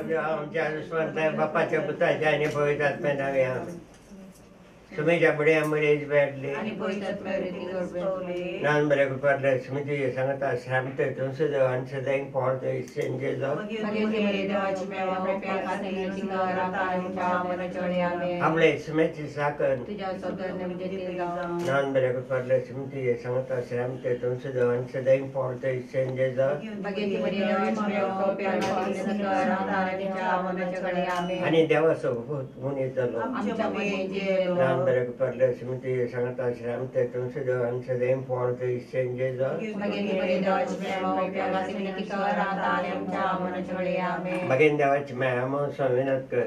आमच्या दुश्मन बापाच्या पुत्राच्या आणि पवित्र आत्म्या नावे आमेन. सुमेच्या बडे अमरेज बैठले नान बरे कुपारले सुमिति संगता श्रामते तुमसे देव अंश देंग पौड़ते इससे जाओ हमले सुमिति साकर नान बरे कुपारले सुमिति संगता श्रामते तुमसे देव अंश देंग पौड़ते इससे जाओ आणि देवासोबत मुनी चलो बरे कुपारले सुमिति संगता श्रामते तुमसे देव अंश देंग पौड़ते इससे जाओ बगेन देवाच मैं हम स्वामीनाथ कर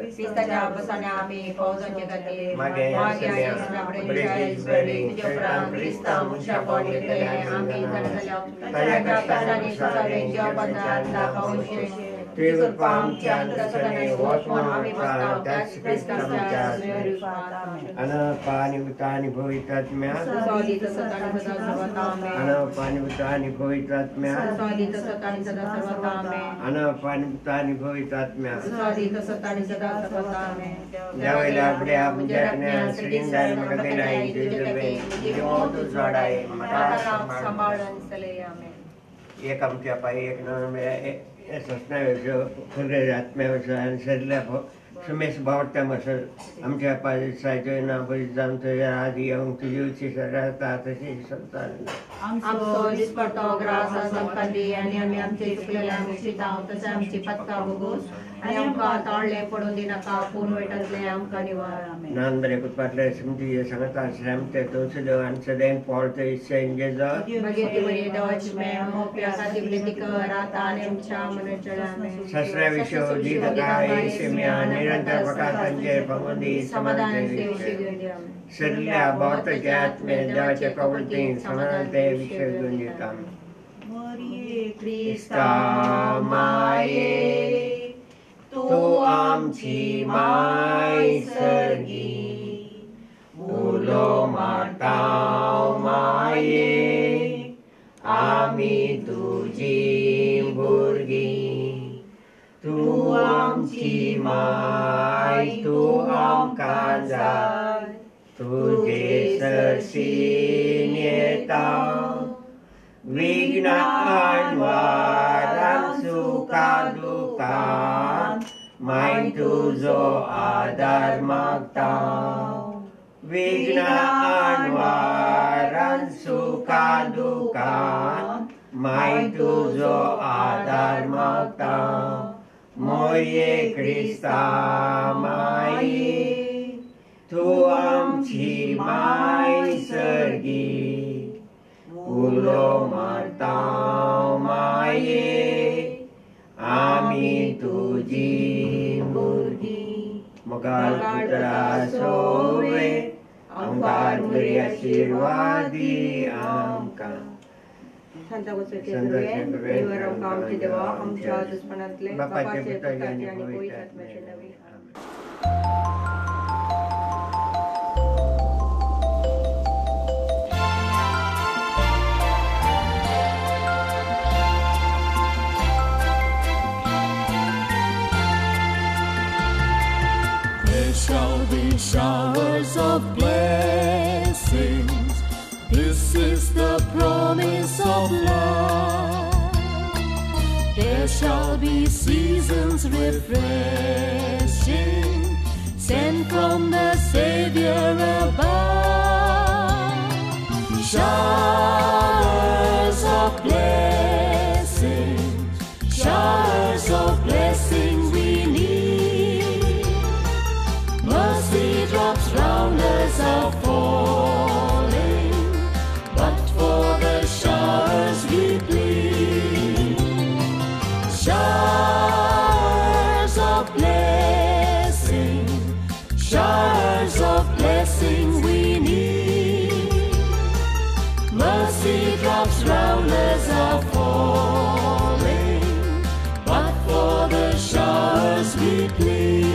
मगे ब्रिटिश बरी श्रीराम क्रिस्ता मुझा पौड़े Trivirum Chandasane Vosmana Das Kristam Chas Anapani Bhutani Bhuitatmya Anapani Bhutani Bhuitatmya Anapani Bhutani Bhuitatmya Javela Brea Pujarne Srindar Makabelai Jujube Jimotu Zadai Mata Samaran Salayame एक आमच्या पायी एक सस्नाव्याचं आत्म्याचं आणि शरीराला सुमेश भावत्या मसल आमच्या पायी सायचं ना बरी जामचं आधी येऊन तुझी शरीरात तशी संतान आमचो दिसपडतो ग्रास संपत्ती आणि आम्ही आमचे चुकलेल्या शिताव तसे आमची पत्का बघूस आणि आमकां ताळले पडून दिनाका पूर्ण वेटातले आमकां निवार आमेन. नान बरे कुटपाटले समजी सांगता श्रामते तुमचे देव आणि सदैव पौड़ते इससे इंजेजा बगेती बरी देवाची मेळ मोप्या सातिबली तिकर आता आणि आमच्या मनचळ आमेन. शस्त्र विषय जीतका ईशम्या निरंतर प्रकाशांचे भगवंती समाधान विषय घेऊन द्या. शरीरा भौतिक आत्मे देवाच्या प्रवृत्ती समानते विषय घेऊन देता. ख्रिस्ता माये तू आमची माय सर्गी मुलो माताव माये आम्ही तुझी भुरगी तू आमची माय तू आमकां जाय तुझे सरसीन येता विघ्नान वारां सुखा दुखान माय तुझो आदार मागता विघ्नान वारां सुखा दुखान माय तुझो आदार मागता मोये क्रिस्ता माये तू आमची माय सर्गी उलो माता माये आम्ही तुझी भुरगी मोगाल पुत्रा सोवे आमकां बरी आशीर्वादी आमकां संत देवर आमकां आमचे देवा आमच्या दुश्मनांतले बापाचे पुत्राचे आणि पवित्र आत्म्याचे नावे Shall be showers of blessings. This is the promise of love. There shall be seasons refreshing, sent from the Savior above. Showers of blessings, showers of blessing we need. Mercy drops round us are falling, but for the showers we plead. Showers of blessing, showers of blessing we need. Mercy drops round us are falling, but for the showers we plead.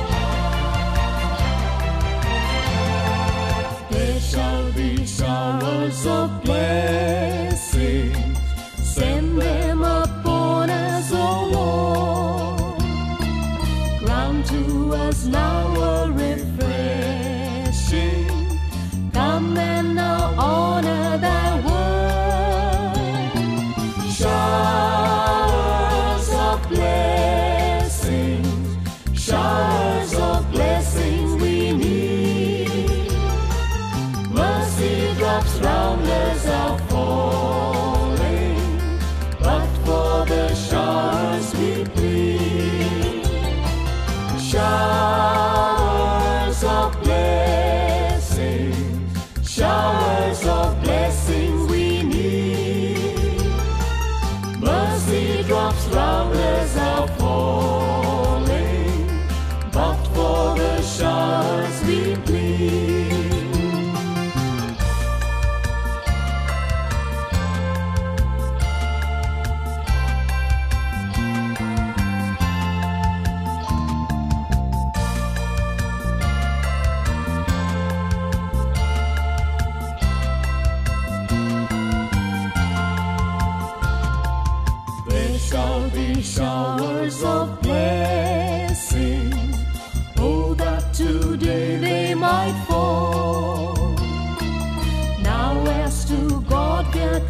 Showers showers of blessing, send them upon us, O Lord. Grant to us now a refreshing. Come and now honor thy word. Showers of blessing, showers of blessing we need. Mercy drops round us are falling, but for the showers we plead. Showers of blessing, showers of blessing we need. Mercy drops round us are falling, but for the showers we plead. There shall be showers of blessing, oh, that today they might fall. Now as to God we're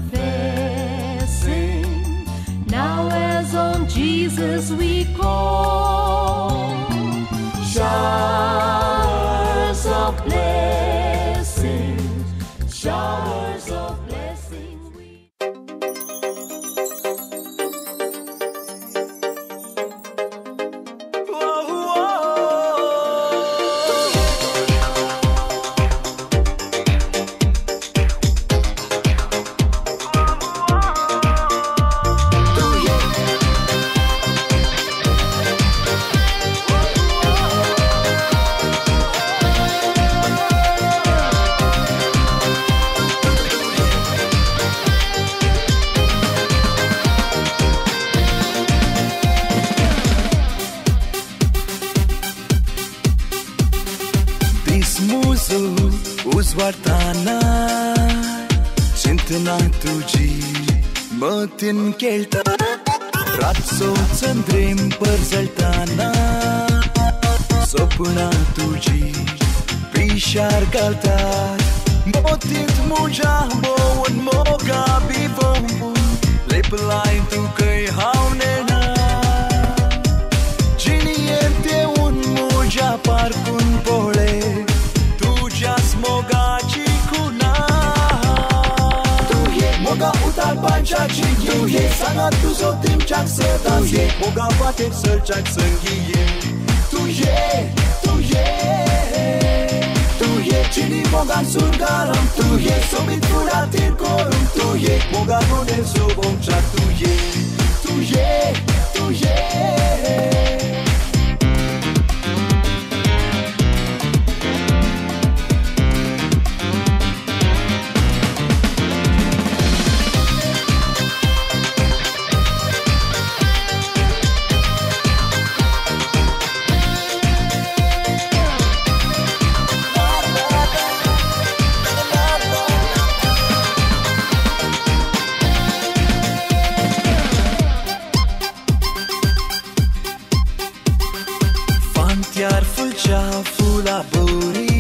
confessing, now as on Jesus we call. Showers of blessing, showers of blessing we उज्वाडताना चिंतना तुझी मतीन केळता रातचो चंद्रेम परजळताना सपना तुझी पिशार घालतात मोतीत मुजा बोवन मोगा बिवोन लेपलाय तू खंय हांव नेना जिणेर देऊन मुजा पारकून पळय मोगाची खुना तुझे मोगा उतार पांचाची तुझे सांगा तुझो तिमच्याक सदा तुझे मोगा वाटेर सरच्याक संगीये तुझे तुझे तुझे चिनी मोगान सुरगारम तुझे सोबीत फुडातीर करून तुझे मोगा गोडेर सोबोंगच्याक तुझे तुझे तुझे फुला बोरी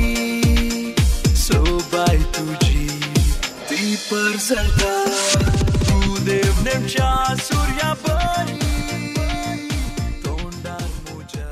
सोबाय तुझी ती परजळता तू देव नेमच्या सूर्या बरी तोंडार मुजा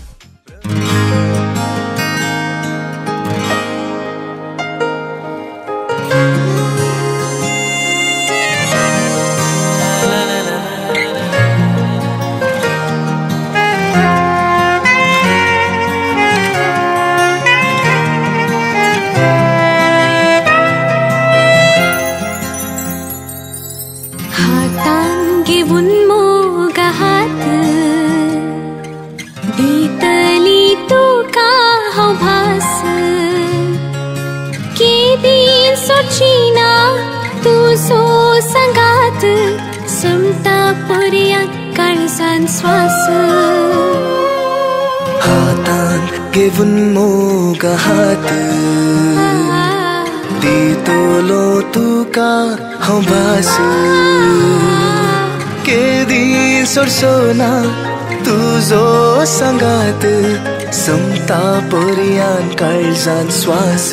श्वास हातान घेऊन मोगा हात tolo tuka hambas ke di sorsona tuzo sangat samta porian karzan swas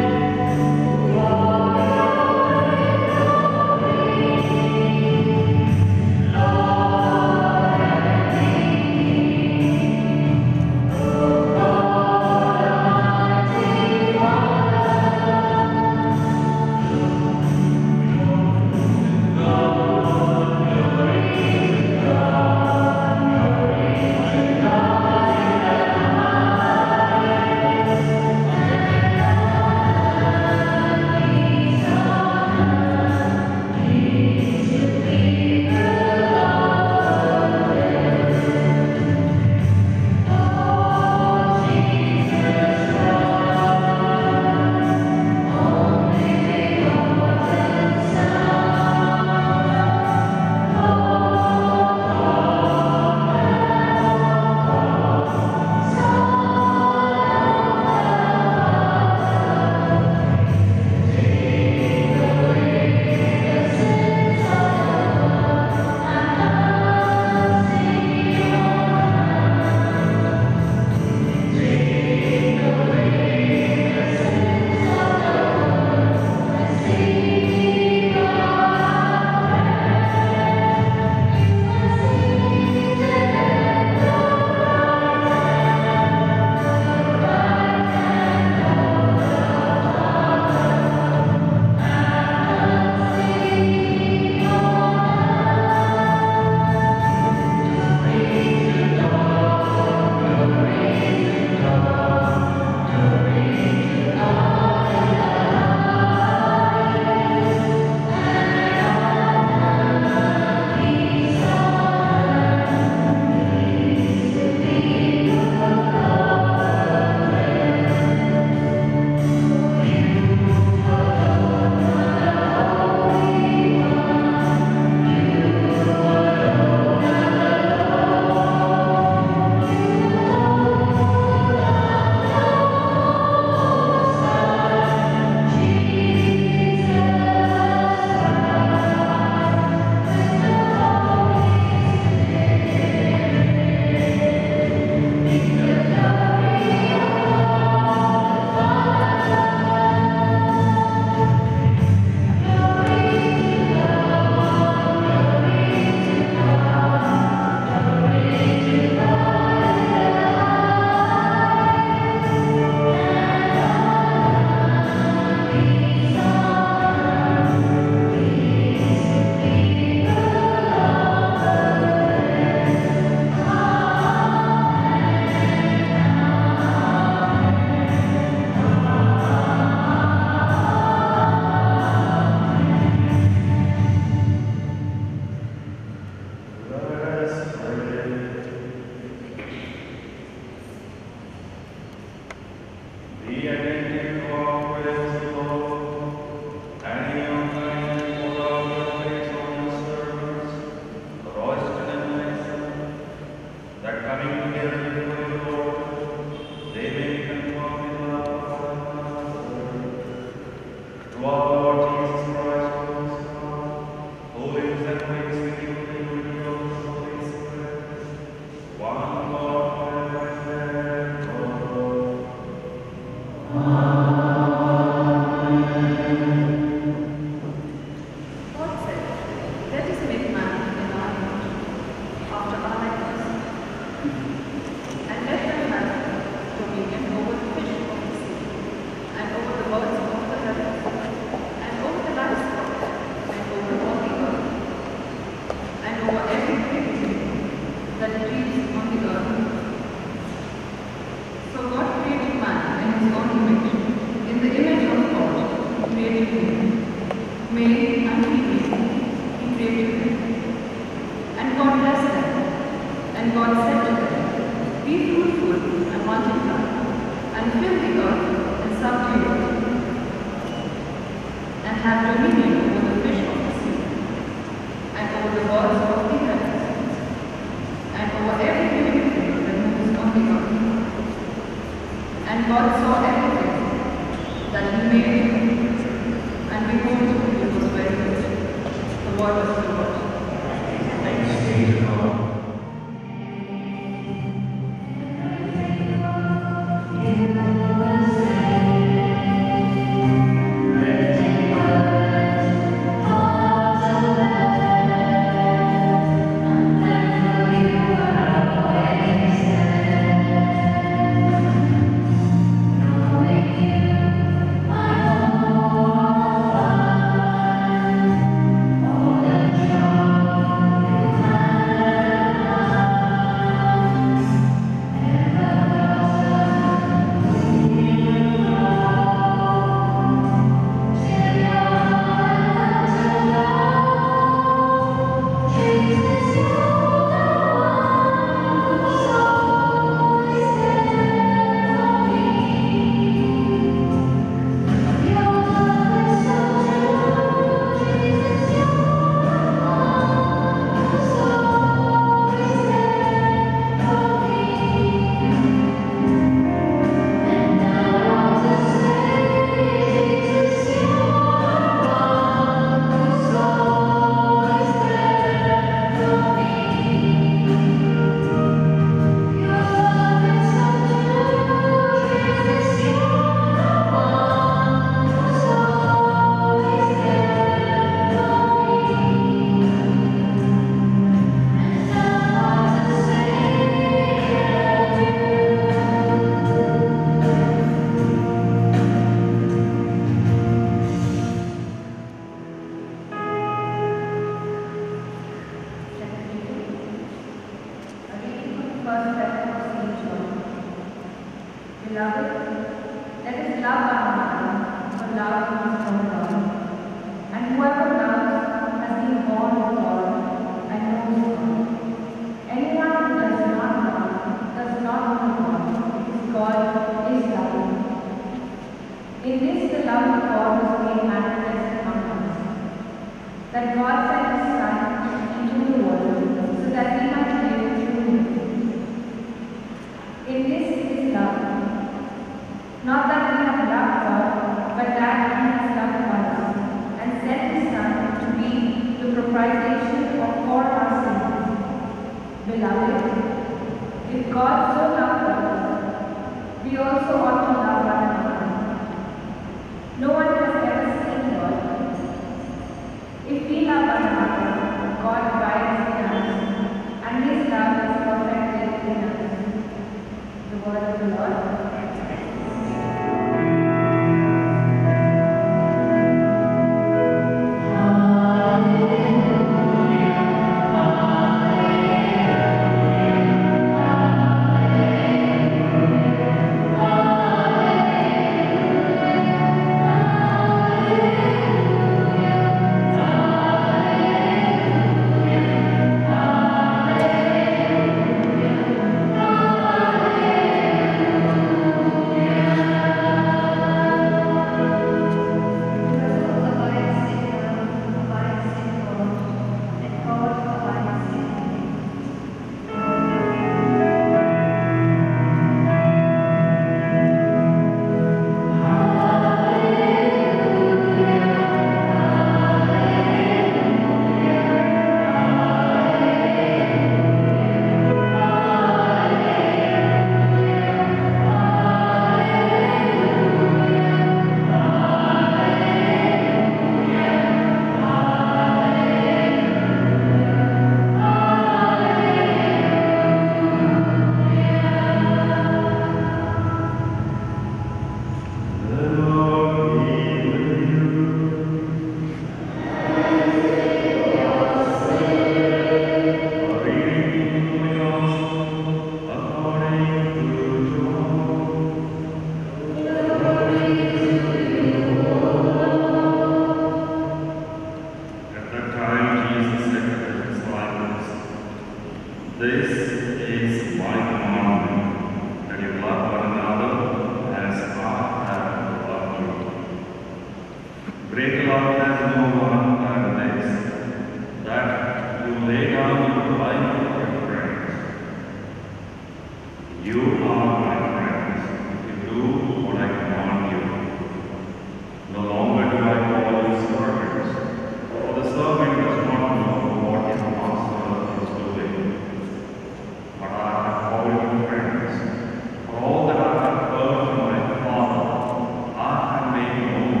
is my commandment, that you love one another as I have loved you. Great love has no one than this, that you lay down your life for your friends. You are my friends if you do what I command you. No longer do I call you servants, for the servant does not know what his master is doing. But I have called you friends, for all that I have heard from my Father, I have made known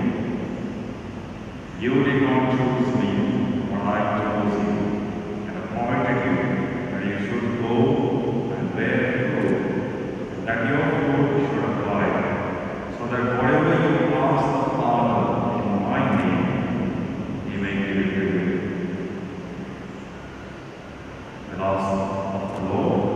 to you. You did not choose me, but I chose you, and appointed you that you should go and bear fruit, that your fruit should abide, so that whatever you ask the Father in my name, He may give it to you. The last of the Lord.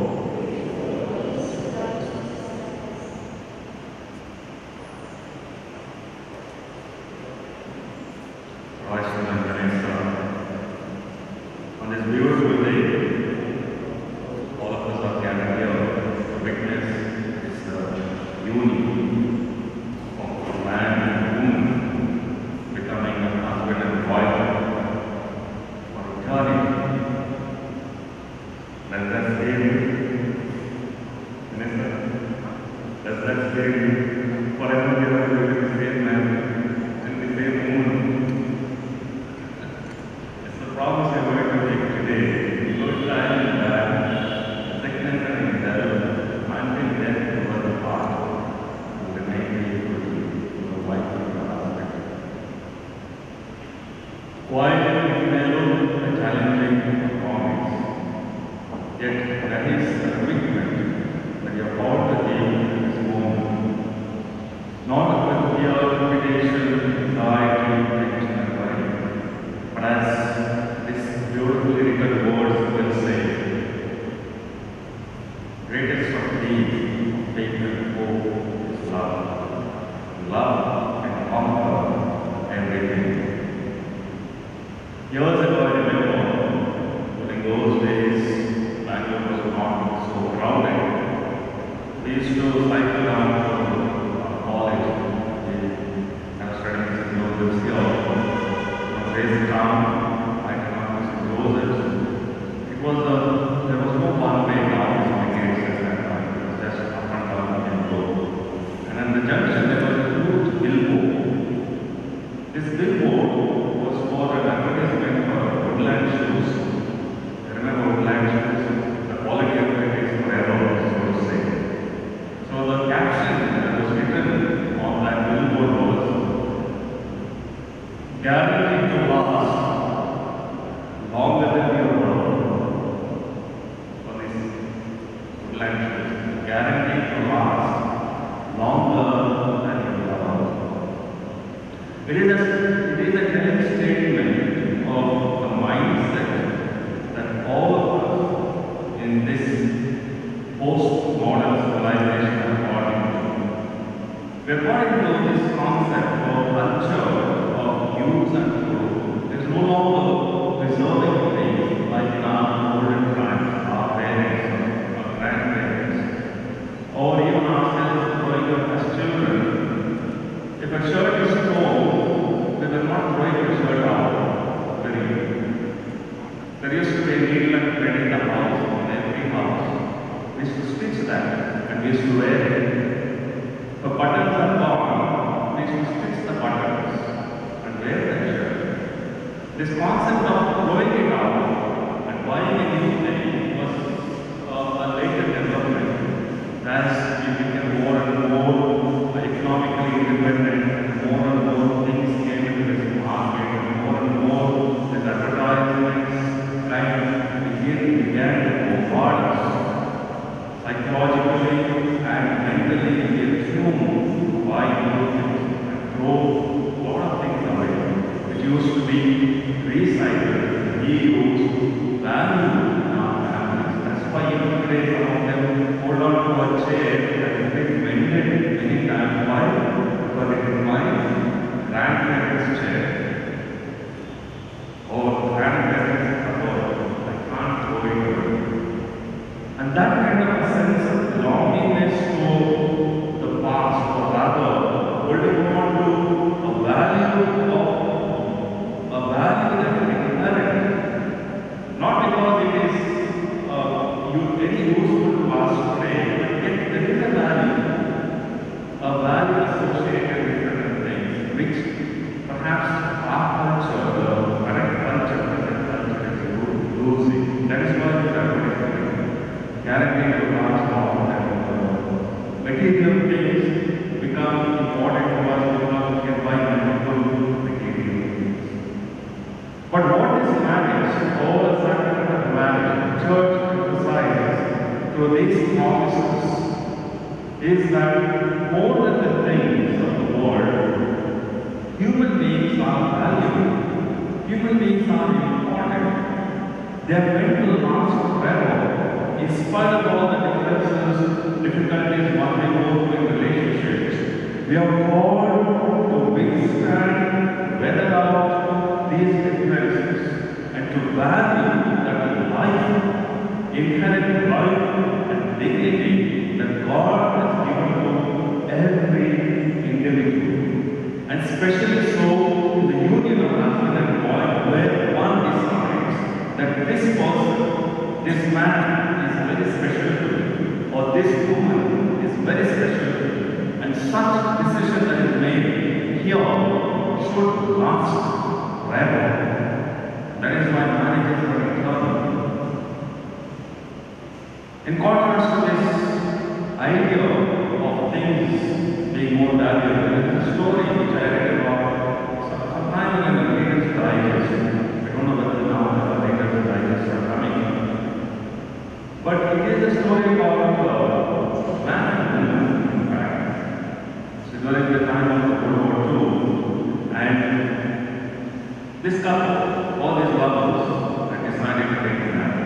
Christ and Vanessa, on this beautiful day, all of us are gathered here to witness this union of a man and woman becoming a husband and wife for eternity. Let's live, Vanessa. Let's live forever together with the same man and the same woman. It's the promise we're going to make today. We will try that sickness and death until death do us apart will remain faithful to the wife of the husband. Quiet and mellow and challenging promise. Yet that is a commitment that you are called to take in this moment. Not with fear, invitation, anxiety, tension, and worry, but as this beautifully written words will say, greatest of these, faith and hope, is love. Love can conquer everything. Years ago, I remember, during those days, Bangalore was not so crowded. We used to cycle down to our college. I was studying in St. Joseph's here. From Race Town, I came up to St. Joseph's. There was no one way down from the gates at that time. It was just up and down and road. And at the junction, there was a huge billboard. This billboard was for an advertisement for Woodland shoes. I remember Woodland shoes, the quality of it is forever, so to say. So the caption that was written on that billboard was, guaranteed to last longer than your world. For this Woodland shoes, guaranteed to last longer than your world. It is a telling statement of the mindset that all of us in this post-modern civilization are brought into. We are brought into this concept of culture of use and throw. It is no longer preserving things like in our olden times, our parents, our grandparents, or even ourselves growing up as children. If a shirt is torn, we will not throw the shirt out very easily. There used to be a needle and thread in the house, in every house. We used to stitch that and we used to wear it. The buttons are gone, we used to stitch the buttons and wear that shirt. This concept of throwing it out and buying a new thing was a later development. As we became more and more economically independent, more and more things came into this market, and more these advertisements began to bombard us. Psychologically and mentally, we attuned to buy new things and throw a lot of things away, which used to be recycled, reused, valued in our families. That's why even today some of them hold on to a chair that has been mended many times. Why? Because it is my grandparents' chair. Or grandparents' cupboard. I can't throw it away. And that kind of a sense of belongingness to the past, or rather, holding on to a value that we inherit, not because it is very useful to us today, but yet there is a value associated with certain things, which perhaps our culture, the current culture is losing. That is why we are guaranteed to pass on that material things become important to us because we can buy multiple material things. But what is marriage, or the sacrament of marriage, the church emphasizes through these promises, is that more than the things of the world, human beings are valuable. Human beings are important. They are meant to last forever. In spite of all the difficulties one may go through in relationships, we are called to withstand, weather out these differences, and to value that life, inherent life and dignity that God has given to every individual. And especially so in the union of husband and wife, where one decides that this person, this man is very special to me, or this woman is very special to me. And such decision that is made here should last forever. That is why marriage is for eternity. In contrast to this idea of things being more valuable, there is a story which I read about sometime in the Reader's Digest. I don't know whether now the Reader's Digest are coming. But it is a story about a man and woman, in fact. So during the time of World War II, and this couple, all these lovers, had decided to take a marriage.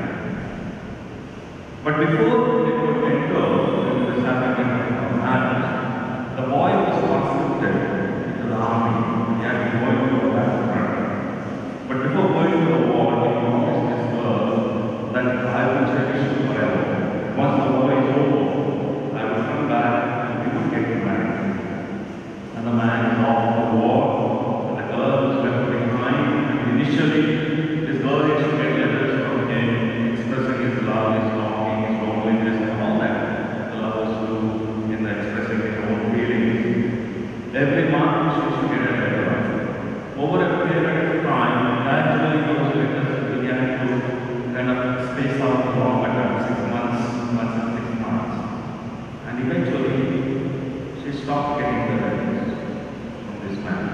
But before they could enter into the sacrament of marriage, the boy was conscripted into the army. He had been going to a battlefront. But before going to the war, he promised this girl that I will cherish you forever. Once the war is over, I will come back and we will get married. And the man is off to the war, and the girl was left behind. And initially, this girl used to get letters from him expressing his love, his longing, his loneliness, and all that the lovers do in expressing their own feelings. Every month, she used to get a letter. Over a period of time, gradually those letters began to kind of space out longer term, 6 months, months and 6 months. And eventually, she stopped getting the letters from this man.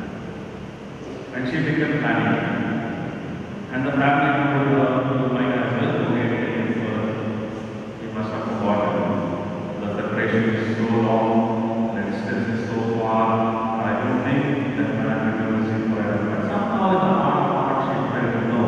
And she became panicked. And the family told her, you might as well go ahead and take birth. You must have forgotten. The separation is so long, the distance is so far. I don't think that man will see forever. But somehow in the heart of heart, she felt no.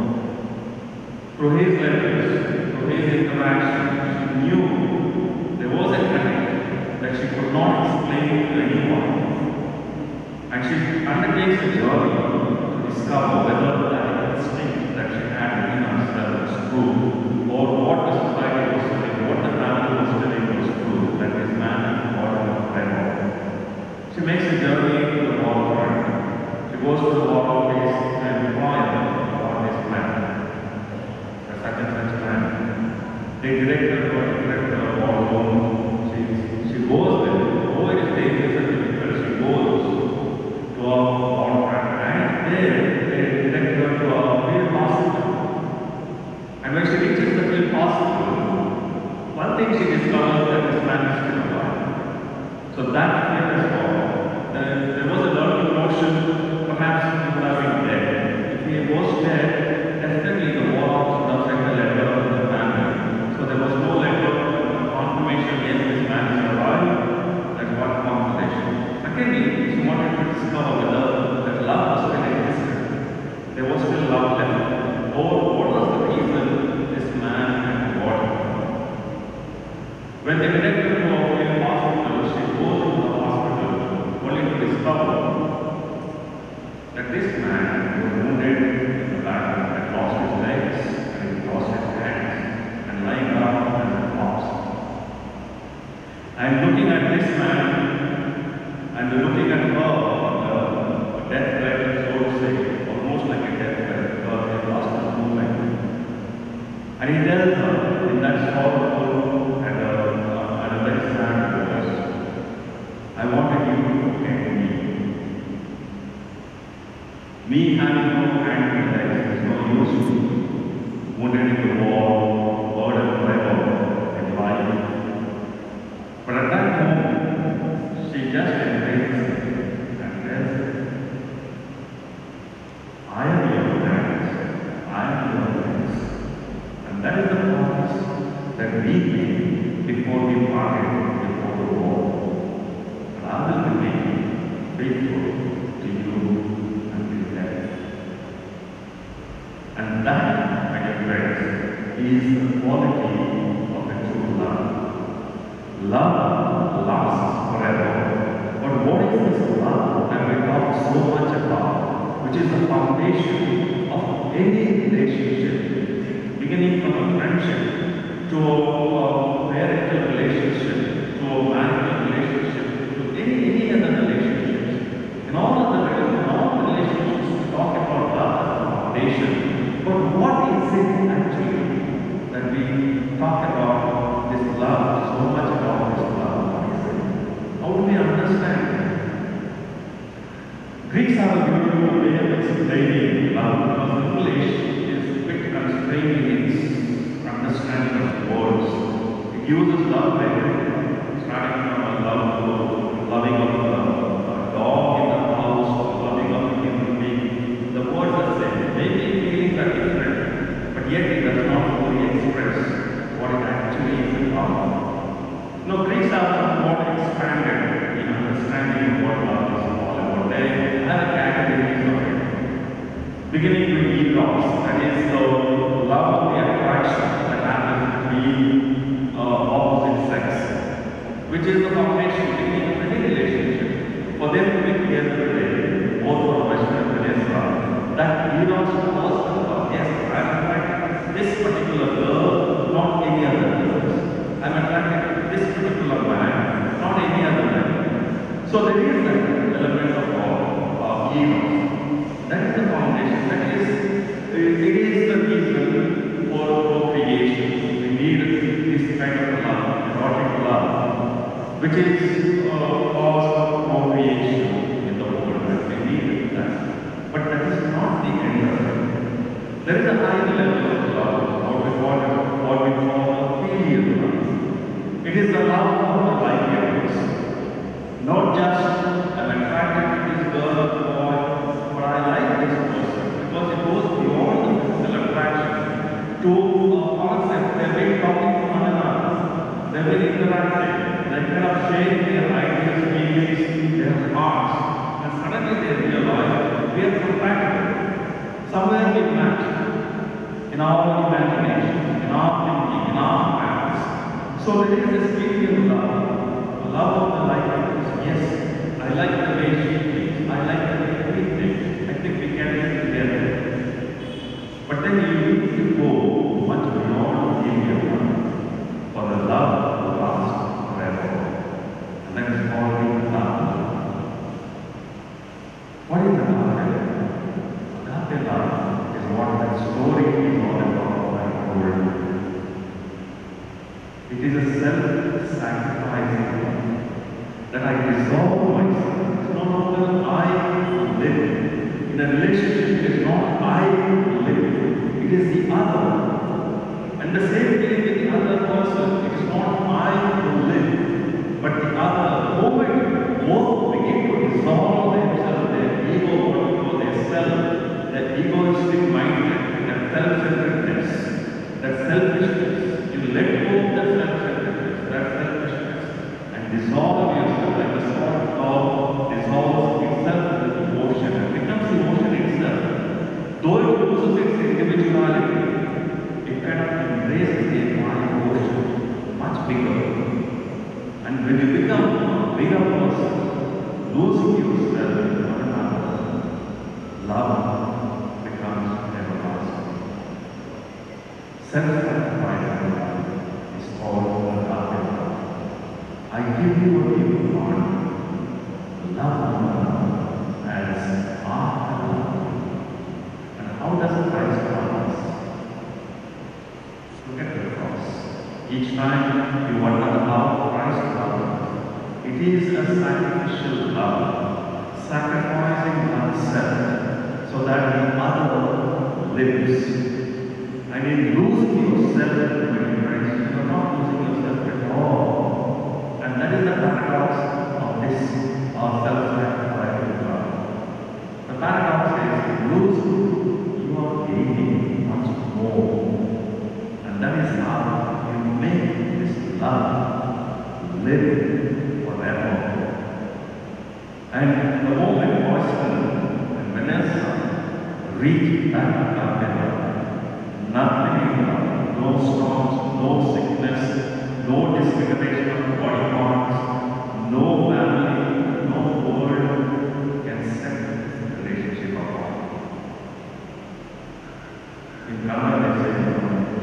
Through his letters, through his interaction, she knew there was a connect that she could not explain to anyone. And she undertakes a journey to discover whether that instinct that she had within herself was true, or what the society was telling, what the family was telling was true, that this man is important forever. She makes a journey to the war front. She goes to the war office and inquires about this man. Such and such man. They direct her to a war zone. She goes there. Oh, it is dangerous and difficult. She goes to a war front. And there, they direct her to a field hospital. And when she reaches the field hospital, one thing she discovers that this man is still alive. So that fear is gone. There was a learning notion, perhaps he would have been dead. If he was dead, definitely the war would have sent a letter to the family. So there was no letter confirmation, yes, this man is alive. That's one consolation. Secondly, she wanted to discover whether that love was still existed. There was still love left. Or what was the reason this man had got her? When they connected to a hospital, she goes to the hospital only to discover that this man was wounded in the back, had lost his legs and he lost his hands, and lying down And looking at this man and looking at her, deathbed, so to say, almost like a deathbed, because he had lost his movement. And he tells her in that sorrowful and a very sad voice, I wanted you to protect me. Me having no hand and legs is no use to me. Wounded in the wall, burdened forever in life. But at that moment, she just embraces him and tells him, I am your hands, I am your legs. And that is the promise that we made before we parted before the war. And I will remain faithful to you until death. And that, my dear friends, is the quality of a true love. Love lasts forever. But what is this love that we talk so much about, which is the foundation of any relationship, beginning from a friendship to a parental relationship, to a marital relationship, to any other relationships. In all the relationships, we talk about love as the foundation. But what is it actually that we talk about this love, so much about this love? What is it? How do we understand it? Greeks have a beautiful way of explaining love because English is a bit constrained in its understanding of words. It uses love like starting from a love to loving of a dog in the house, loving of a human being. The words are same. Maybe feelings are different, but yet it does not fully express what it actually is about. No, Greeks are more expanded in understanding of what love is all about. They have categories of it. Beginning with eros, that is the love of the attraction that happens between opposite sex, which is the foundation beginning of any relationship. For them to be together today, both for Western and Israel, that eros was yes, I am attracted to this particular girl, not any other girls. I am attracted to this particular man, not any other man. So there is that element of eros. That is the foundation. That is, it is the reason for procreation. We need this kind of love, erotic love, which is cause of procreation in the world. And we need that. But that is not the end of it. There is a higher level of love, what we call a filial love. It is the love of the like-givers. Not just I'm attracted to this girl or boy, but I like this person because it goes beyond the physical attraction to a concept. They've been talking to one another, they've been interacting, they're kind of sharing their ideas, feelings, their hearts, and suddenly they realize we are compatible. Somewhere we match in our imagination, in our thinking, in our plans. So there is this filial love, the love of the like-givers. Yes, I like the way she thinks, I like the way we think. I think we can live together. But then you need to go much beyond filial love for the love to last forever. And that is called the love. What is the love? Agape love is what that story is all about. It is a self-sacrificing love. That I resolve myself. It's no longer I live. In a relationship, it is not I live. It is the other. And the same thing with the other person. It is not I who live, but the other. The moment both begin to resolve themselves, their ego, their self, their egoistic mindset, that self-centeredness, that selfishness, you let go of that self-centeredness, that selfishness, and dissolve yourself like the salt dog dissolves itself into the ocean and becomes the ocean itself. Though it loses its individuality, it kind of embraces the entire ocean, much bigger. And when you become a bigger person, losing yourself in one another, love becomes everlasting. Self-sacrificing love is called agape love. I give do what you want. Love one another as I love you. And how does Christ love us? Look at the cross. Each time you wonder how Christ loves us, it is a sacrificial love, sacrificing oneself so that the other lives. And in losing yourself in Christ, you are not losing yourself at all. And that is the paradox of this, our self-sacrificing love. The paradox is, lose, you are gaining much more. And that is how you make this love live forever. And the moment Austin and Vanessa reach that level, nothing, no storms, no sickness, no disfiguration of body parts, no family, no world can set this relationship apart. In Kannada they say,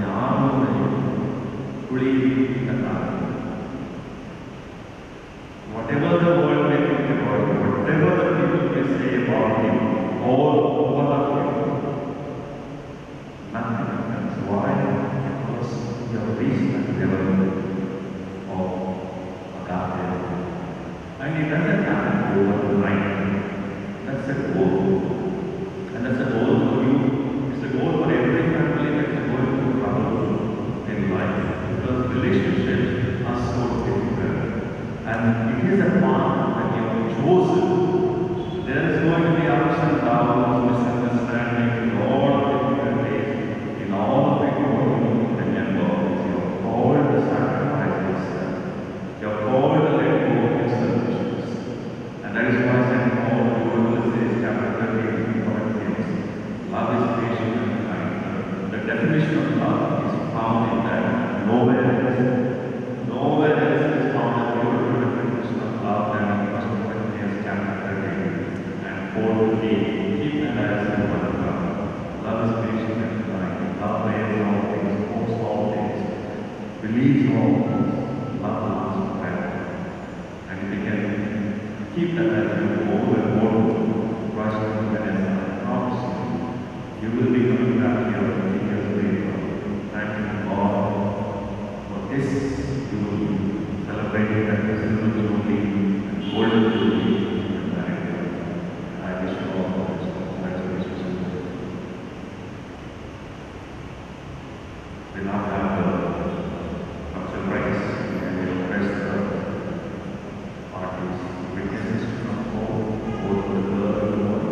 whatever the world may think about you, whatever the people may say about you, all over you, nothing happens. Why? Because you have reached that level of agape. And it doesn't happen overnight. That's a goal. And that's a goal for you. It's a goal for every family that's going through trouble in life. Because relationships are so difficult. And it is a path that you have chosen. There is going to be ups and downs, misunderstanding, in all difficult ways. In all of it, remember, you are called to sacrifice yourself. You are called to let go of your selfishness. And that is why St. Paul, who says, chapter 13, Corinthians, love is patient and kind. The definition of love is found in that nowhere else. Nowhere else is found a beautiful definition of love than in 1 Corinthians chapter 13 and 4:8. Keep an eye on one another. Love is patient and kind. Love bears all things, hopes all things, believes all things. Love lasts forever. And if we can keep that attitude over and over, Christ will I promise you, you will be coming back here 20 years later. Thanking God for this jubilee, celebrating that this is the jubilee and golden jubilee and marriage. I wish you all the best. Congratulations. We now have the Dr. Rice and the rest of the parties, witnesses from all over the world.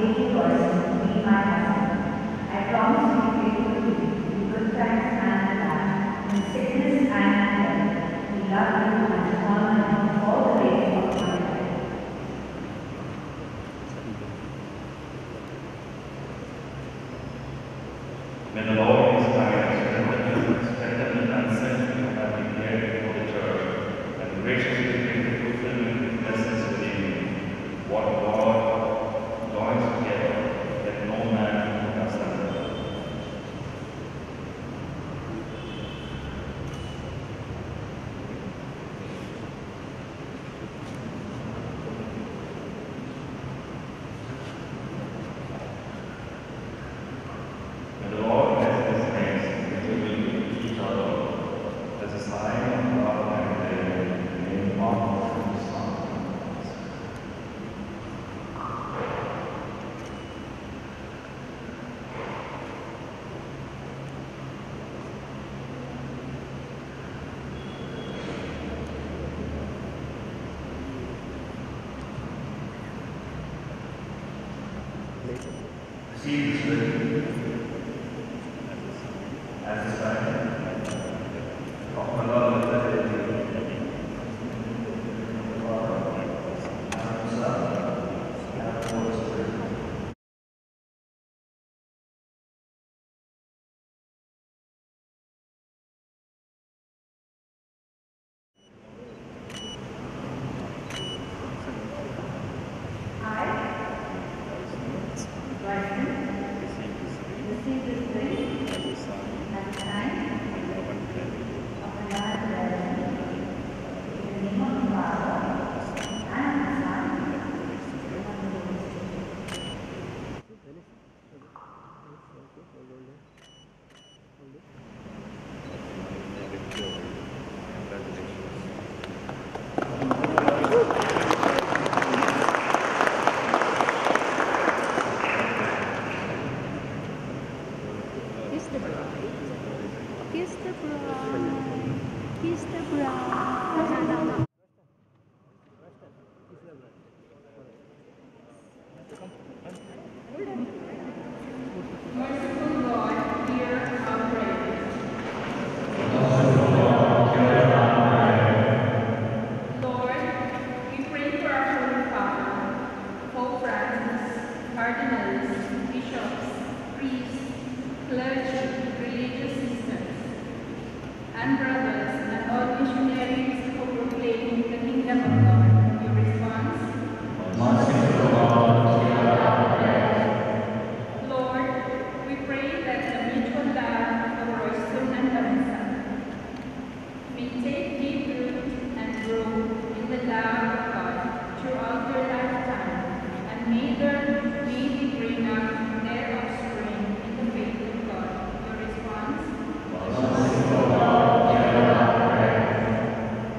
I promise to be faithful to you, with good times and bad. May the Lord in His kindness strengthen the consent you have declared before the church, and graciously bring to fulfillment the blessings within you. What God joins together, let no man put asunder. May the Lord bless His grace continually to each other as a sign of love and faith in the name of Father and Son. See this written as a sign of my love and fidelity to the Father, and the Son, and the Holy Spirit. Kiss the bride. Kiss the bride. Kiss the bride. Merciful God, hear our prayer. Lord, we pray for our Holy Father, Pope Francis, cardinals, bishops, priests, clergy, religious sisters, and brothers, and all missionaries who proclaim the kingdom of God. Your response? Lord, we pray that the mutual love of Royston and Vanessa may take deep root and grow in the love of God throughout their lifetime, and may they bring up their offspring in the faith of God. Your response?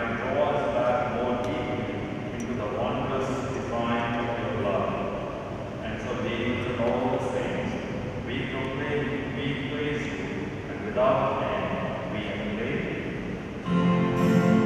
might draw us back more deeply into the wondrous design of your love. And so, being with all the saints, we proclaim, we praise you, and without end we acclaim you.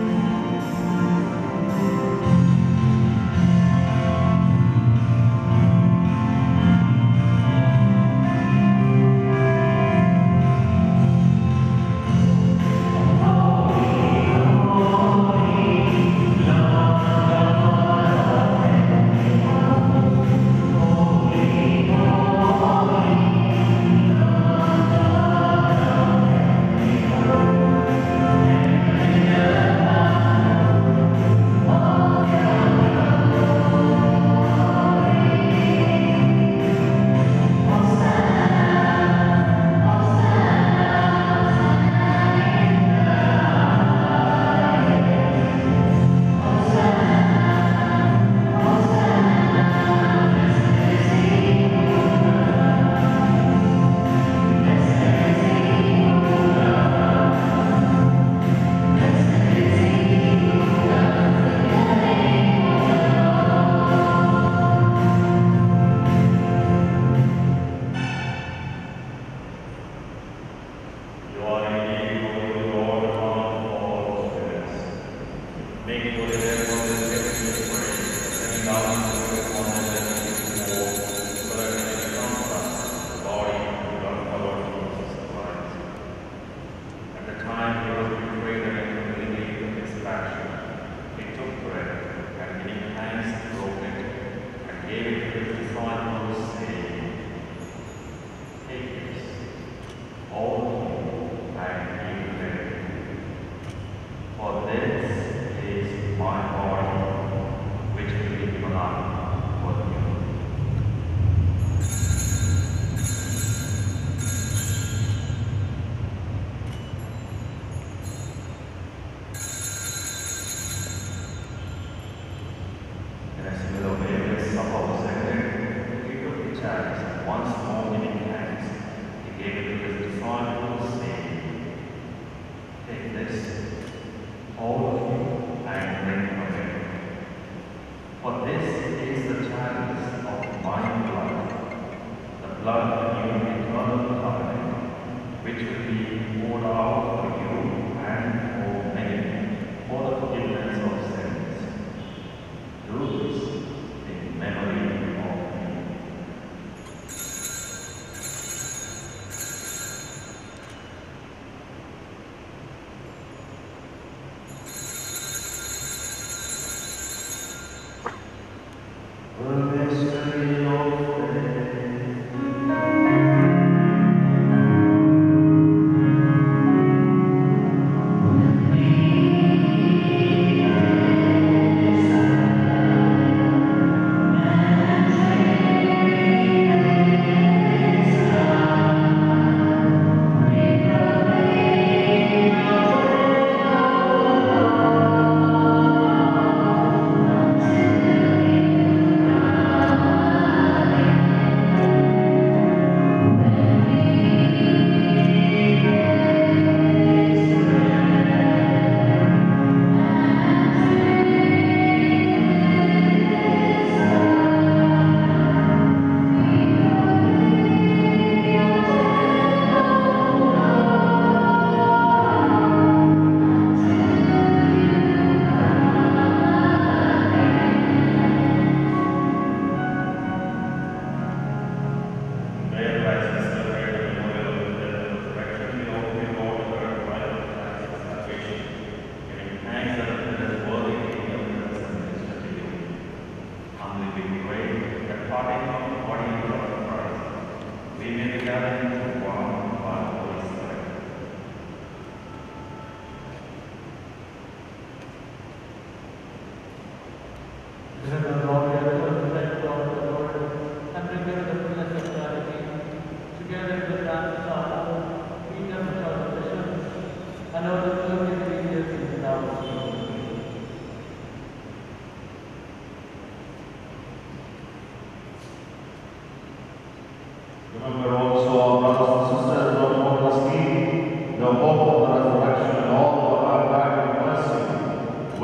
Remember also our brothers and sisters of Augustine, the hope of the resurrection, and all who are back in mercy.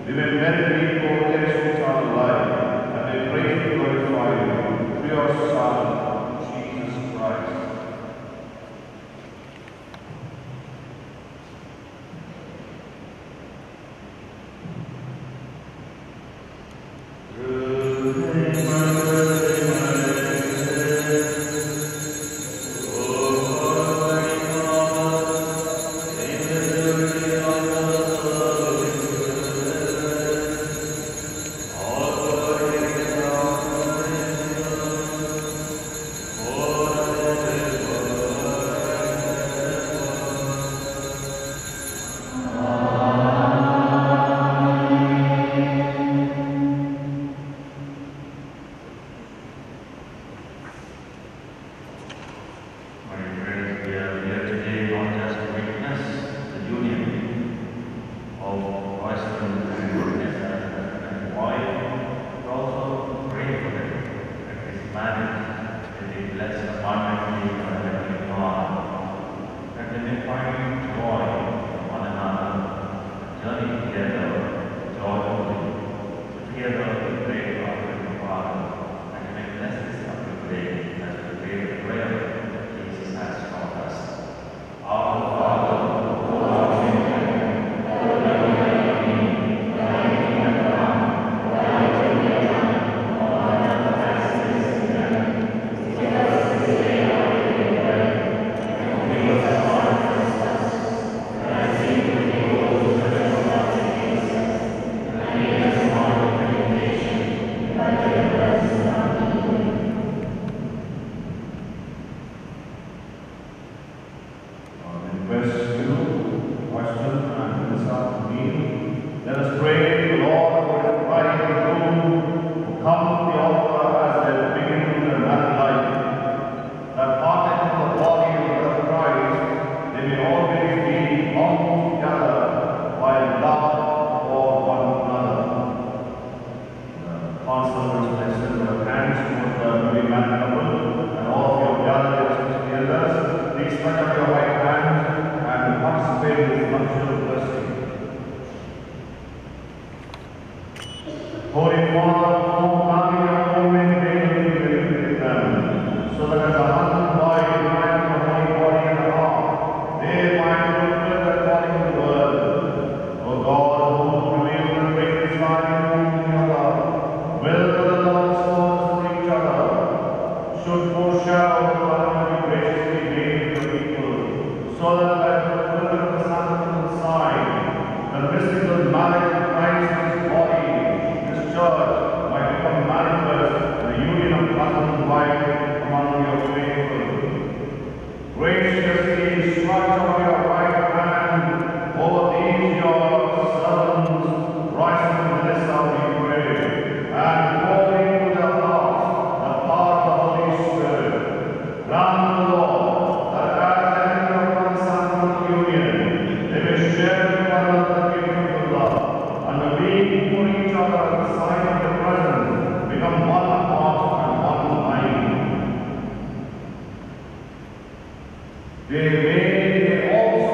We may meditate over their eternal life, and may praise and glorify you through your Son, Jesus Christ. They also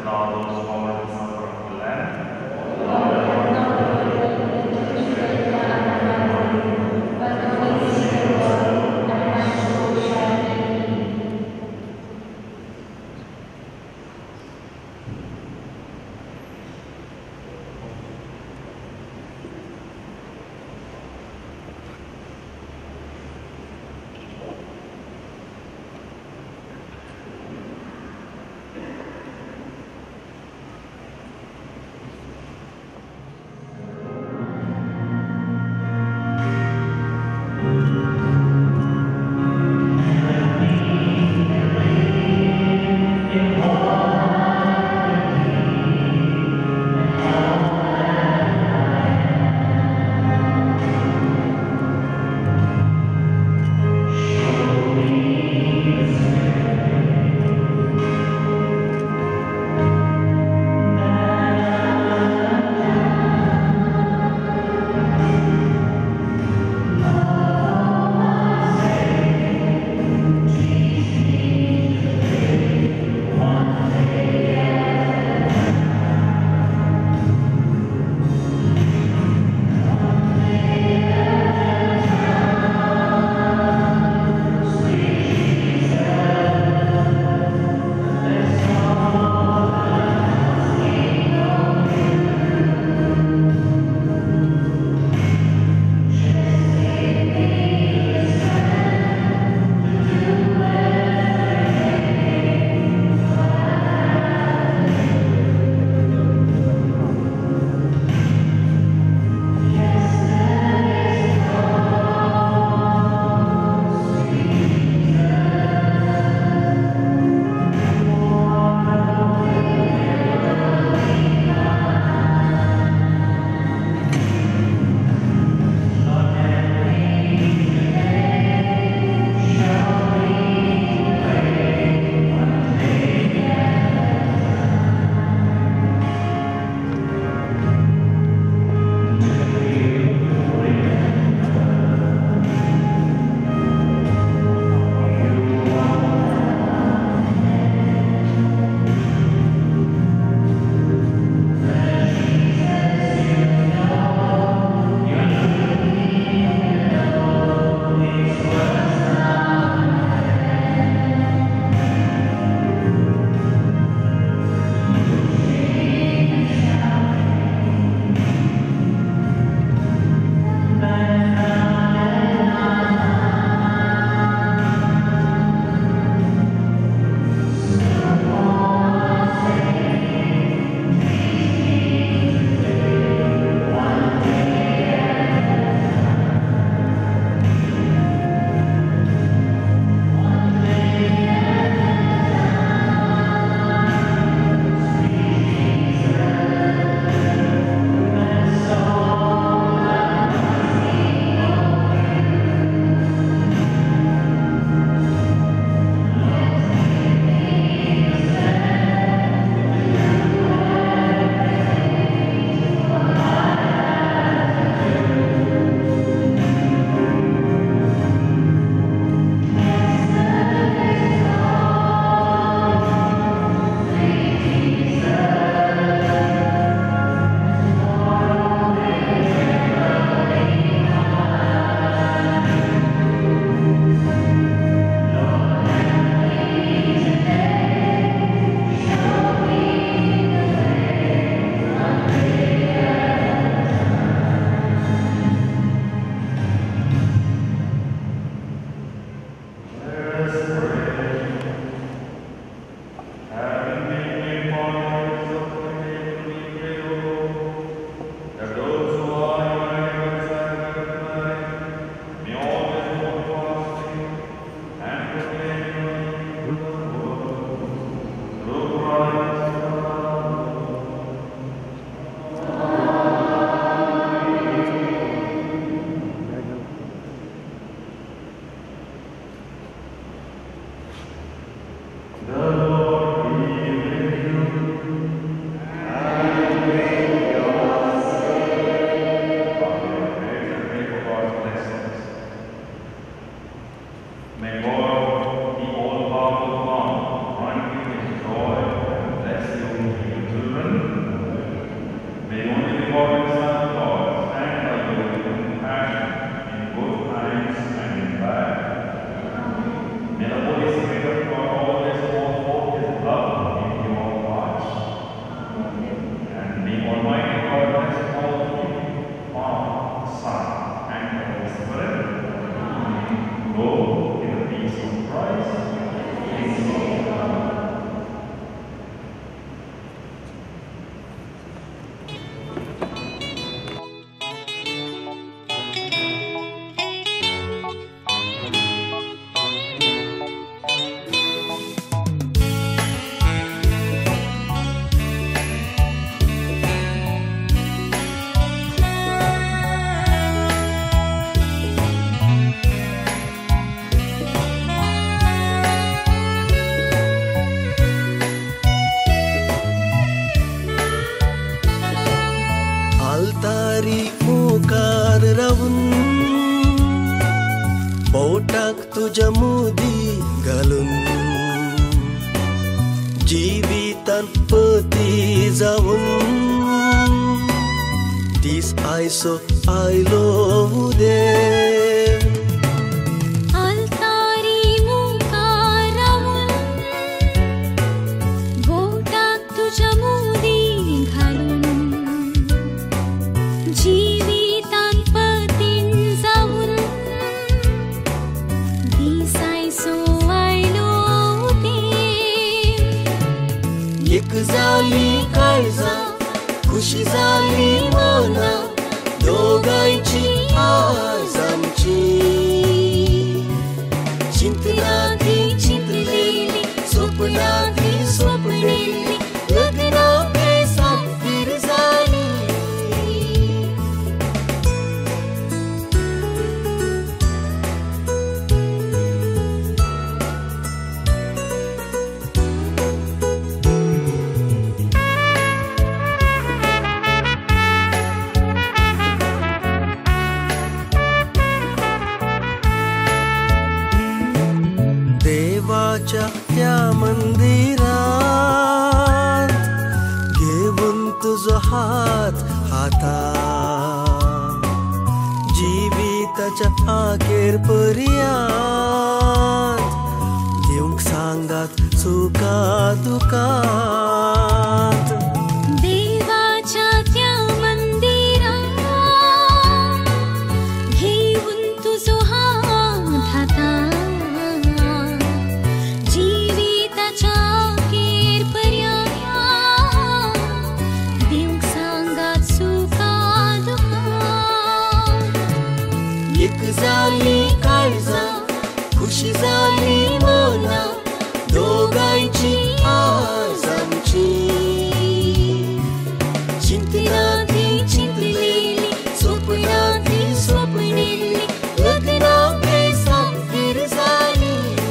are those born in the supper of the Lamb. May God, the all-powerful one, grant you his joy and blessing. तुझ्या मुदी घालून जीवितान पती जाऊन तीस आयसो आयलो दे झाली काळजा खुशी झाली मना दोघांची आज आमची चिंतनाती चिंतलेली स्वप्नाती स्वप्नेली लग्ना पेसा फिर झाली त्या मंदिरात घेऊन तुझा हात हातात जीविताच्या आखेर पर्यंत देऊंक सांगात सुखा दुखात देवाच्या त्या मंदिरात घेऊन तुझो हात हातात झाली काळजा खुशी झाली मना दोघांची आज आमची चिंतनाती चिंतलेली स्वप्नाती स्वप्नेली लग्ना पेसा फिर झाली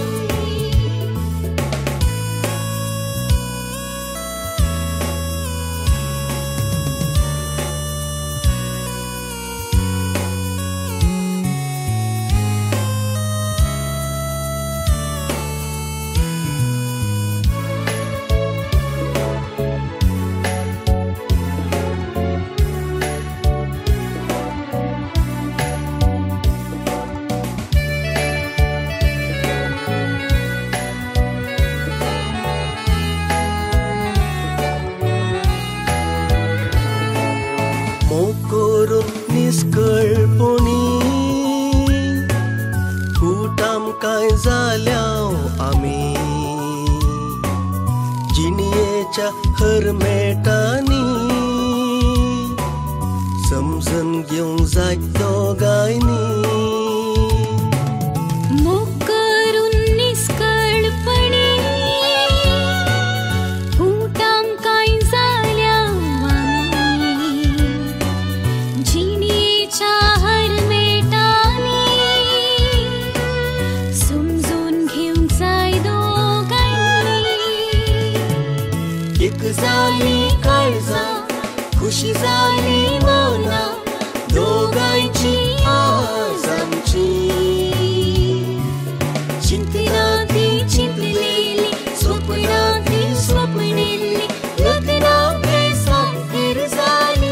निष्कळपणी कुटाम काय जाल्याव आमी जिणयेच्या हरमेटांनी समजून घेवंक जाय दोगांयनी झाली काळजा खुशी झाली मना दोघांची आज आमची चिंतनाती चिंतलेली स्वप्नाती स्वप्नेली लग्ना पेसा फिर झाली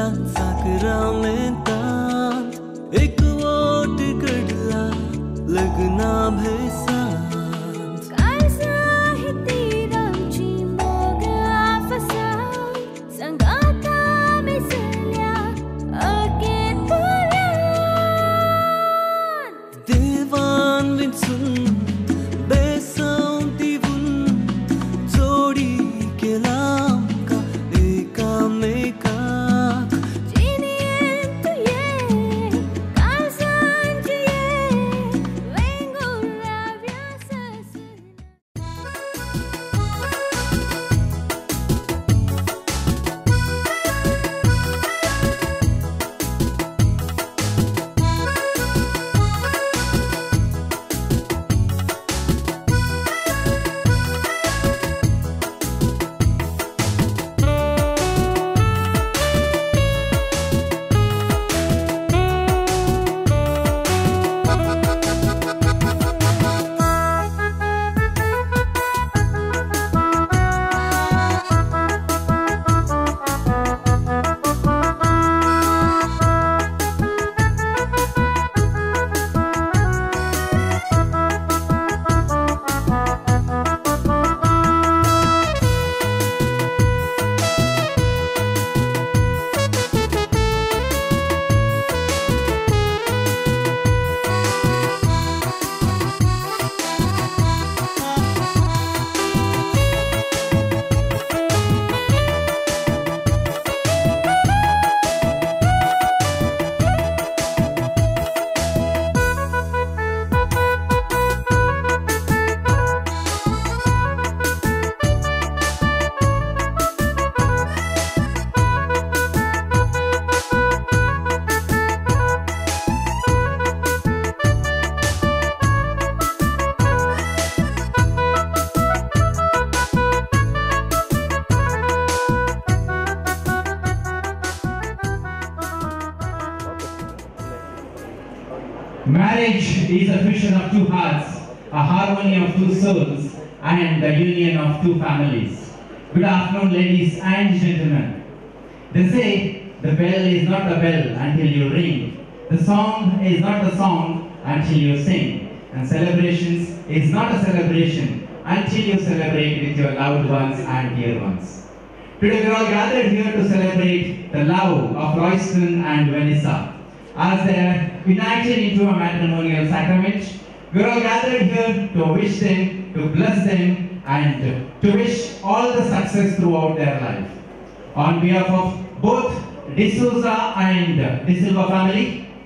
आल्या साखरामेंतात एक वोट कडला लग्ना भेसांत काळजा ही तीरांची मोग आफसा संगाता मिसळल्या अकेतुल्यात देवान विंचून बेसांव दिवून जोडी केला आमकां एकामेकाक जिणेंत तूं ये काळजांत ये वेंगुर्ल्या व्याससना Marriage is a fusion of two hearts, a harmony of two souls, and the union of two families. Good afternoon, ladies and gentlemen. They say the bell is not the bell until you ring. The song is not the song until you sing. And celebrations is not a celebration until you celebrate with your loved ones and dear ones. Today we are all gathered here to celebrate the love of Royston and Vanessa. As they are united into a matrimonial sacrament, we are all gathered here to wish them, to bless them, and to wish all the success throughout their life. On behalf of both D'Souza and De Silva family,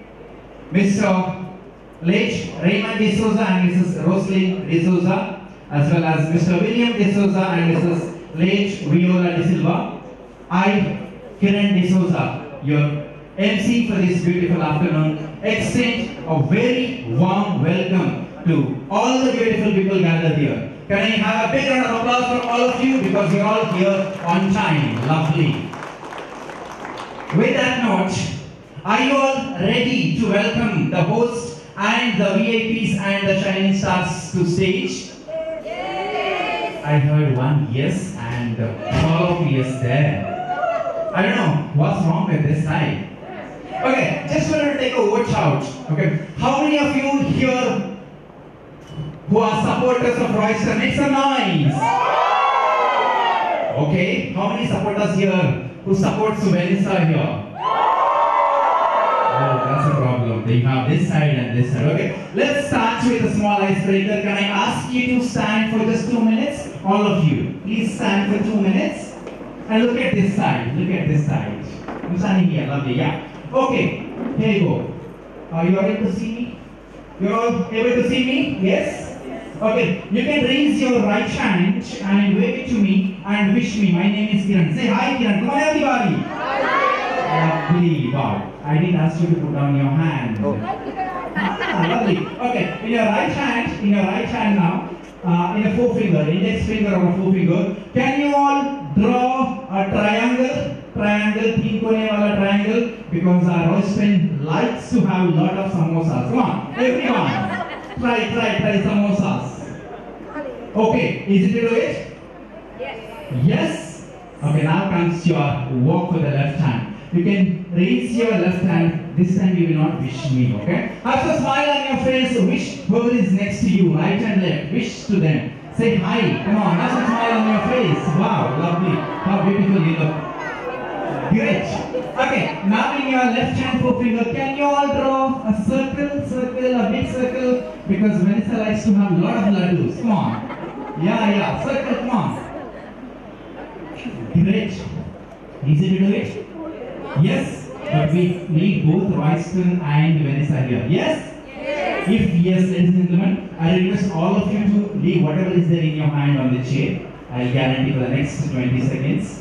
Mr. late Raymond D'Souza and Mrs. Rosalie D'Souza, as well as Mr. William D'Souza and Mrs. late Viola De Silva, I, Kiran D'Souza, your MC for this beautiful afternoon, extend a very warm welcome to all the beautiful people gathered here. Can I have a big round of applause for all of you because you're all here on time. Lovely. With that note, are you all ready to welcome the host and the VIPs and the shining stars to stage? Yes. I heard one yes and all of yes there. I don't know what's wrong with this side. Okay, just wanted to take a watch out. Okay, how many of you here who are supporters of Royston? Make some noise. Okay, how many supporters here who supports Vanessa here? Oh, that's a problem. They have this side and this side. Okay, let's start with a small icebreaker. Can I ask you to stand for just 2 minutes? All of you, please stand for 2 minutes. And look at this side. Look at this side. I'm standing here. Lovely. Yeah. Okay, here you go. Are you all able to see me? You're all able to see me? Yes? Okay, you can raise your right hand and wave it to me and wish me. My name is Kiran. Say hi, Kiran. Come on, everybody. Lovely. Wow. I didn't ask you to put down your hand. Oh. Lovely. Okay, in your right hand now, in a forefinger, index finger or a forefinger, can you all draw a triangle? Three corner wala triangle, because our Royston likes to have a lot of samosas. Come on, everyone. Try samosas. Okay, easy to do it? Yes. Yes? Okay, now comes your walk with the left hand. you can raise your left hand. This time you will not wish me, okay? Have a smile on your face. Wish whoever is next to you, right and left. Wish to them. Say hi. Come on, have a smile on your face. Wow, lovely. How beautiful you look. Great. Okay, now in your left hand forefinger, can you all draw a circle, a big circle? Because Vanessa likes to have a lot of laddus. Come on. Yeah, circle, come on. Great. Easy to do it? Yes? But we need both Royston and Vanessa here. Yes? Yes. If yes, ladies and gentlemen, I request all of you to leave whatever is there in your hand on the chair. I'll guarantee for the next 20 seconds.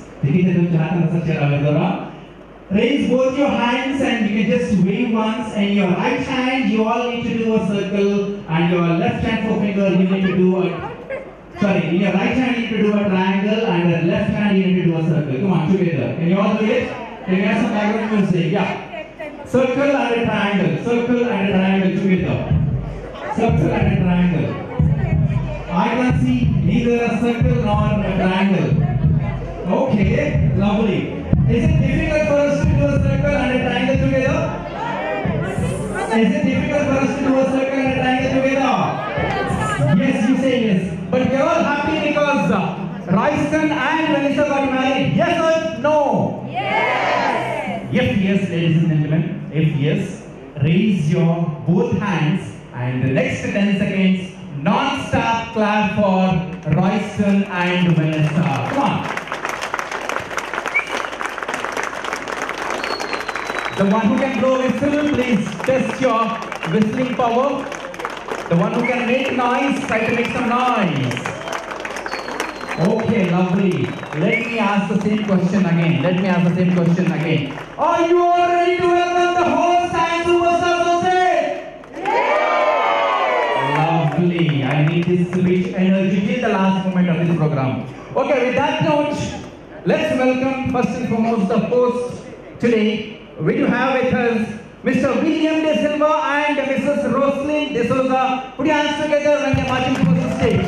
Raise both your hands and you can just wave once, and your right hand you all need to do a circle, and your left hand forefinger you need to do in your right hand you need to do a triangle, and your left hand you need to do a circle. Come on, together. Can you all do it? Can you have some background music? Yeah. Circle and a triangle. Circle and a triangle together. Circle and a triangle. I can see neither a circle nor a triangle. Okay, lovely. Is it difficult for us to do a circle and a triangle together? Is it difficult for us to do a circle and a triangle together? Yes, you say yes. But you're all happy because Royston and Vanessa got married. Yes or no? Yes. If yes, ladies and gentlemen, if yes, raise your both hands, and the next 10 seconds, non-stop clap for Royston and Vanessa. Come on. The one who can blow whistle, please test your whistling power. The one who can make noise, try to make some noise. Okay, lovely. Let me ask the same question again. Are you all ready to welcome the host and superstars on stage? Yes! Lovely. I need this rich energy till the last moment of this program. Okay, with that note, let's welcome first and foremost the host today. We do have with us Mr. William De Silva and Mrs. Roslyn De Souza. Put your hands together when you're marching towards the stage.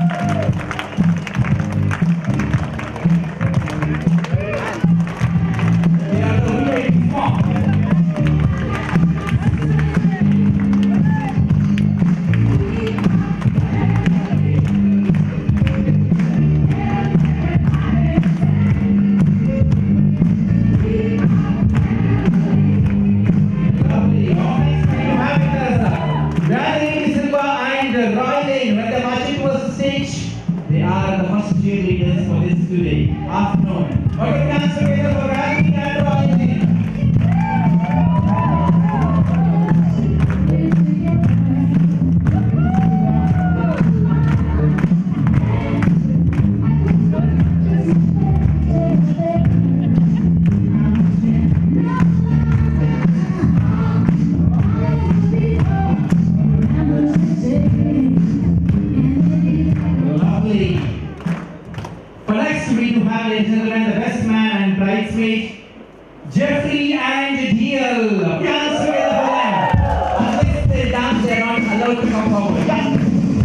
They are the VIP form. Cheerleaders for this today afternoon. Okay, dance together for Randy and Roy. Ladies and gentlemen, the best man and bridesmaid, Jeffrey and Deal. Dance together for them. Unless they dance, they are not allowed to come forward. Yeah.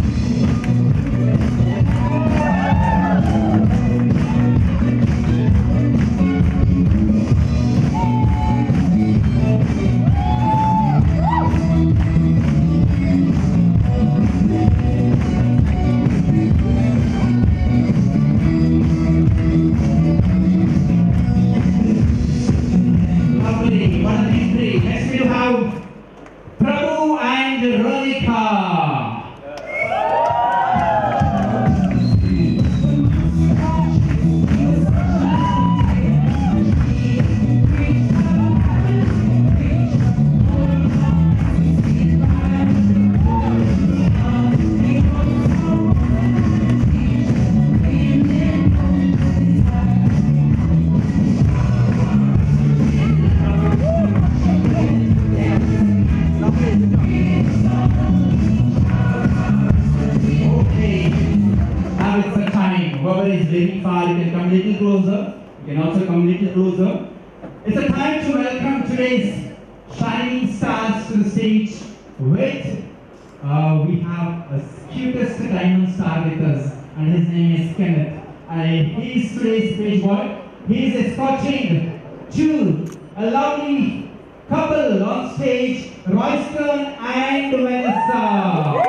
It's a time to welcome today's shining stars to the stage. With we have a cutest diamond star with us, and his name is Kenneth. He is today's page boy. He is escorting two a lovely couple on stage, Royston and Vanessa.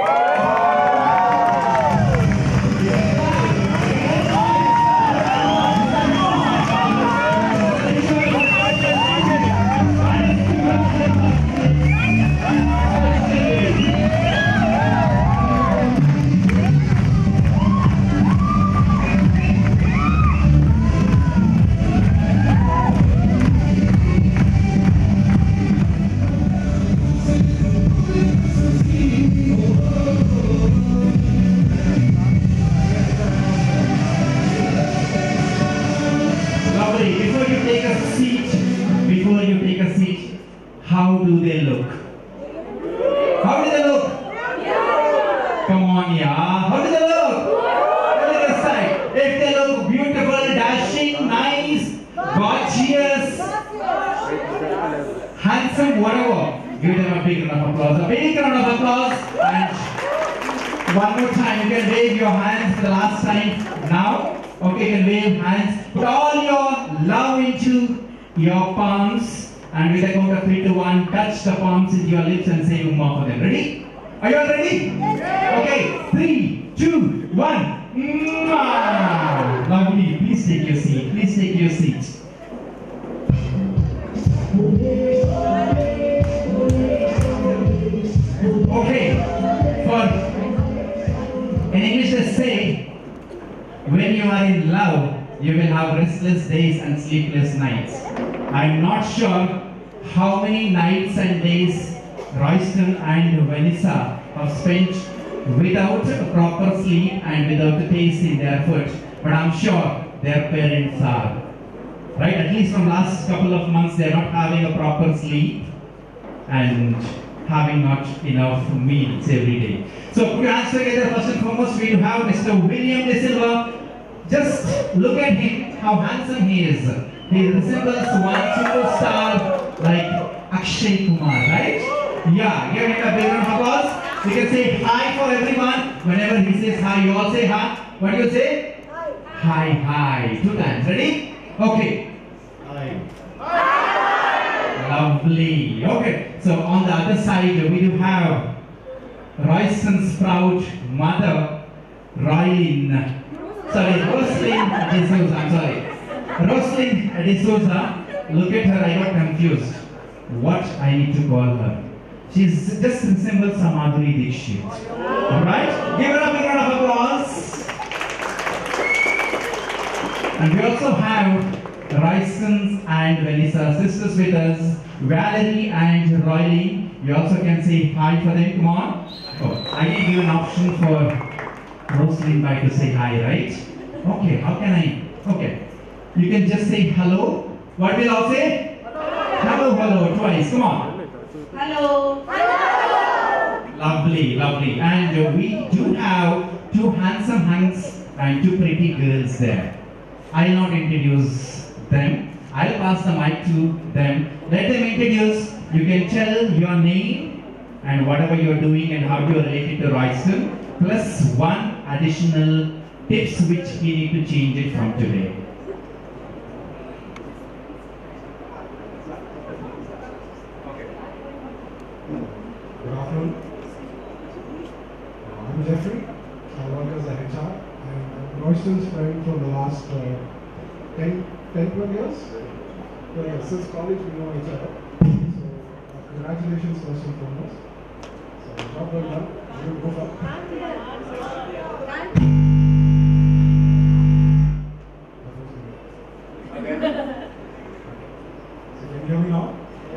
How do they look? How do they look? Come on, yeah. How do they look? Look at this side. If they look beautiful, dashing, nice, gorgeous, handsome, whatever, give them a big round of applause. A big round of applause. And one more time, you can wave your hands for the last time. Now, okay, you can wave hands. Put all your love into your palms. And with a count of 3 to 1, touch the palms into your lips and say Umma for them. Ready? Are you all ready? Yes. Okay. 3, 2, 1. Mwah! Lovely. Please take your seat. Please take your seat. Okay. In English they say, when you are in love, you will have restless days and sleepless nights. I'm not sure how many nights and days Royston and Vanessa have spent without proper sleep and without a taste in their food. But I'm sure their parents are. Right? At least from last couple of months they are not having a proper sleep and having not enough meals every day. So put your hands together. First and foremost we have Mr. William De Silva. Just look at him, how handsome he is. He resembles one superstar like Akshay Kumar, right? Yeah, give him a big round of applause. You can say hi for everyone. Whenever he says hi, you all say hi. What do you say? Hi, hi. 2 times. Ready? Okay. Hi. Hi. Lovely. Okay. So on the other side, we do have Royston's proud mother, Roslyn. Sorry, Roslyn De Souza. I'm sorry. Roslyn De Souza. Look at her, I got confused. What I need to call her? She's just resembles a Madhuri Dixit. Alright? Give her a big round of applause. And we also have Royston and Vanessa sisters with us, Valerie and Royally. You also can say hi for them. Come on. Oh, I gave you an option for Roslyn by to say hi, right? Okay, how can I? Okay. You can just say hello. What will I say? Hello, hello, twice. Come on. Hello. Hello. Lovely, lovely. And we do have 2 handsome hunks and 2 pretty girls there. I'll not introduce them. I'll pass the mic to them. Let them introduce. You can tell your name and whatever you're doing and how you're related to Royston, plus 1 additional tips which we need to change it from today. Good afternoon. I'm Jeffrey. I work as a HR. I'm Royston's friend from the last 10, 12 years. Well, yeah, since college we know each other. So congratulations first and foremost. So job well done. You go for So can you hear me now?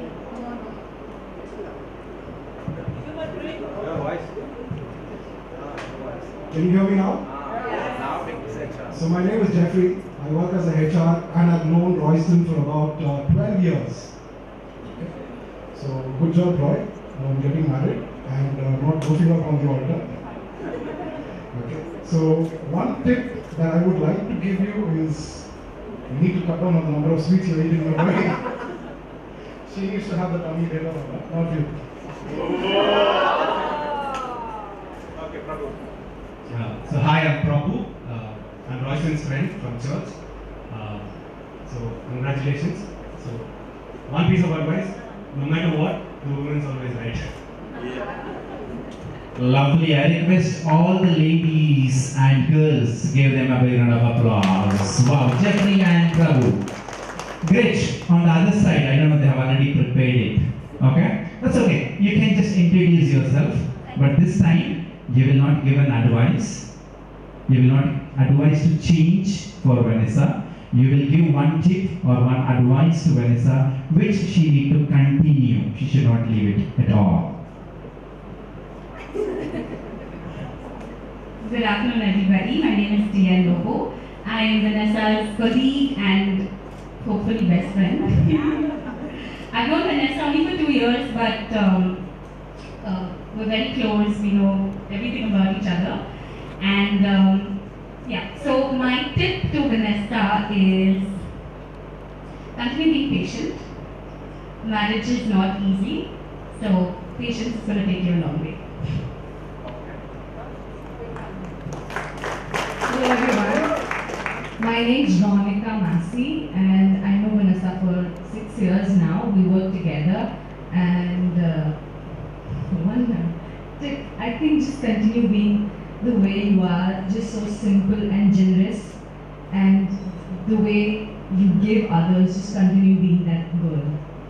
Can you hear me now? So my name is Jeffrey. I work as a HR and I've known Royston for about 12 years. Okay. So good job, Roy, on getting married and not goofing up on the altar. Okay. So one tip that I would like to give you is you need to cut down on the number of sweets you're eating in a day. She needs to have the tummy later on that, not you. Okay, Prabhu. So hi, I'm Prabhu. I'm Royston's friend from church. So congratulations. So one piece of advice: no matter what, the woman is always right. Lovely. I request all the ladies and girls give them a big round of applause. Wow, Jeffrey and Prabhu. Great. On the other side, I don't know, they have already prepared it. Okay? That's okay. You can just introduce yourself, but this time you will not give an advice. You will not advise to change for Vanessa. You will give one tip or one advice to Vanessa, which she need to continue. She should not leave it at all. Good afternoon, everybody. My name is Tia Lobo. I am Vanessa's colleague and hopefully best friend. I've known Vanessa only for 2 years, but we're very close. We know everything about each other. And yeah, so my tip to Vanessa is continue being patient. Marriage is not easy, so patience is going to take you a long way. Hello everyone, my name is Monica Massey and I know Vanessa for 6 years now. We work together and one tip, I think just continue being the way you are, just so simple and generous, and the way you give others, just continue being that girl.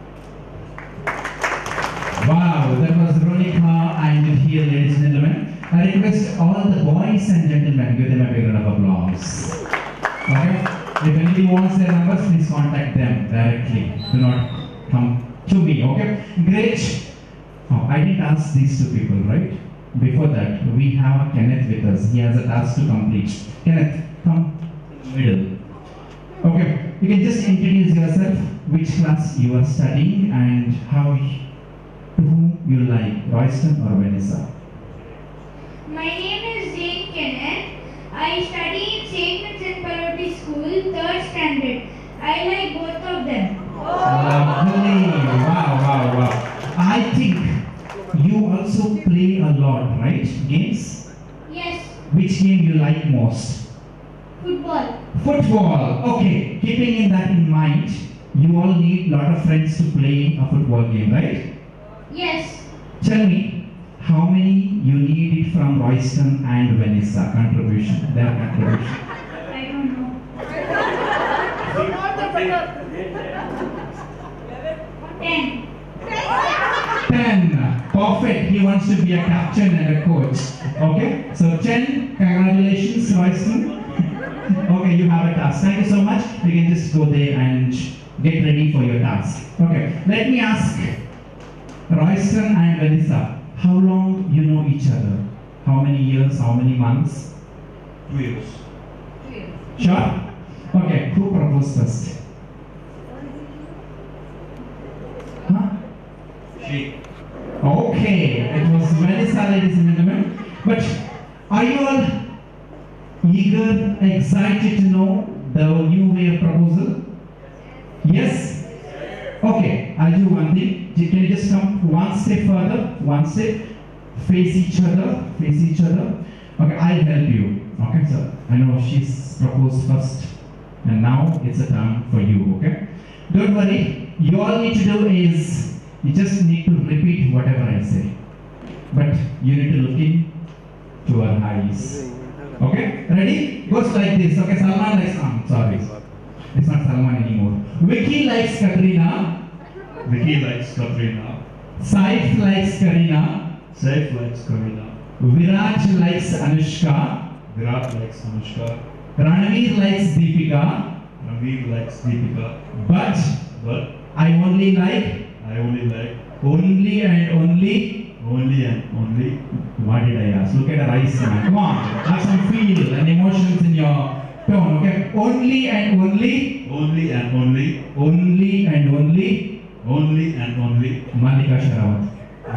Wow, that was Ronika and here, ladies and gentlemen. I request all the boys and gentlemen, give them a big round of applause. Okay? If anybody wants their numbers, please contact them directly. Do not come to me, okay? Great. Oh, I didn't ask these two people, right? Before that, we have Kenneth with us. He has a task to complete. Kenneth, come middle. Okay, you can just introduce yourself, which class you are studying, and how to whom you like, Royston or Vanessa. My name is Jane Kenneth. I study in St. Vincent Pallotti School, 3rd standard. I like both of them. Lovely. Wow. I think you also play a lot, right? Games? Yes. Which game you like most? Football. Football. Okay. Keeping that in mind, you all need a lot of friends to play a football game, right? Yes. Tell me, how many you need it from Royston and Vanessa contribution? Their contribution. I don't know. 10. 10. Perfect. He wants to be a captain and a coach. Okay. So 10. Congratulations, Royston. Okay, you have a task. Thank you so much. You can just go there and get ready for your task. Okay. Let me ask Royston and Vanessa, how long you know each other? How many years? How many months? 2 years. 2 years. Sure? Okay, who proposed first? Huh? She. Okay, it was Vanessa, ladies and gentlemen. But are you all eager, excited to know the new way of proposal? Yes? Okay, I'll do one thing. Can you just come one step further? One step. Face each other. Face each other. Okay, I'll help you. Okay, so I know she's proposed first. And now it's a turn for you, okay? Don't worry. You all need to do is, you just need to repeat whatever I say. But you need to look into her eyes. Okay? Ready? Goes like this. Okay, Salman likes, sorry. It's not Salman anymore. Vicky likes Katrina. Vicky likes Katrina. Saif likes Karina. Saif likes Karina. Virat likes Anushka. Virat likes Anushka. Ranveer likes Deepika. Ranveer likes Deepika. But I only like only and only. What did I ask? Look at her eyes, man. Come on, have some feel and emotions in your tone. Okay, only and only. Malika Sherawat.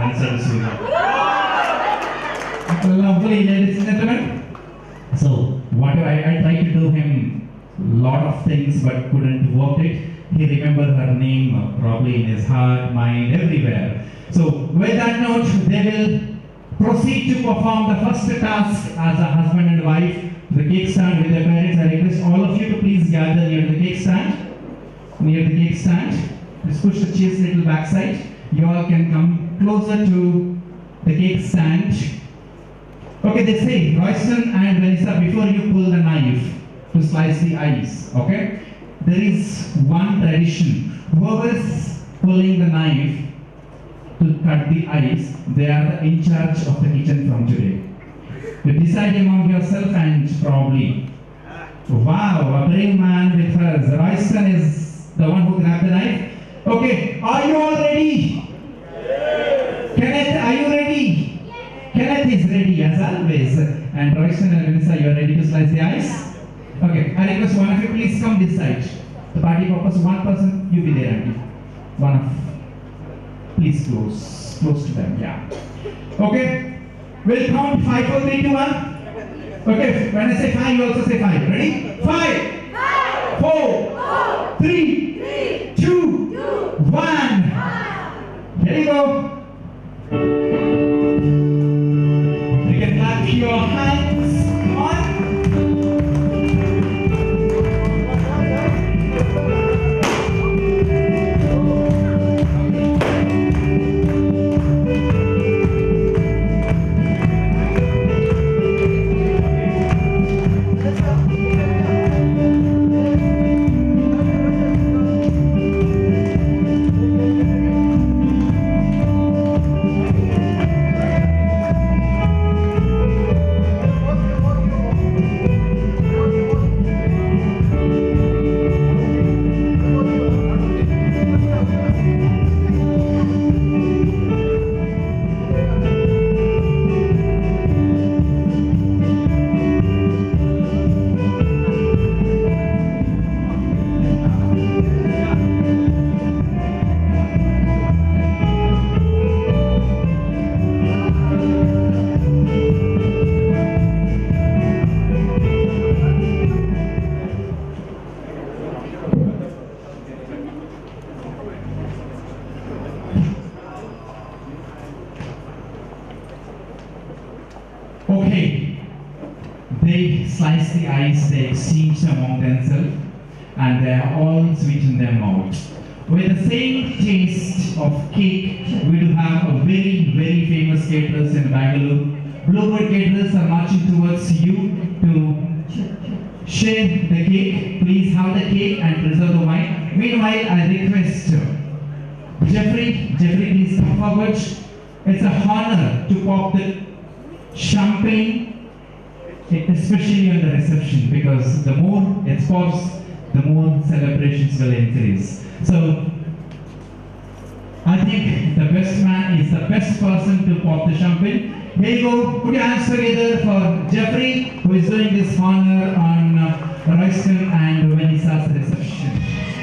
Lovely, ladies and gentlemen. So, what I tried to do him lot of things but couldn't work it. He remembered her name probably in his heart, mind, everywhere. So, with that note, they will proceed to perform the first task as a husband and wife, the cake stand with their parents. I request all of you to please gather near the cake stand. Just push the chairs a little backside. You all can come closer to the cake stand. Okay, they say, Royston and Vanessa, before you pull the knife to slice the ice, okay, there is one tradition. Whoever is pulling the knife to cut the ice, they are in charge of the kitchen from today. You decide among yourself and probably, wow, a brave man with us. Royston is the one who grabbed the knife. Okay, are you all ready? Kenneth, are you ready? Kenneth is ready as always. And Royston and Vanessa, you are ready to slice the ice? Okay, I request one of you please come this side. The party purpose, one person, you be there, auntie. One of, please close to them, yeah. Okay, we'll count 5, 4, 3, 2, 1. Okay, when I say 5, you also say 5. Ready? 5, 4, 3, 2, 1. Here you go. You can clap your hands. Come on. Okay, they slice the ice, they exchange among themselves, and they are all sweet in their mouth. With the same taste of cake, we do have a very, very famous caterers in Bangalore. Bluebird caterers are marching towards you to share the cake. Please have the cake and preserve the wine. Meanwhile, I request Jeffrey, please come forward. It's an honor to pop the champagne, especially on the reception, because the more it pours, the more celebrations will increase. So, I think the best man is the best person to pop the champagne. Here you go, put your hands together for Jeffrey, who is doing this honor on Royston and Vanessa's reception.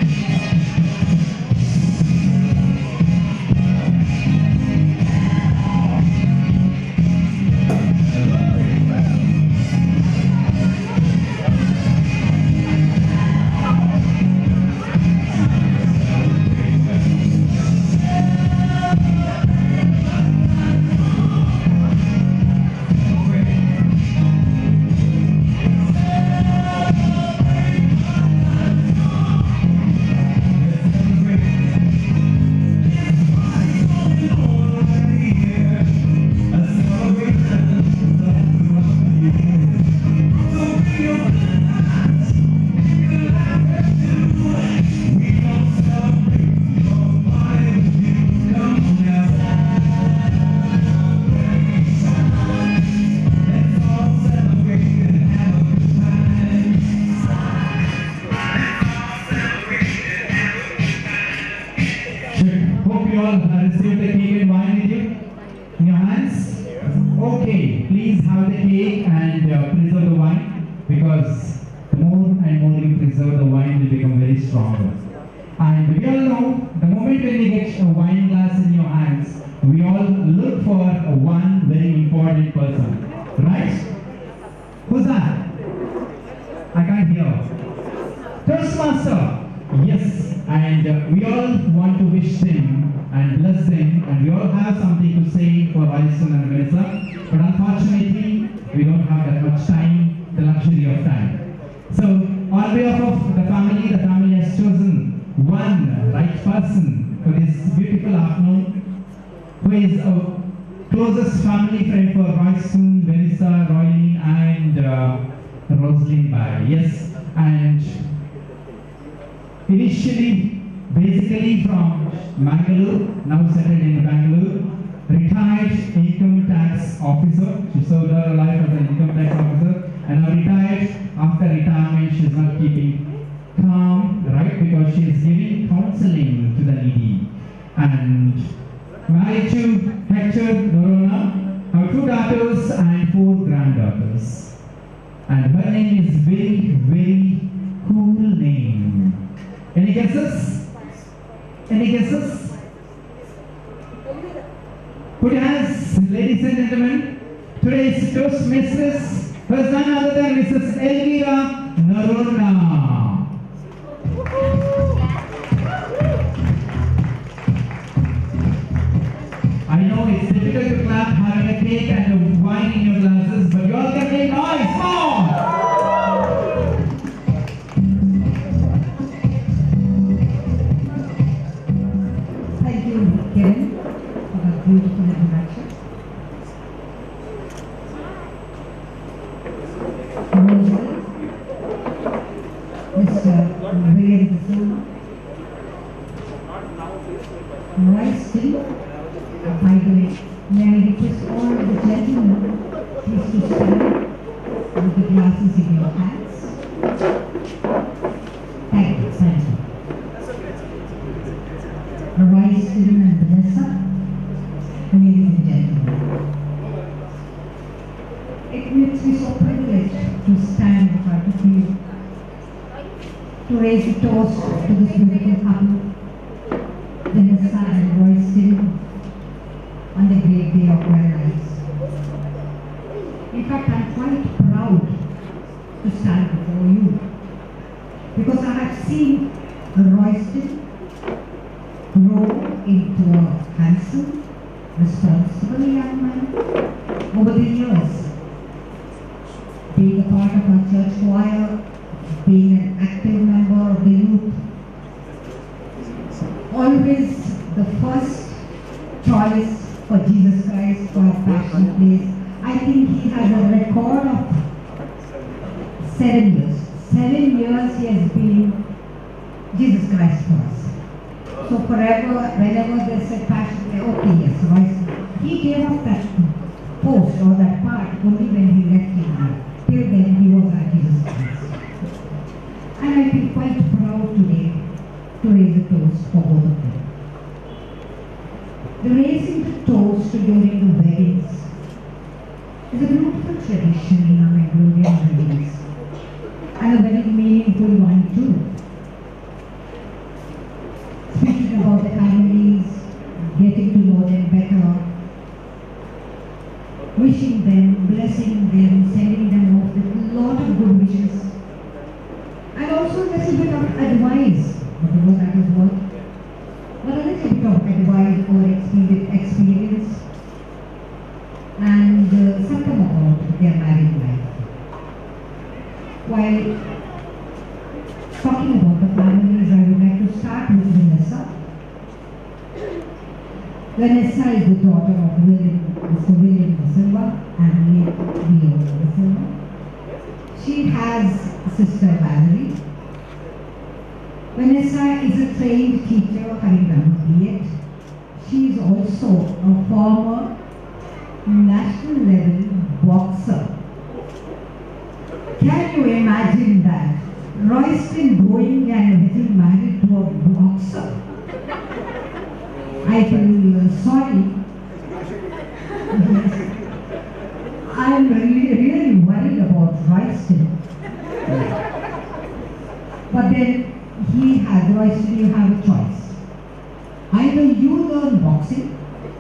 Okay, please have the cake and preserve the wine, because the more and more you preserve the wine, will become very stronger. And we all know, the moment when you get a wine glass in your hands, we all look for one very important person, right? Who's that? I can't hear. Toastmaster. Yes, and we all want to wish him and bless him, and we all have something to say for Royston and Vanessa, but unfortunately, we don't have that much time, the luxury of time. So, on behalf of the family has chosen one right person for this beautiful afternoon, who is a closest family friend for Royston, Vanessa, Roy, and Rosalind Barry. Yes, and initially, basically from Mangalore, now settled in Bangalore, retired income tax officer. She served her life as an income tax officer, and now retired. After retirement, she is not keeping calm, right? Because she is giving counseling to the needy. And married to Hector Norona, have 2 daughters and 4 granddaughters. And her name is very, very cool name. Any guesses? Any guesses? Put your hands, ladies and gentlemen. Today's Toastmasters was none other than Mrs. Elvira Norona. I know it's difficult to clap having a cake and a wine in your glasses, but you all can make noise. Come on! Thank you, Kevin, for that beautiful introduction. Mr. William D'Souza, Royston, by the way, may I request all the gentlemen please to stand with the glasses in your hands. Thank you, thank you. Royston and Vanessa, ladies and gentlemen, it makes me so privileged to stand in front of you to raise a toast to this beautiful couple, Vanessa and Royston, on the great day of their lives. In fact, I'm quite proud to stand before you because I have seen Royston grow into a handsome, responsible young man over the years, being a part of our church choir, being an active member of the youth, always the first choice for Jesus Christ for our passion place. I think he has a record of 7 years. 7 years he has been Jesus Christ for us. So forever, whenever there's a passion play, okay, yes, Royston. He gave up that post or that part only when he left India. Till then he was our Jesus Christ. And I feel quite proud today to raise a toast for both of them. The raising the toast during the weddings is a beautiful tradition in our Mangalorean weddings, and a very meaningful one too. Speaking about the families, getting to know them better, wishing them, blessing them, sending them off with a lot of good wishes, and also a little bit of advice, whatever that is worth. But a little bit of advice or experience and something about their married life. While talking about the families, I would like to start with Vanessa. Vanessa is the daughter of Mr. William D'Souza and Leo D'Souza. She has a sister Valerie. Vanessa is a trained teacher, having done B.Ed. She is also a former national level boxer. Can you imagine that? Royston going and getting married to a boxer. I feel sorry. Yes. I'm really worried about Royston. But then Royston, you have a choice. Either you learn boxing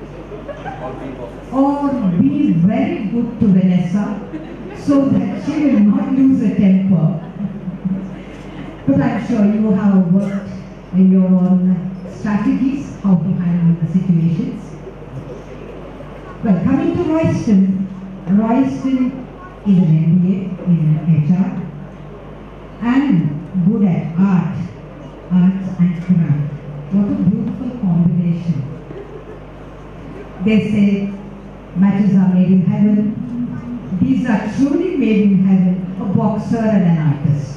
or be very good to Vanessa so that she will not lose her temper. But I'm sure you have worked in your own strategies, how to handle the situations. Well, coming to Royston, Royston is an MBA in HR and good at arts and craft. What a beautiful combination. They say matches are made in heaven. These are truly made in heaven, a boxer and an artist.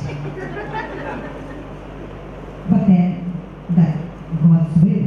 But then, that's God's will.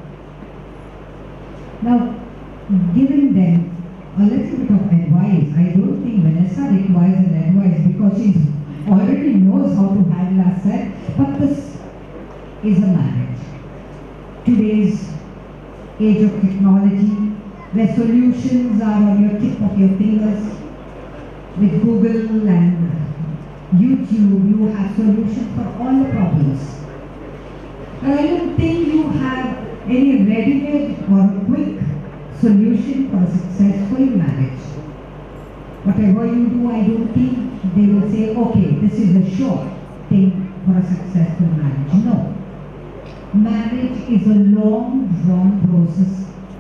Now, giving them a little bit of advice, I don't think Vanessa requires an advice because she already knows how to handle herself, but this is a marriage. Today's age of technology, where solutions are on your tip of your fingers, with Google and YouTube, you have solutions for all the problems. And I don't think you have any ready-made or quick solution for a successful marriage. Whatever you do, I don't think they will say, okay, this is a sure thing for a successful marriage. No. Marriage is a long, drawn process,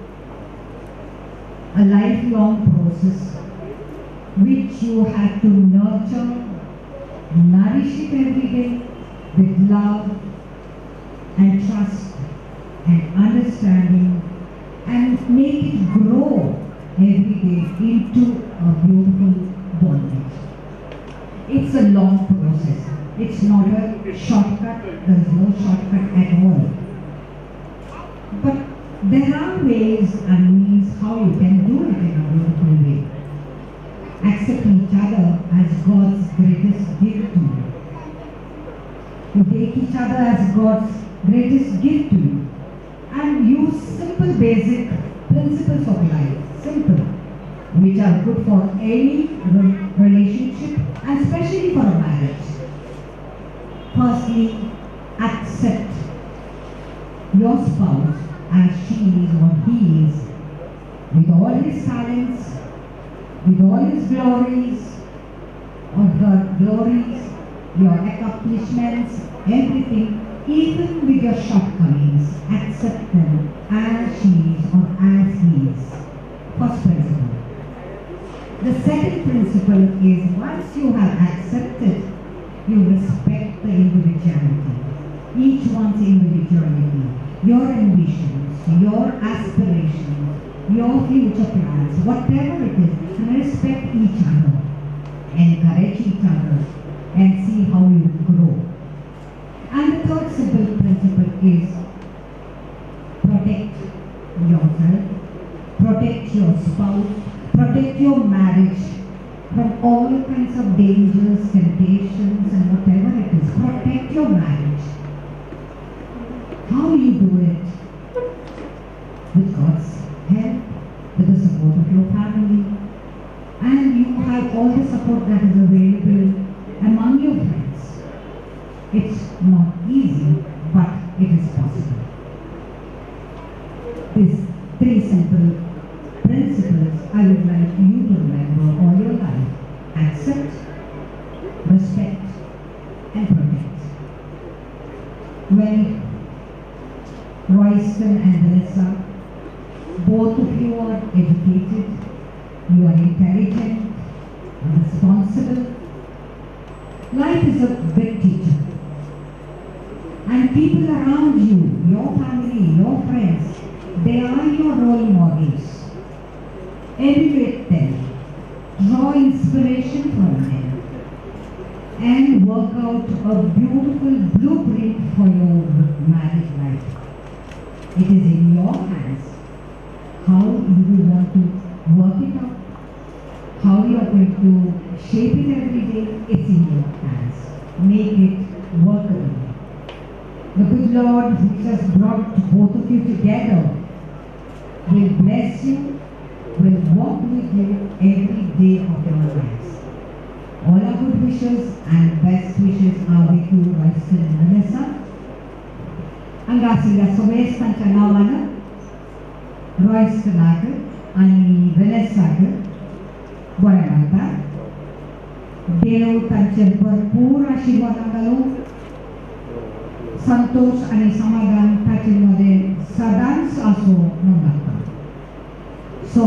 a lifelong process, which you have to nurture, nourish it every day with love and trust and understanding, and make it grow every day into a beautiful bondage. It's a long process. It's not a shortcut. There is no shortcut at all. But there are ways and means how you can do it in a beautiful way. Accept each other as God's greatest gift to you. You take each other as God's greatest gift to you. And use simple basic principles of life, simple, which are good for any relationship and especially for a marriage. Firstly, accept your spouse as she is or he is, with all his talents, with all his glories, or her glories, your accomplishments, everything. Even with your shortcomings, accept them as she is or as he is. First principle. The second principle is once you have accepted, you respect the individuality, each one's individuality, your ambitions, your aspirations, your future plans, whatever it is, respect each other, encourage each other, and see how you grow. And the third simple principle is protect yourself, protect your spouse, protect your marriage from all kinds of dangers, temptations, and whatever it is. Protect your marriage. How you do it? With God's help, with the support of your family, and you have all the support that is available among your friends. It's not easy, but it is possible. These three simple principles I would like you to remember all your life. Accept, respect, and protect. When Royston and Vanessa, both of you are educated, you are intelligent, responsible. Life is a big teacher. And people around you, your family, your friends, they are your role models. Emulate them, draw inspiration from them, and work out a beautiful blueprint for your marriage life. It is in your hands how you will want to work it out, how you are going to shape it every day. It's in your hands. Make it workable. The good Lord, which has brought both of you together, will bless you, will walk with you every day of your lives. All our good wishes and best wishes are with you, Royston and Vanessa. Angasiga Somes Panchanawana, Royston Agar, and Vanessa Agar, Boyanata. Dev Tanchen Pura Shivanangalo. संतोष आणि समाधान त्याच्यामध्ये सदाच असो म्हणतात. So,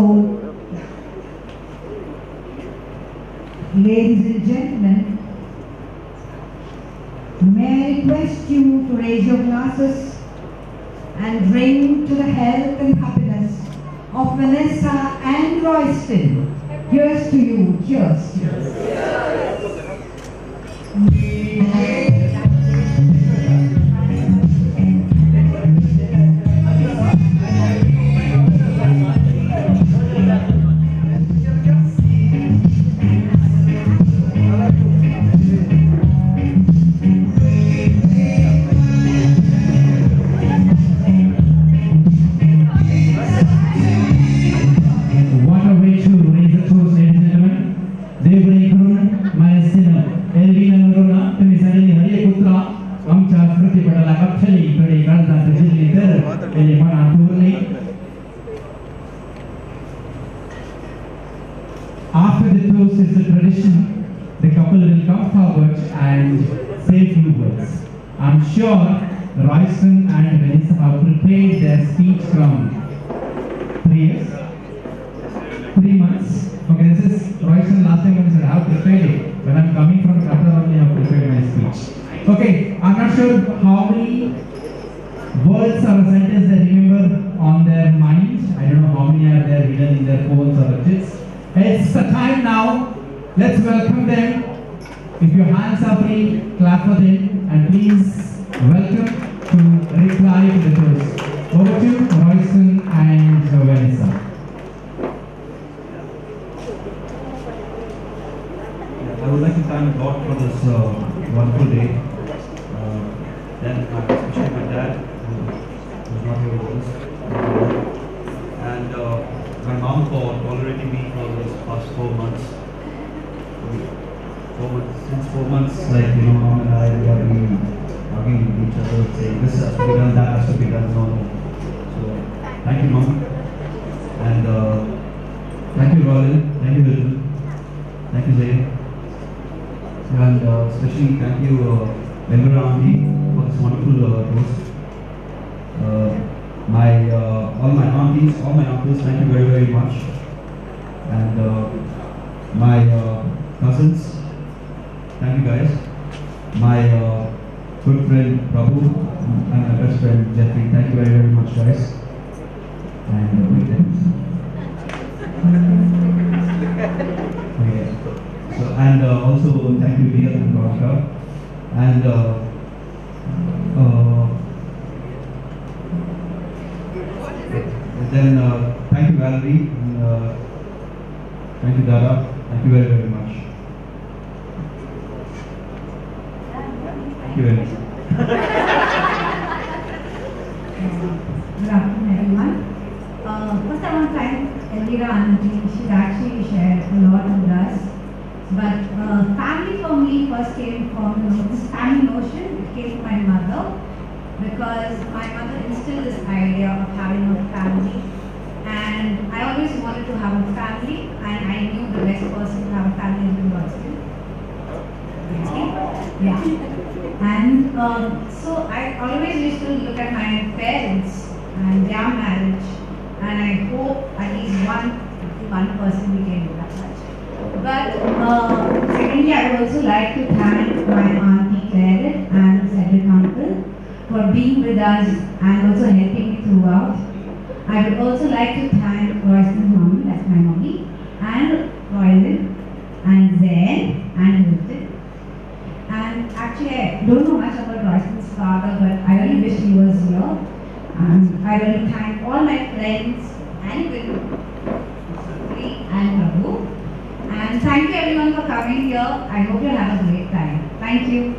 ladies and gentlemen, may I request you to raise your glasses and bring to the health and happiness of Vanessa and Royston. Here's to you. Cheers. After the toast is the tradition, the couple will come forward and say a few words. I'm sure Royston and Vanessa have prepared their speech from 3 years? 3 months? Okay, this is Royston last time when he said I have prepared it. When I'm coming from Qatar only I have prepared my speech. Okay, I'm not sure how many words or sentences they remember on their mind. I don't know how many are there written in their phones or budgets. It's the time now. Let's welcome them. If your hands are free, clap for them and please welcome to reply to the toast. Over to Royston and Vanessa. I would like to thank God for this wonderful day. Then especially my dad, who is not here with us, and my mom for tolerating me for these past 4 months. Since 4 months, like mom and I, we have been arguing with each other, saying this has to be done, that has to be done, no. So thank you, mom, and thank you, Roland, thank you, Hilton, thank you, Zayn, and especially thank you, Elvira auntie, for this wonderful toast. All my aunties, all my uncles, thank you very, very much. And my cousins, thank you guys. My good friend Prabhu and my best friend Jeffrey, thank you very, very much, guys. And okay. So, and also thank you, Leah and Rosha. And then thank you, Valerie, and thank you, Dada. Thank you very, very much. Thank you very much. Good afternoon, everyone. First, I want to thank Elvira auntie. She's actually shared a lot with us. But family for me first came from this family notion. It came from my mother, because my mother instilled this idea of having a family, and I always wanted to have a family, and I knew the best person to have a family is Royston. Yeah. And so I always used to look at my parents and their marriage, and I hope at least one person became that much. But secondly, I would also like to thank my auntie Claire and Cedric uncle for being with us and also helping me throughout. I would also like to thank Royston's mommy, that's my mommy, and Royal, and Zen, and Hilton. And actually, I don't know much about Royston's father, but I really wish he was here. And I want to thank all my friends and Will and Prabhu. And thank you everyone for coming here. I hope you have a great time. Thank you.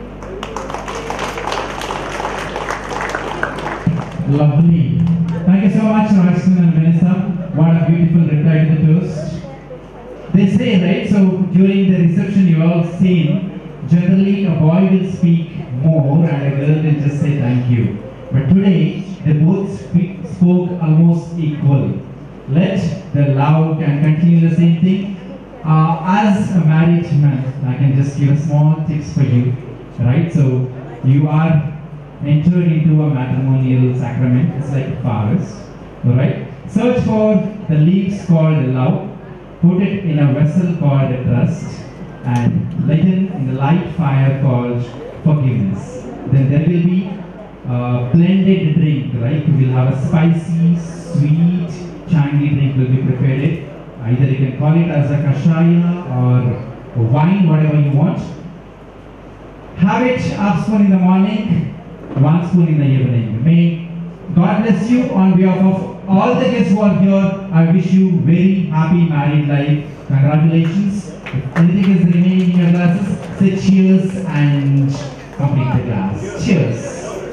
Lovely. Thank you so much, Royston and Vanessa. What a beautiful reply to the toast. They say, right, so during the reception you all seen, generally a boy will speak more and a girl will just say thank you. But today, they both spoke almost equal. Let the love can continue the same thing. As a married man, I can just give a small tips for you, right? So you are entered into a matrimonial sacrament. It's like flowers, all right? Search for the leaves called love, put it in a vessel called trust, and lighten in the light fire called forgiveness. Then there will be blended drink, right? We'll have a spicy, sweet, tangy drink will be prepared. Either you can call it as a kashaya or wine, whatever you want. Have it half spoon in the morning, 1 spoon in the evening. May God bless you. On behalf of all the guests who are here, I wish you very happy married life. Congratulations. If anything is remaining in your glasses, say cheers and complete the glass. Cheers.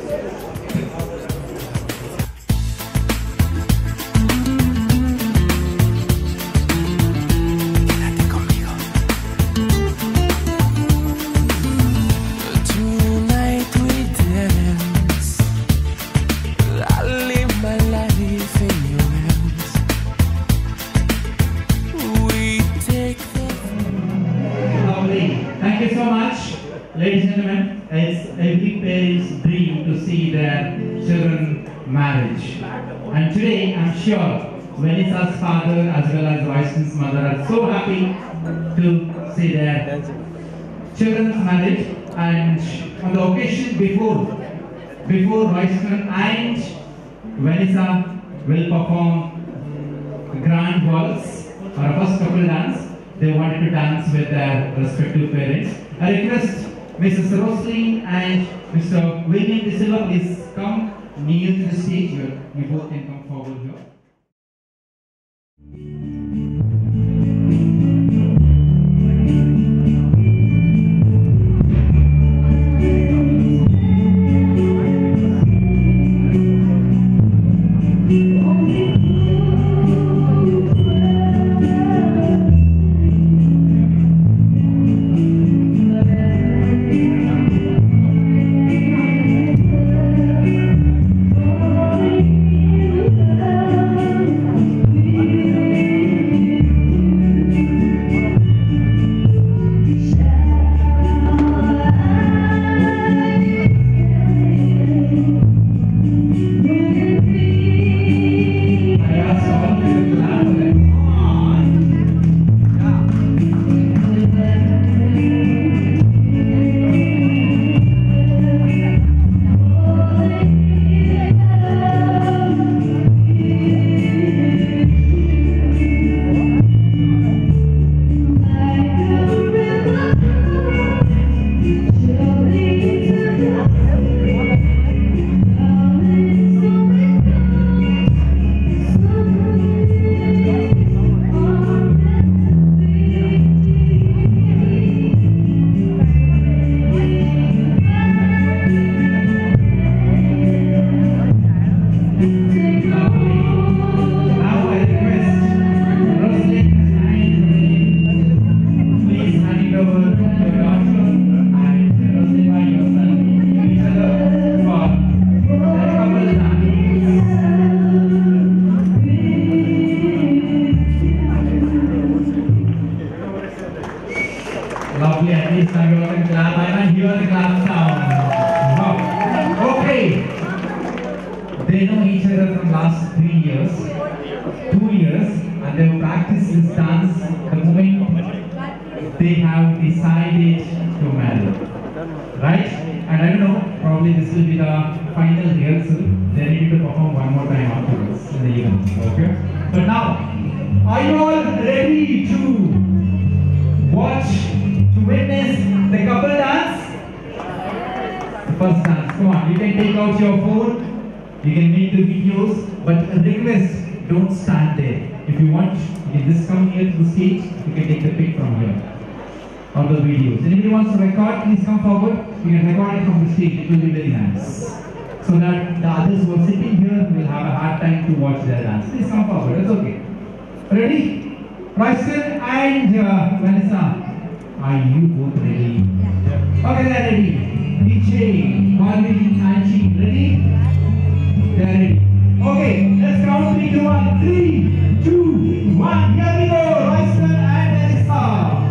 Thank you so much, ladies and gentlemen. It's every parent's dream to see their children marriage. And today, I'm sure Vanessa's father as well as Royston's mother are so happy to see their children's marriage. And on the occasion before Royston and Vanessa will perform grand waltz or a first couple dance, they wanted to dance with their respective parents. I request Mrs. Rosaline and Mr. William De Silva, please come near to the stage here. You both can come forward here. Lovely, at least I got a clap. I can hear the clap sound. Wow. Okay. They know each other from last 3 years, 2 years, and they have practiced this dance the moment they have decided to marry. Right? And I don't know, probably this will be the final rehearsal. They need to perform one more time afterwards in the evening. Okay? But now, are you all ready to watch? To witness the couple dance? The first dance. Come on, you can take out your phone, you can make the videos, but a request, don't stand there. If you want, you can just come here to the stage, you can take the pic from here. Or the videos. Anybody wants to record, please come forward. You can record it from the stage, it will be very nice. So that the others who are sitting here will have a hard time to watch their dance. Please come forward, that's okay. Ready? Royston and Vanessa. Are you both ready? Yeah. Okay, they're ready. DJ, Marvin, Angie, ready? They're ready. Okay, let's count 3, 2, 1. 3, 2, 1. Here we go. Royston and Vanessa.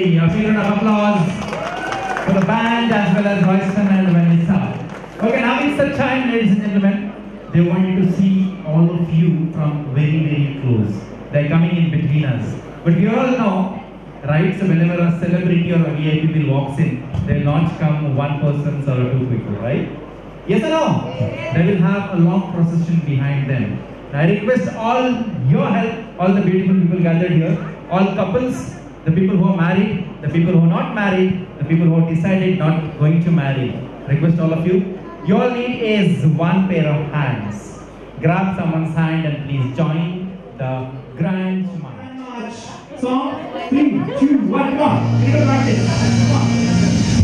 family. A few round of applause for the band as well as Royston and Vanessa. Okay, now it's the time, ladies and gentlemen. They want you to see all of you from very, very close. They're coming in between us. But we all know, right? So whenever a celebrity or a VIP will walks in, they'll not come one person or two people, right? Yes or no? Yes. They will have a long procession behind them. I request all your help, all the beautiful people gathered here, all couples, the people who are married, the people who are not married, the people who have decided not going to marry. Request all of you. You all need is one pair of hands. Grab someone's hand and please join the grand march. Song 3, 2, 1, come on. Little practice. Come on.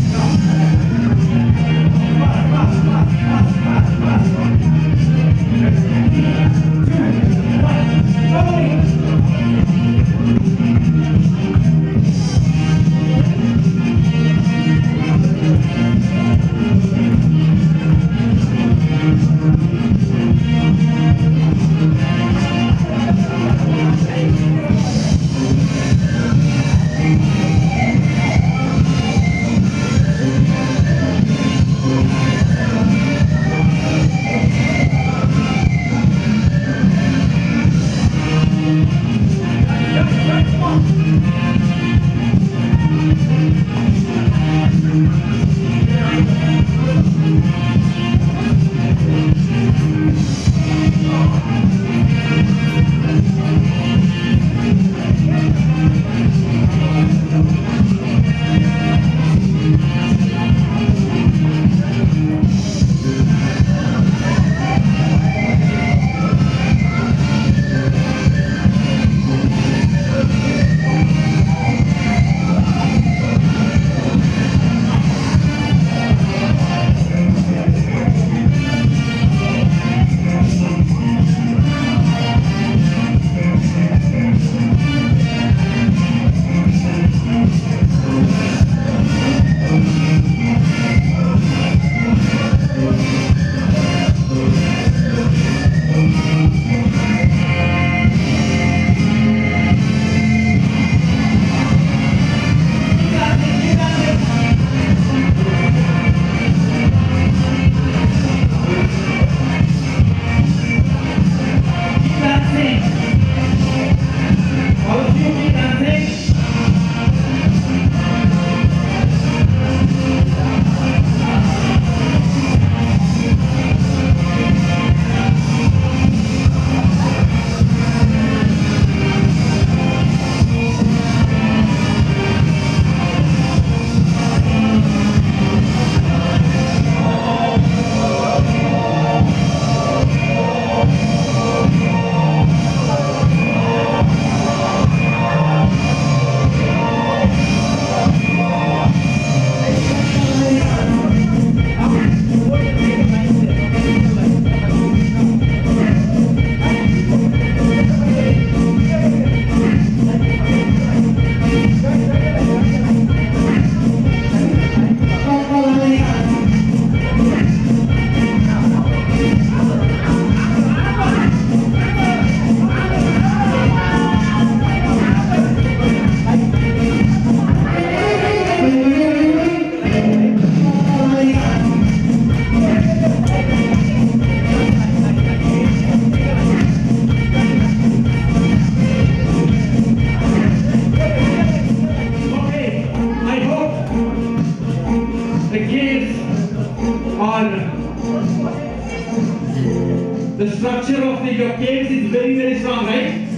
The structure of your caves is very, very strong, right?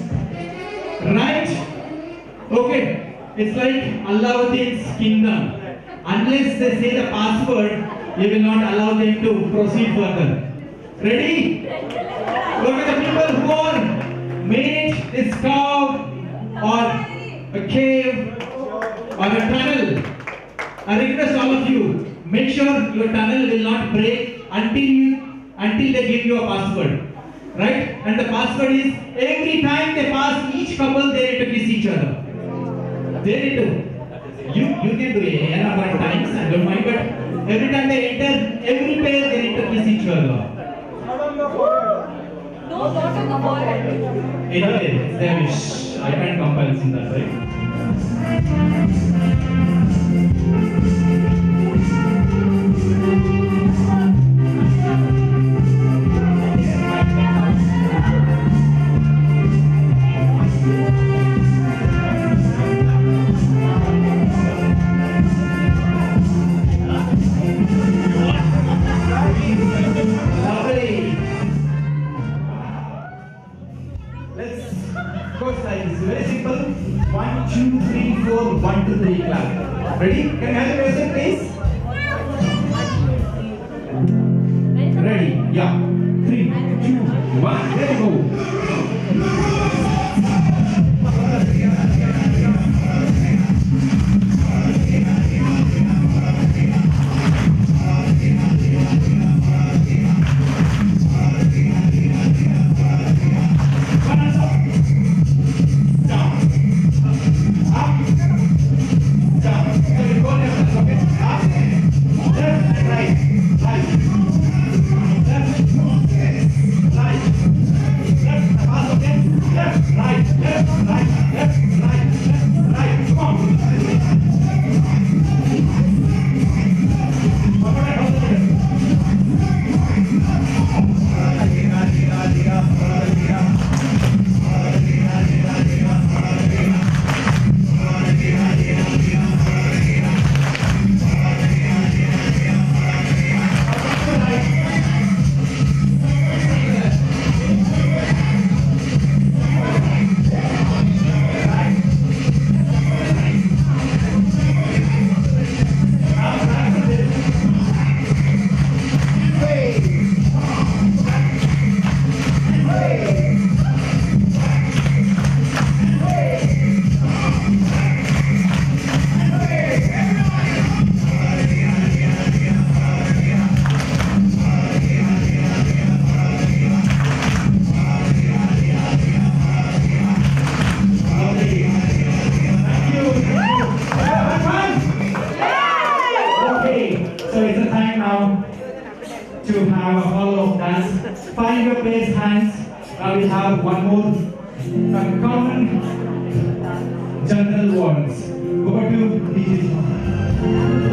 Right? Okay. It's like Allahuddin's kingdom. Unless they say the password, you will not allow them to proceed further. Ready? Look at the people who are made this cave or a cave or a tunnel. I request all of you, make sure your tunnel will not break until they give you a password. Right? And the password is every time they pass each couple, they need to kiss each other. They need to. You can do a number of times, I don't mind, but every time they enter, every pair they need to kiss each other. No, not on the forehead. Anyway, it's their wish. I can't compel in that, right? Yeah. 3, 2, 1. There you go. Find your place, hands. Now we have one more common general words. Over to DJ.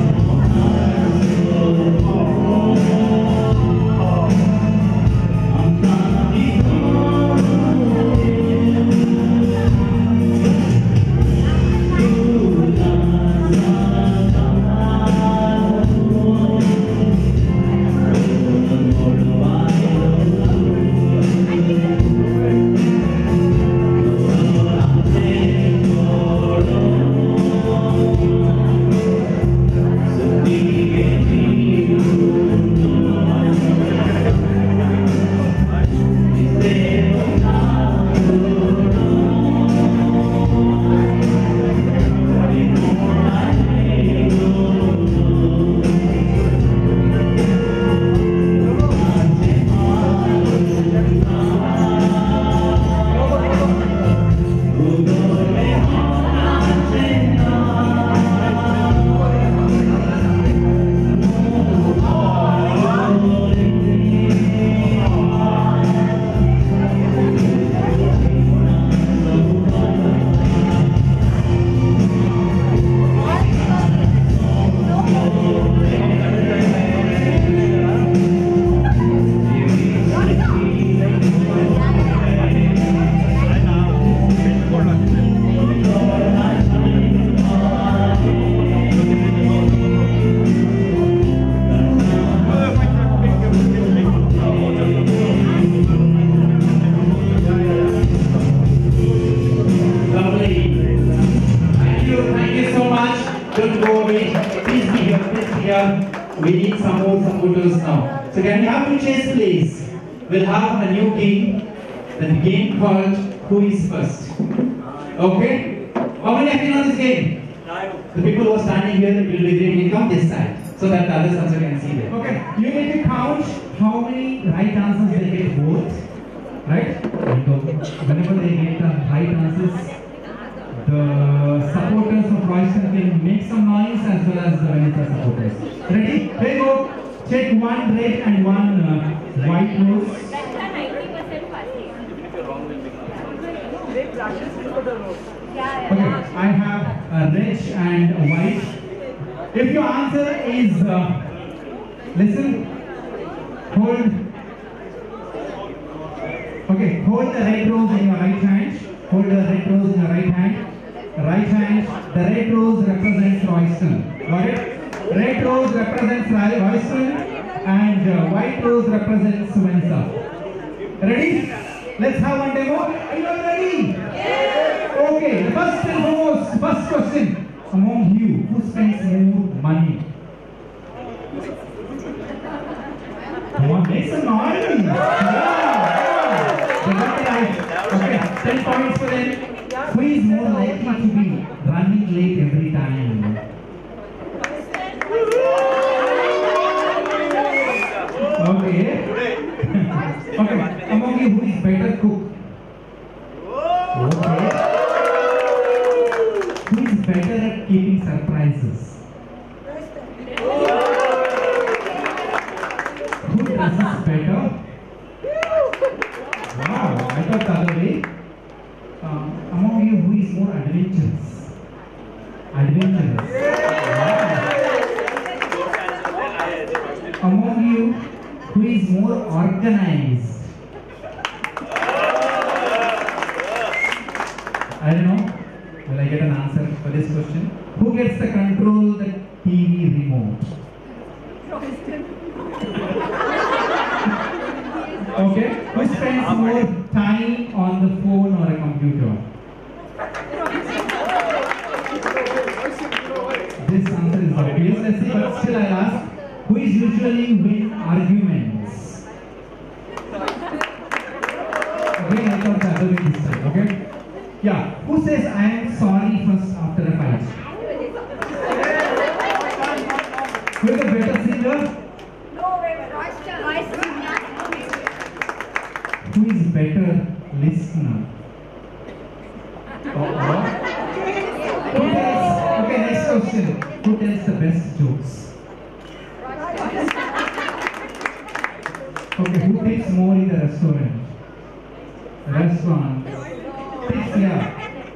We need some more supporters now. So can we have two chairs, please? We'll have a new game, the game called Who is First. Okay? How many of you know this game? The people who are standing here will come this side so that the others also can see them. Okay? You need to count how many right answers they get both. Right? And whenever they get the right answers, the supporters of Royston can make some noise as well as the Vanessa supporters. Ready? Here you go. Take one red and one white rose. Okay, I have a red and a white. If your answer is, listen, hold. Okay, hold the red rose in your right hand. Hold the red rose in your right hand. Right hand, the red rose represents Royston. Got it? Red rose represents Royston and white rose represents Vanessa. Ready? Let's have one demo. Are you all ready? Yes. Okay, the first and foremost, first question. Among you, who spends more money? One. on, make some noise. Okay, 10 points for them. Who is more likely to be running late every time? Okay. Okay, among you, who is better cook? Okay. Who is better at keeping surprises? Who dresses better? Wow, I thought the other way. Among you, who is more adventurous? Adventurous. Wow. Among you, who is more organized? I don't know. Will I get an answer for this question? Who gets to control the TV remote? Okay. Who spends more time on the phone or a computer? This answer is obvious. Let's see, but still I'll ask. Who is usually win arguments? Okay, I thought the other way this time. Okay. Yeah. Who says I am sorry first after a fight? Who is a better singer? Who is better listener? Okay, next question. Who tells the best jokes? Okay, who tips more in the restaurant? Tips, yeah.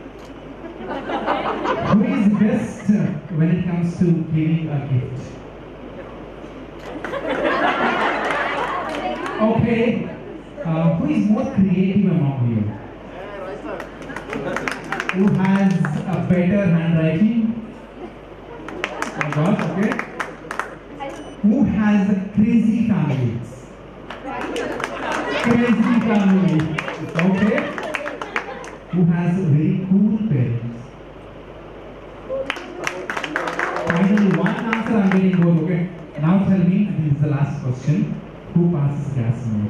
Who is best when it comes to giving a gift? Okay. Who is more creative among you? Who has a better handwriting? Oh gosh, okay. Who has a crazy family? Crazy family. Okay. Who has very cool parents? Finally, one answer I'm getting bored, okay? Now tell me, this is the last question. Who passes gas more?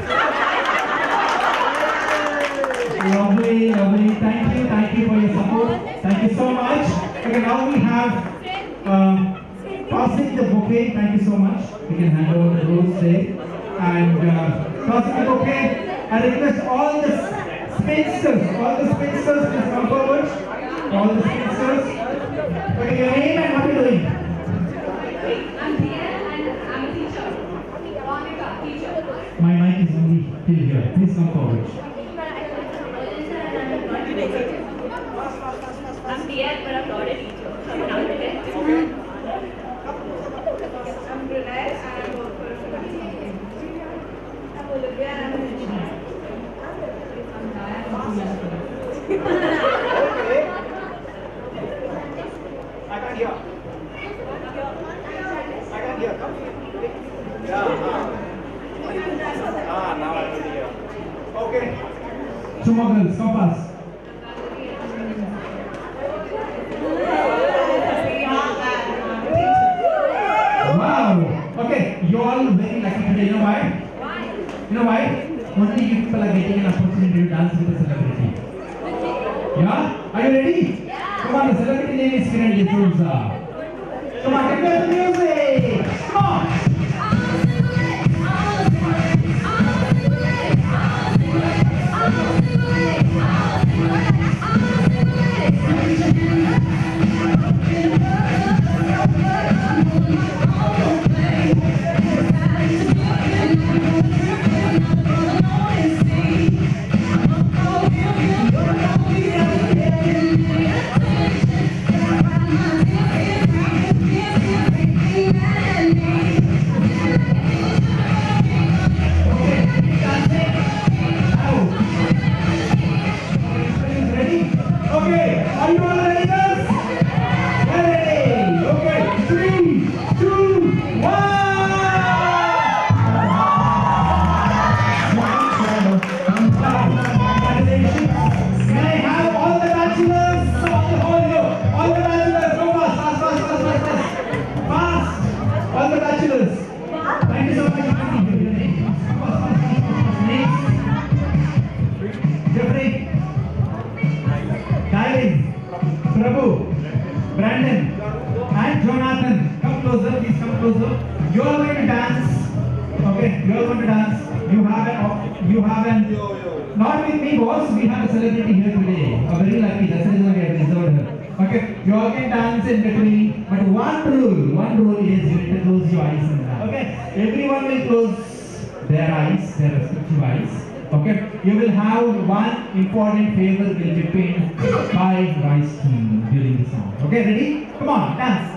Lovely, lovely. Thank you for your support. Thank you so much. Okay, now we have passing the bouquet. Thank you so much. We can hand over the rose there. And passing the bouquet, I request all the spinsters, please come forward. All the spinsters. Okay, your name and what are you doing? I'm Dia and I'm a teacher. My mic is only till here. Please come forward. I'm Dia, but I'm not a teacher. I'm an architect. I'm Brunette and I work for a company. I'm Olivia and I'm an engineer. I'm Daya and I'm a I can't hear. Now I can hear. Okay. Two more girls, come fast. Wow. Okay, you're all very lucky today. You know why? You know why? Only you people are getting an opportunity to dance with a celebrity. Yeah? Are you ready? Yeah. Come on, the celebrity name is Kiran D'Souza. Come on, get the music. Come on. Yeah. Not with me, boss. We have a celebrity here today. A very lucky. That's the reason we have reserved her. Okay, you all can dance in between, but one rule is you need to close your eyes and dance. Okay, everyone will close their eyes, their respective eyes. Okay, you will have one important favor will be paid by Rice team during the song. Okay, ready? Come on, dance.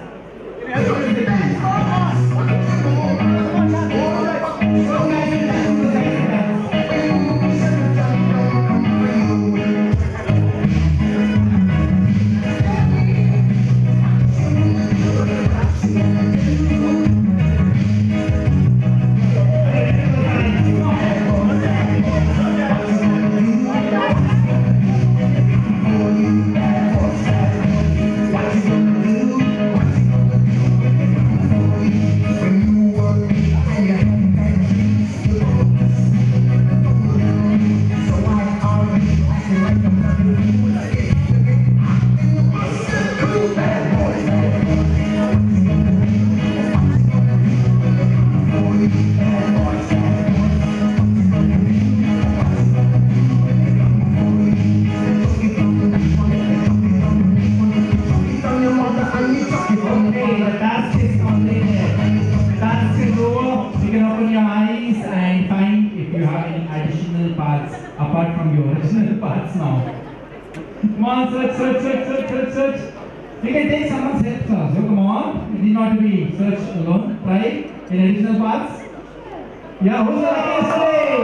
Apart from your original parts now. Come on, search. You can take someone's help also. Come on. You need not to be searched alone. Try in additional parts. Yeah, who's the luckiest today?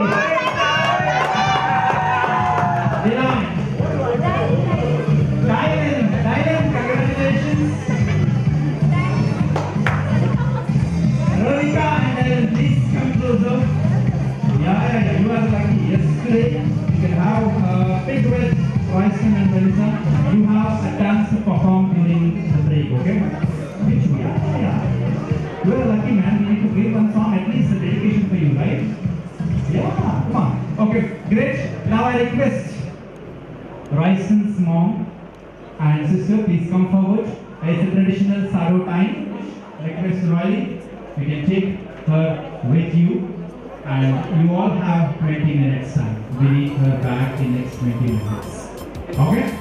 Diamond, congratulations. Rovika, and then please come closer. Yeah, you are lucky. Yesterday, you can have pick with Royston and Melissa. You have a dance to perform during the break, okay? Which one? Yeah. You are lucky, man. We need to play one song, at least a dedication for you, right? Yeah, come on. Okay, great. Now I request Royston's mom and sister, please come forward. It's a traditional Saro time. Request Royally, you can take her with you. And you all have 20 minutes time. We need her back in next 20 minutes. Okay?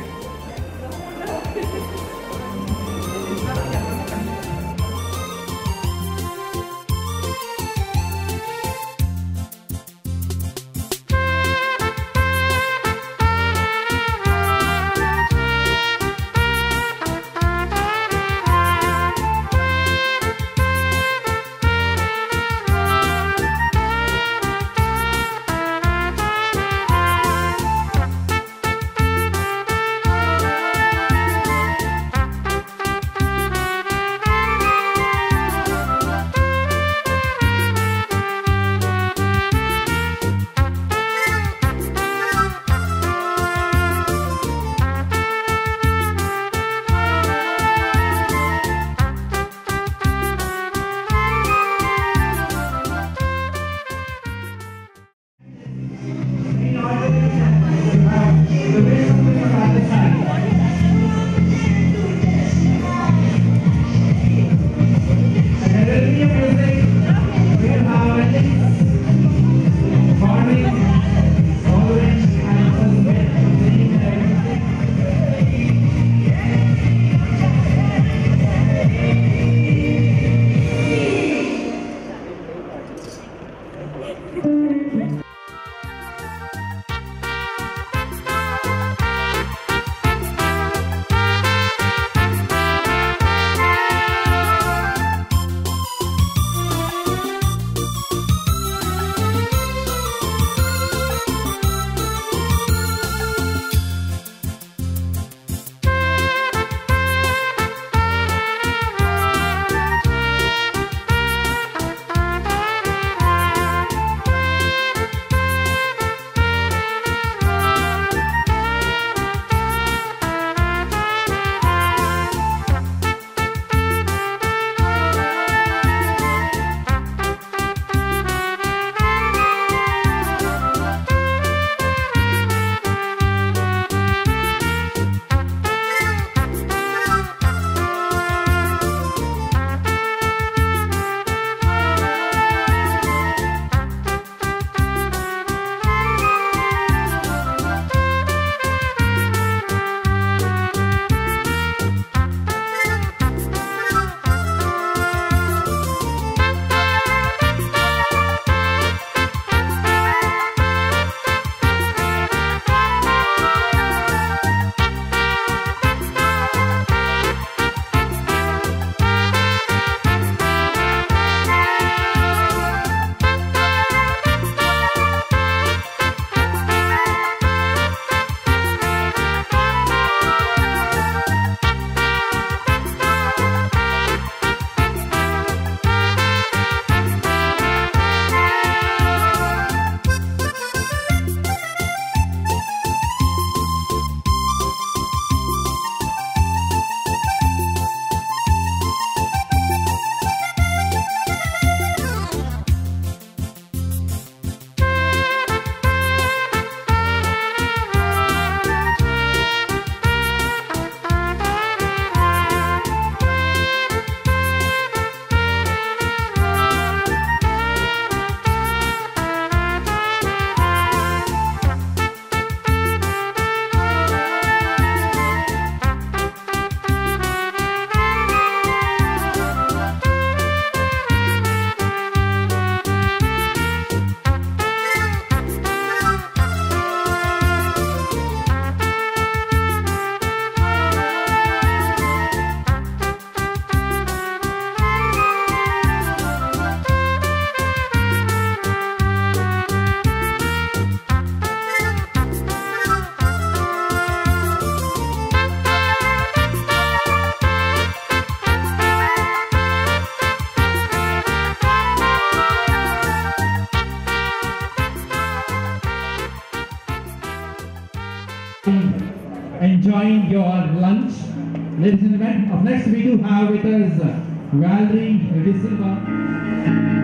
enjoying your lunch. Ladies and gentlemen, up next we do have with us Valerie De Silva.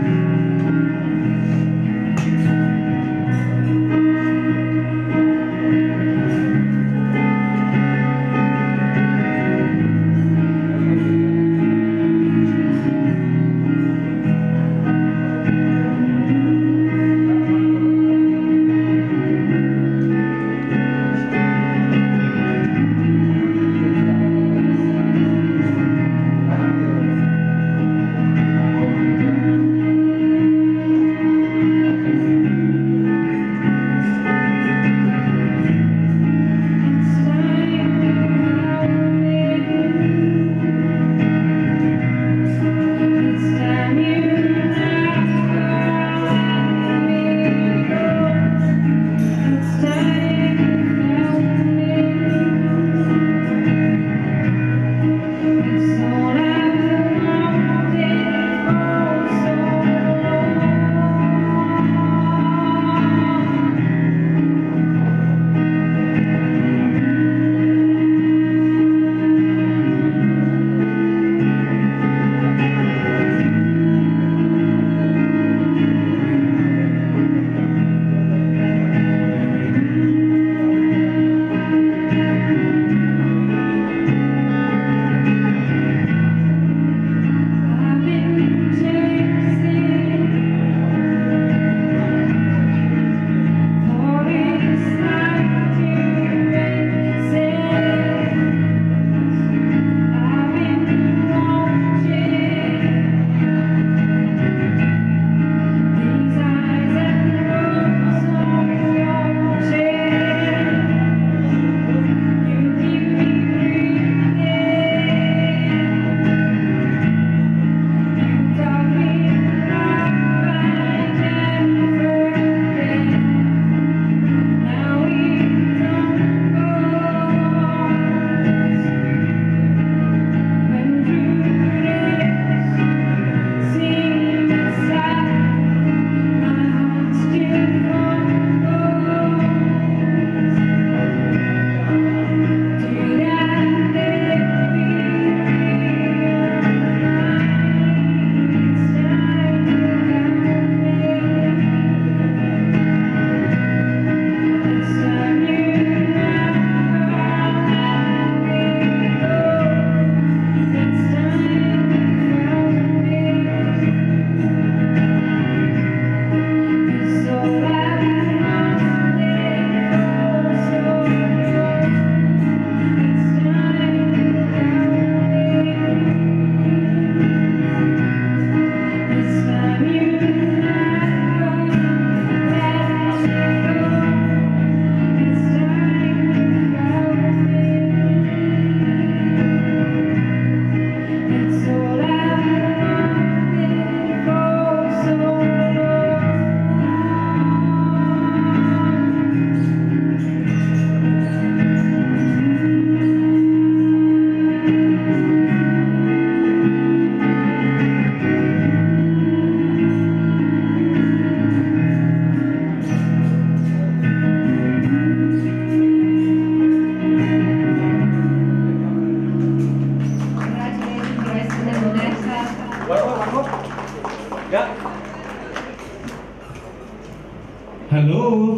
Hello?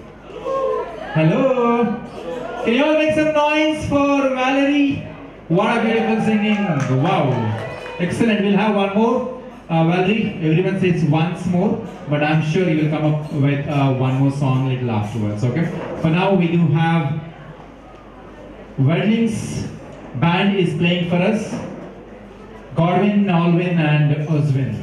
Hello? Can you all make some noise for Valerie? What a beautiful singing. Wow. Excellent. We'll have one more. Valerie, everyone says once more, but I'm sure you will come up with one more song a little afterwards, okay? For now, we do have Weddings band is playing for us. Godwin, Alwyn and Oswin.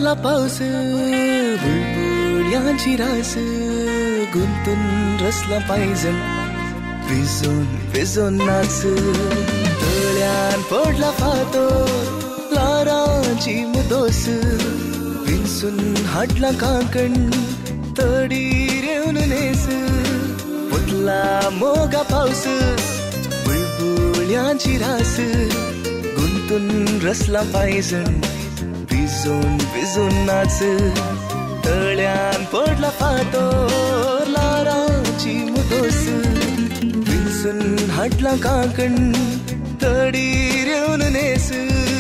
पडला पाऊस बुळबुळ्यांची रास गुंतून रसला पायजण भिजून भिजून नाच तळ्यान पडला फातर लारांची मुदोस विंसून हाडला कांकण तडी रेवन नेस फुटला मोगा पाऊस बुळबुळ्यांची रास गुंतून रसला पायजण भिजून भिजून नाच तळ्यान पडला फातर लारांची मुदोस विंसून हाडला कांकण तडी रेवन नेस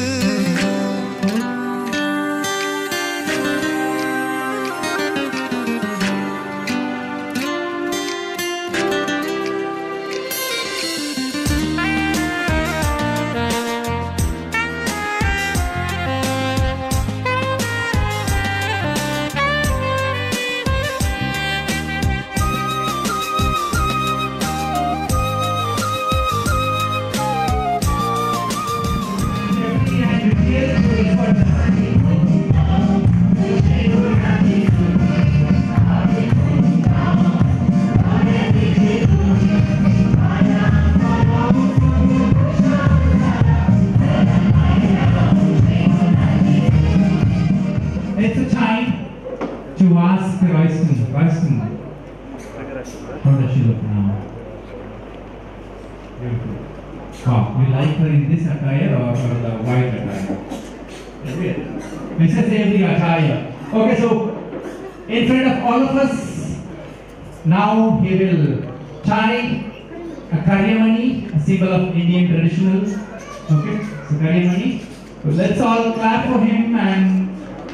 Now he will tie a karyamani, a symbol of Indian traditionals. Okay, so karyamani. So let's all clap for him and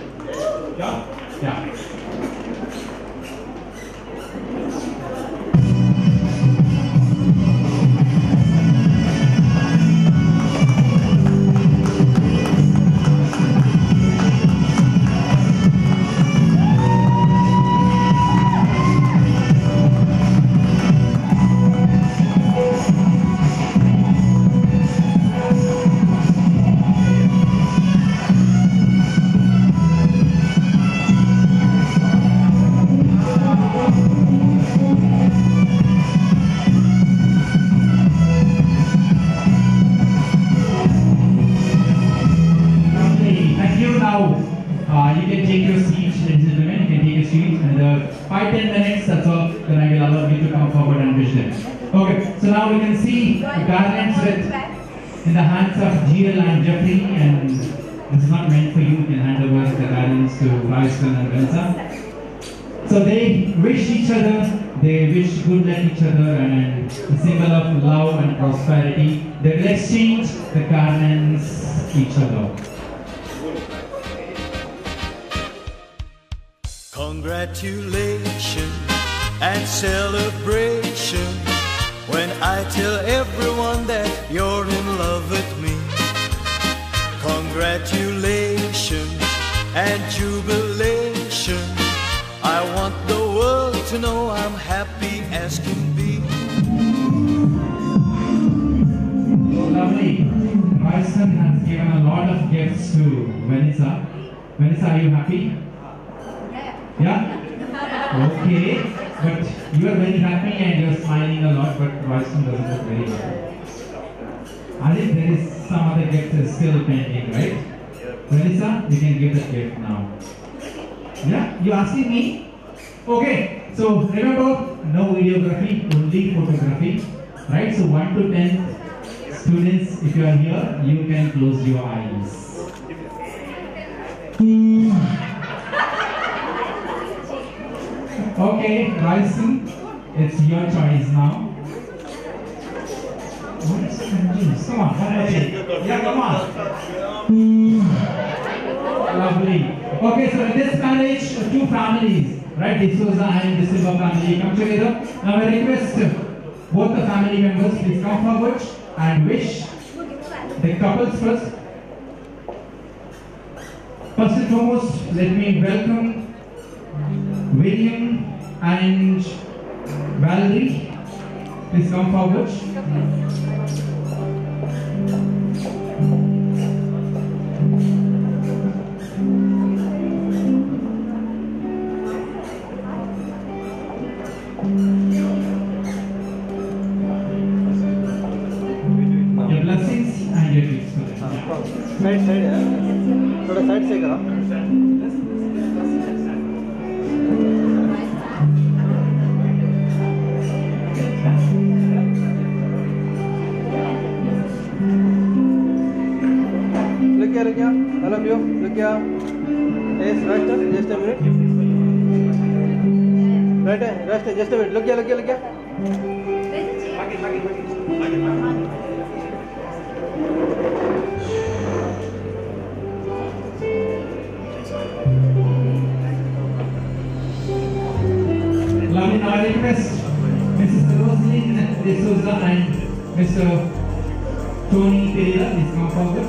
yeah. In the hands of GL and Jeffrey, and it's not meant for you. You can hand over the guardians to Royston and Vanessa. So they wish each other, they wish good luck each other, and a symbol of love and prosperity. They will exchange the garlands each other. Congratulations and celebration when I tell everyone that you're in love with me. Congratulations and jubilation. I want the world to know I'm happy as can be. Lovely. Royston has given a lot of gifts to Vanessa. Vanessa, are you happy? Yeah? Okay. But you are very happy and you are smiling a lot, but Royston doesn't look very happy. I think there is some other gift is still pending, right? Vanessa, you can give the gift now. Yeah? You asking me? Okay. So remember, no videography, only photography. Right? So 1 to 10 students, if you are here, you can close your eyes. Okay, Royston, it's your choice now. Come on, one more thing. Yeah, come on. Lovely. Okay, so in this marriage, two families, right? D'Souza and De Silva family come together. Now I request both the family members, please come forward and wish the couples first. First and foremost, let me welcome William and Valerie. Please come forward. Your blessings and your gifts. Side है थोड़ा side से करो look here all of you look here yes rest just a minute right rest just a minute look here Lovely, now I request Mrs. Rosaline D'Souza and Mr. Tony Pereira, please come forward.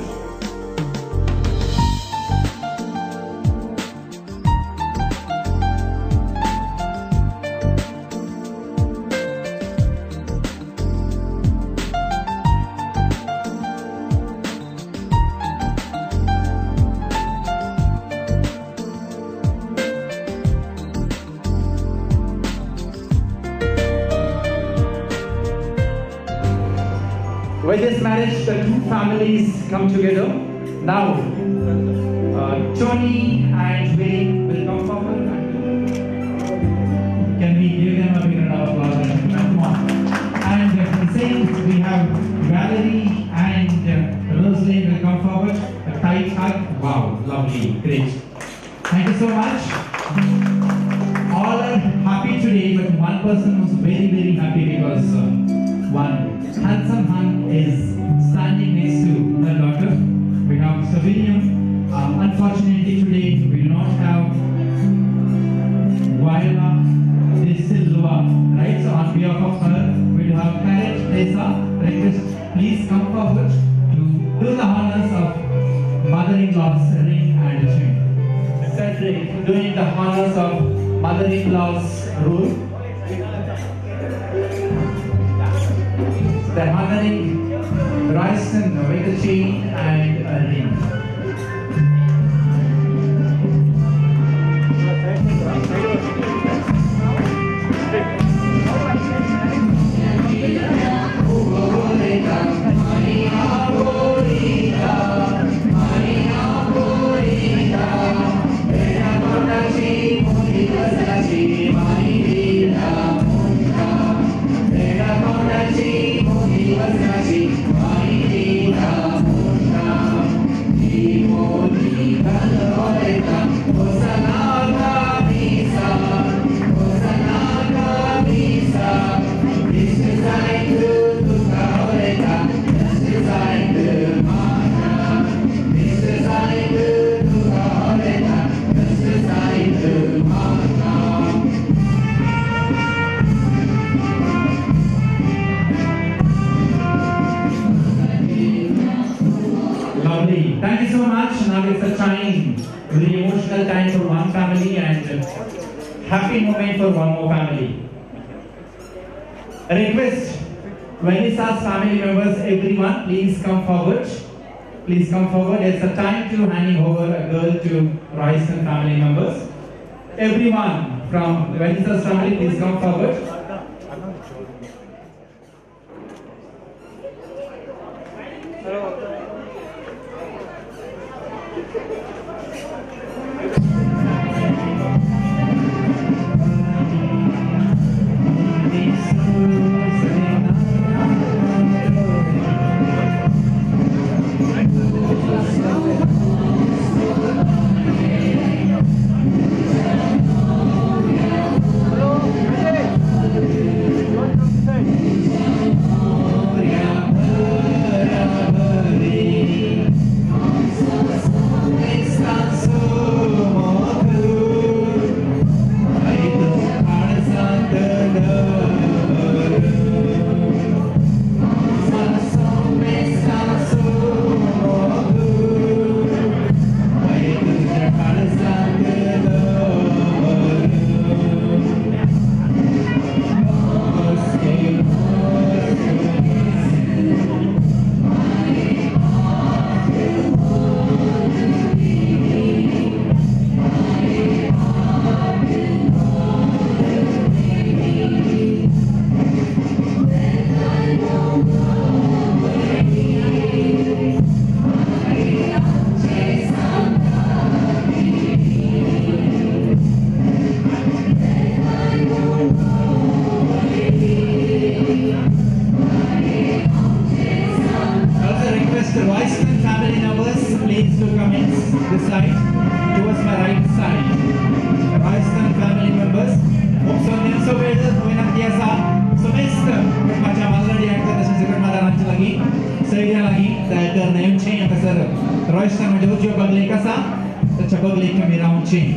With this marriage, the two families come together. Now, Tony and Wayne will come forward. Can we give them a big round of applause? Come on. And the same, we have Valerie and Rosaline will come forward. A tight hug. Wow, lovely, great. Thank you so much. All are happy today, but one person was very, very happy because one handsome hunk is standing next to her daughter. We have Mr. William. Unfortunately today we do not have Viola De Silva, right? So on behalf of her, we will have Karen Tessa. Request, please come forward to do the honors of mother-in-law's ring and chain. Cedric doing the honors of mother-in-law's role. They're honoring Royston with a chain and a ring. Thank you so much. Now it's a time, very emotional time for one family and happy moment for one more family. A request, Vanessa's family members, everyone, please come forward. Please come forward. It's a time to handing over a girl to Royston family members. Everyone from Vanessa's family, please come forward. lagi, saya lagi, saya kerana yang ceng yang kasar. Royston macam ujian bagli kasar, tak bagli kami round ceng.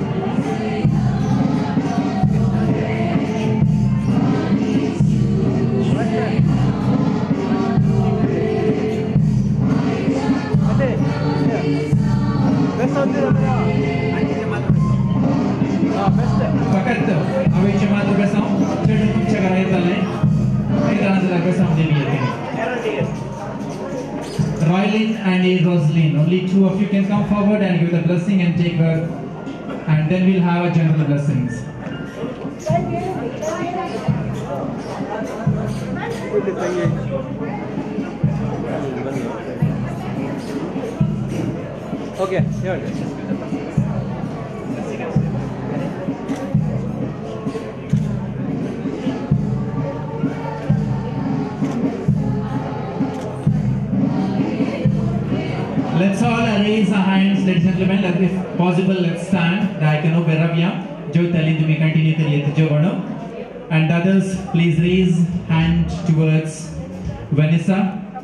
Fakat awi cuma tu besam, cerita tujuh cara itu le. Ini adalah besam dia ni. Roylin and Roslyn, only two of you can come forward and give the blessing and take her, and then we'll have a general blessings. Okay, here it is. Let's all raise our hands, ladies and gentlemen. If possible, let's stand. Daikano Beravia, Jo Talindu may continue to read the Jovano. And others, please raise hand towards Vanessa.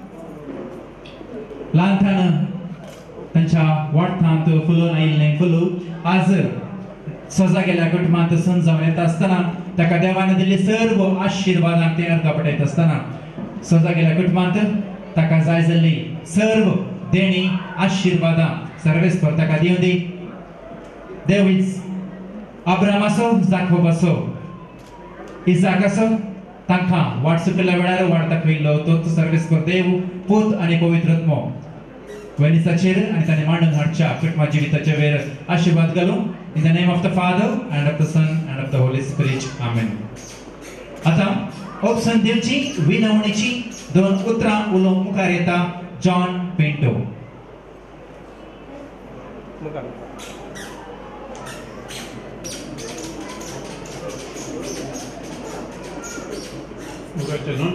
Lantana Tancha, what Tanto, Fulo Nail name Fulu, Azir, Sozagela Kutmanta Sunzam, Tastana, Takadevana de Servo, Ashirvadan Ter Kapate Tastana, Sozagela Kutmanta, Takazazali, Servo. देनी आशीर्वादा service पर तक दियो दी देविस अब्रामासो जाकोबासो इसाकासो तंखा WhatsApp ला वेळार वार्ता कइलो तो service पर देव पुत आणि पवित्रत्व वेनिसाचेर आणि ताने मांडून हाडच्या कुटुंबा जीविताचे वेर आशीर्वाद घालूं in the name of the father and of the son and of the holy spirit amen आता ऑप्शन देवची विनवणीची दोन उतरां उलोवंक मुखार येता John Pinto. Good afternoon.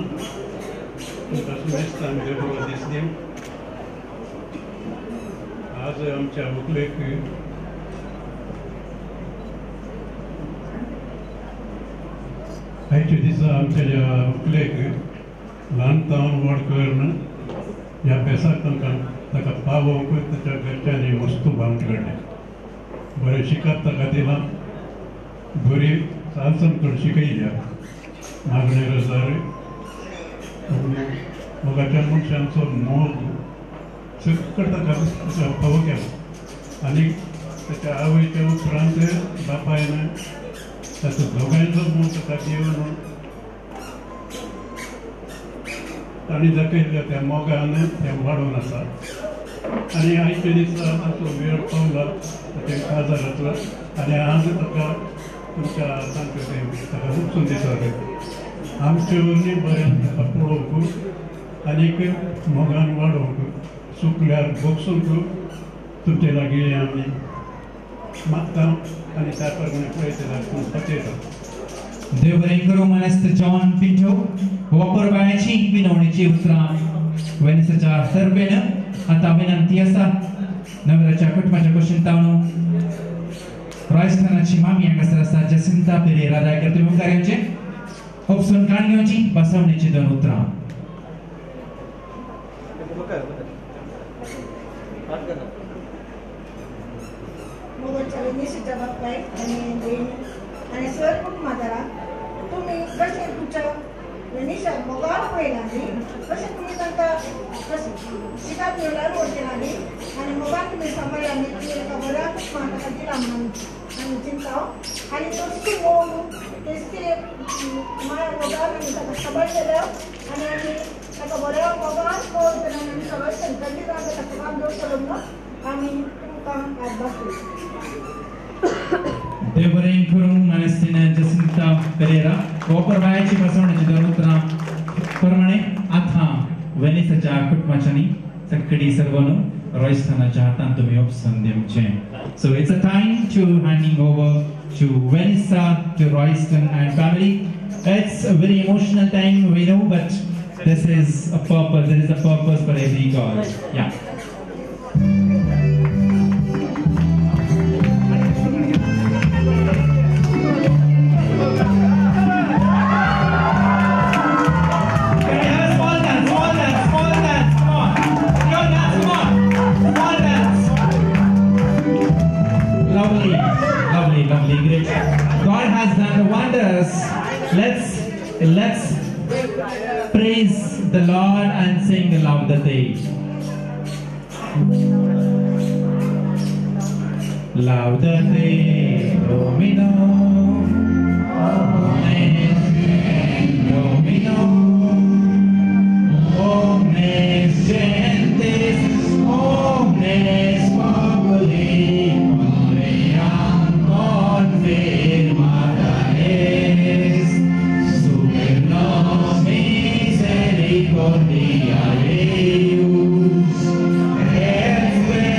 I'm here this name. आज आमच्या उकलेक आयच्या दिसा आमच्या उकलेक ल्हानतावन व्हड करून या पेसाक ताका पावोवंक ताच्या घरच्यांनी वस्तू बांद काडले बरें शिकत ताका दिलां बरी सालसम करून शिकयल्या मागणे रजार मोगाच्या मनशांचो मोग सकट ताका फावो केलो आनी ताच्या आवयच्या उपरांत बापायन ताचो दोगांयचो मोग ताका दिवन ताणी दाखयल्ल्या त्या मोगान तें वाडोवन आसा आनी आयच्या दिसा ताचो वेळ पावला ताच्या काजारांतलो आनी आज ताका तुमच्या सांगता ताका उपसून दितात आमच्यो न्ही बरें ताका पळोवंक आनीक मोगान वाडोवंक सुकल्यार बोगसूंक तुमचे लागीं आमी मागता आनी त्या प्रमाणे पळयता पूण पचयता देव बरें करूं मनस्त जॉन पिंटो वापरबायाची विनवणीची उतरां वेनिसाच्या सर्वेन आता विनंती आसा नवऱ्याच्या कुटुंबाच्या कुशींतावणू राजस्थानाची मामी हांगासर आसा जसिंता पेरेरा दायकर तुमी मुखार येवचें उपसून काण घेवची बसवणेची दोन उतरां आणि सर कुटुंबादारा तुम्ही कसे तुमच्या निशा मोगार पळयला न्ही कशें तुमी तांकां शिकात येयल्यार वरकेला न्ही आनी मोगार तुमी सांबाळ्ळा न्ही तुमी एका बऱ्या कुटुंबाक ताका दिला म्हणून आमी चिंताव आनी तशी मोग तेच माया मोगार आमी ताका सांबाळलेलो आनी आमी ताका बऱ्या मोगार पळोवन आमी सगळें संकल्पीत आसा ताका काम दवरतलो आमी तुमकां आदबास करता देव बरें करूं मनस्तीन जसिंता पेरेरा वापरबायाची बसवणेची दोन उतरां प्रमाणे आतां वेनिसाच्या कुटुंबाच्यांनी सगळी सर्वांनो राजस्थानाच्या हातांत तुमी उपसून दिवचें so it's a time to handing over to Vanessa to Royston and family it's a very emotional time we know but this is a purpose there is a purpose for every god या Small dance. us. Let's praise the Lord and sing Laudate. Laudate Domino, Domino, omnes gentes, omnes populi, gloriam confirmata est, super nos misericordia Deus, et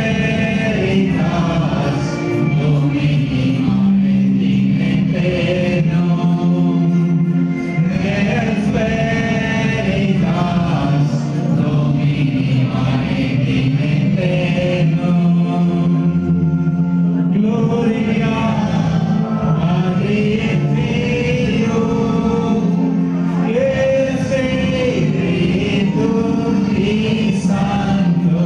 veritas Domini amen dignem eternum, et veritas Domini amen dignem eternum. Gloria Patri et Filio et Spiritus Sancto,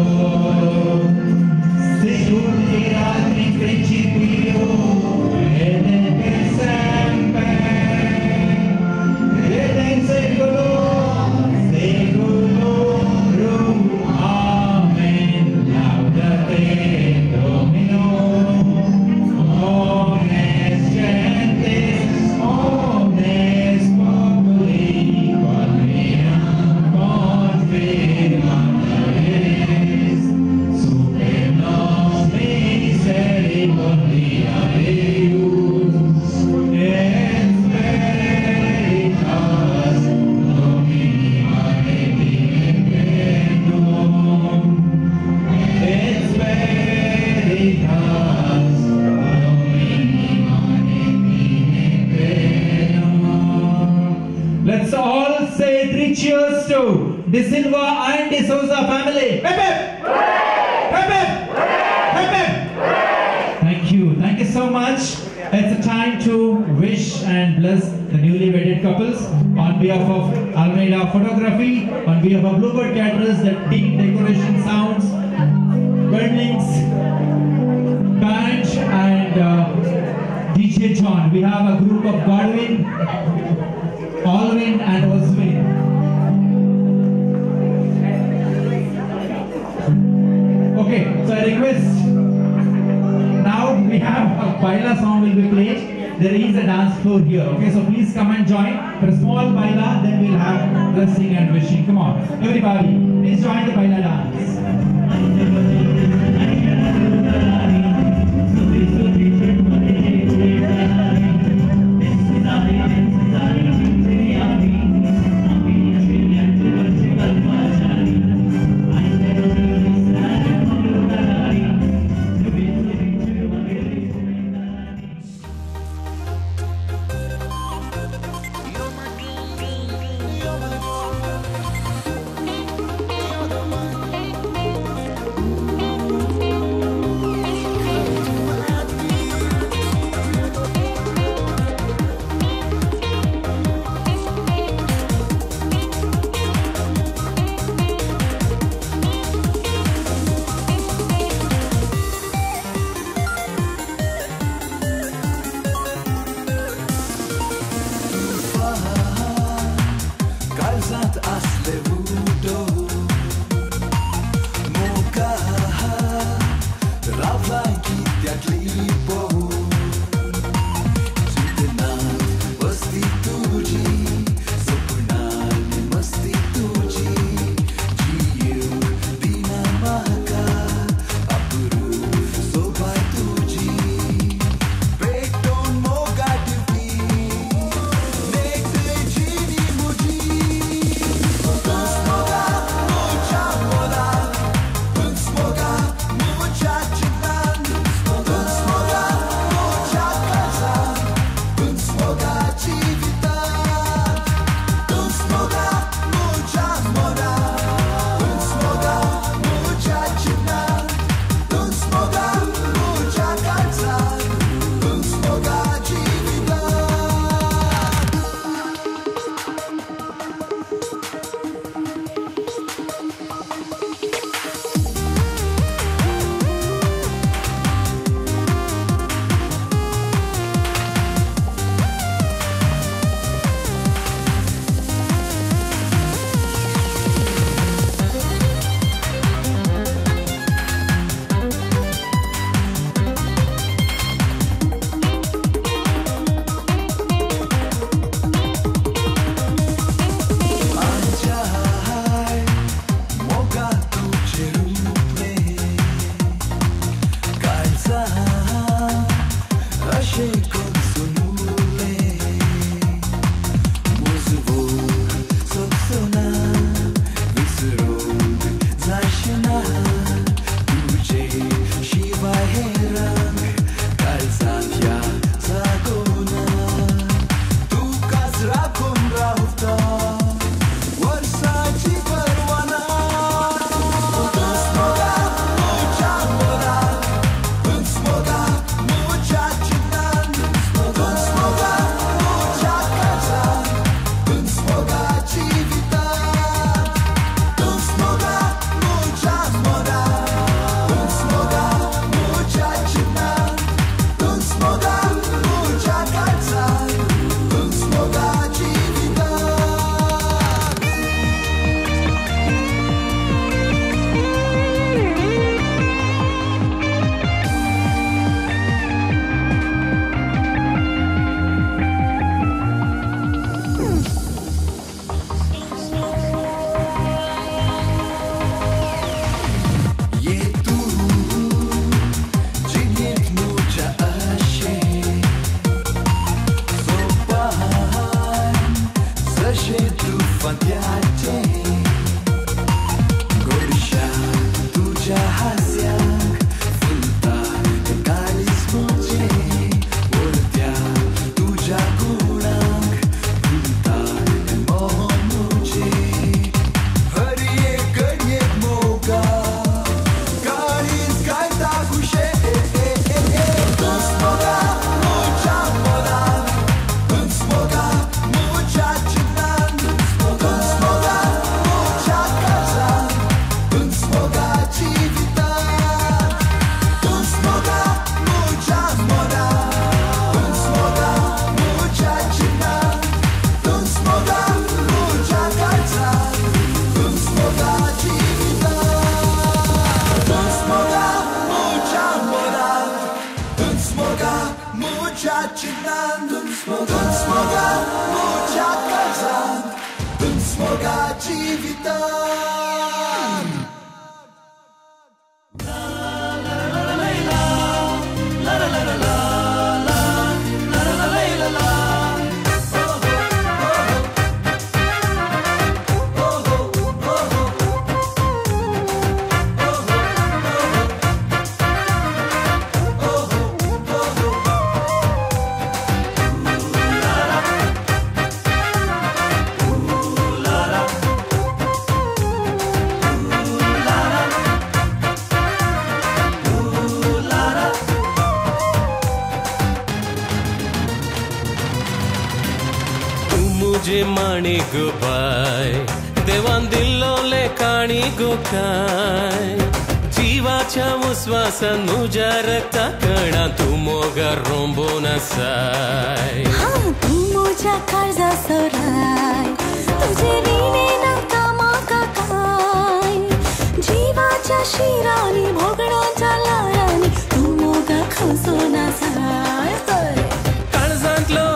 sicut erat in principio et nunc et semper et in saeculum saeculorum. Amen. Laudate Domino, omnes gentes, omnes populi, quodam confirmata est, super nos misericordia Deus, et veritas Domini amen dignem eternum, et veritas Domini amen dignem eternum. Let's all say 3 cheers to De Silva and De Souza family. Hip hip! Hip hip! Hip hip! Thank you so much. It's a time to wish and bless the newly wedded couples on behalf of Almeida Photography, on behalf of Bluebird Caterers, the team, decoration, sounds, weddings, band, and DJ John. We have a group of Godwin, Alwyn, and Oswin. Okay, so I request. Now we have a baila song will be played. There is a dance floor here. Okay, so please come and join for a small baila. Then we'll have blessing and wishing. Come on, everybody, please join the baila dance. मोगा मोच्या काळजात तुमच मोगाची वितान मुझे माणी गो bye देवान दिल्लोले काणी गो काय जीवाच्या उस्वासान मुझ्या रक्ता कणा तू मोगा रोंबो नसाय तू मुझ्या काळजा सोराय तुझे विणे नाका माका काय जीवाच्या शिरानी भोगण्याच्या लाळानी तू मोगा खसो नसाय काळजांतलो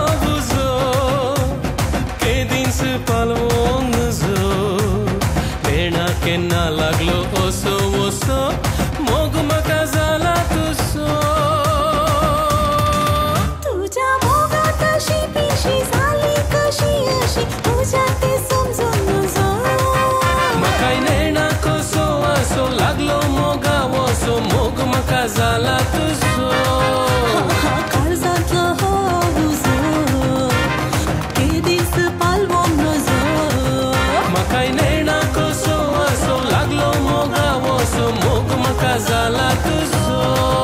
पालवोंग जो भेणा केन्ना लागलो ओसो ओसो मोग म्हाका जाला तुसो तुझ्या मोगात अशी पिशी झाली कशी अशी तुझ्या ते समजून नजो म्हाकाय नेणा कसो असो लागलो मोगा ओसो मोग म्हाका जाला तुसो काळजांतलो हो उजो के दीस पालवोंग म्हाकाय नेणा कसो असो लागलो मोगा वसो मोग म्हाका जाला तुजो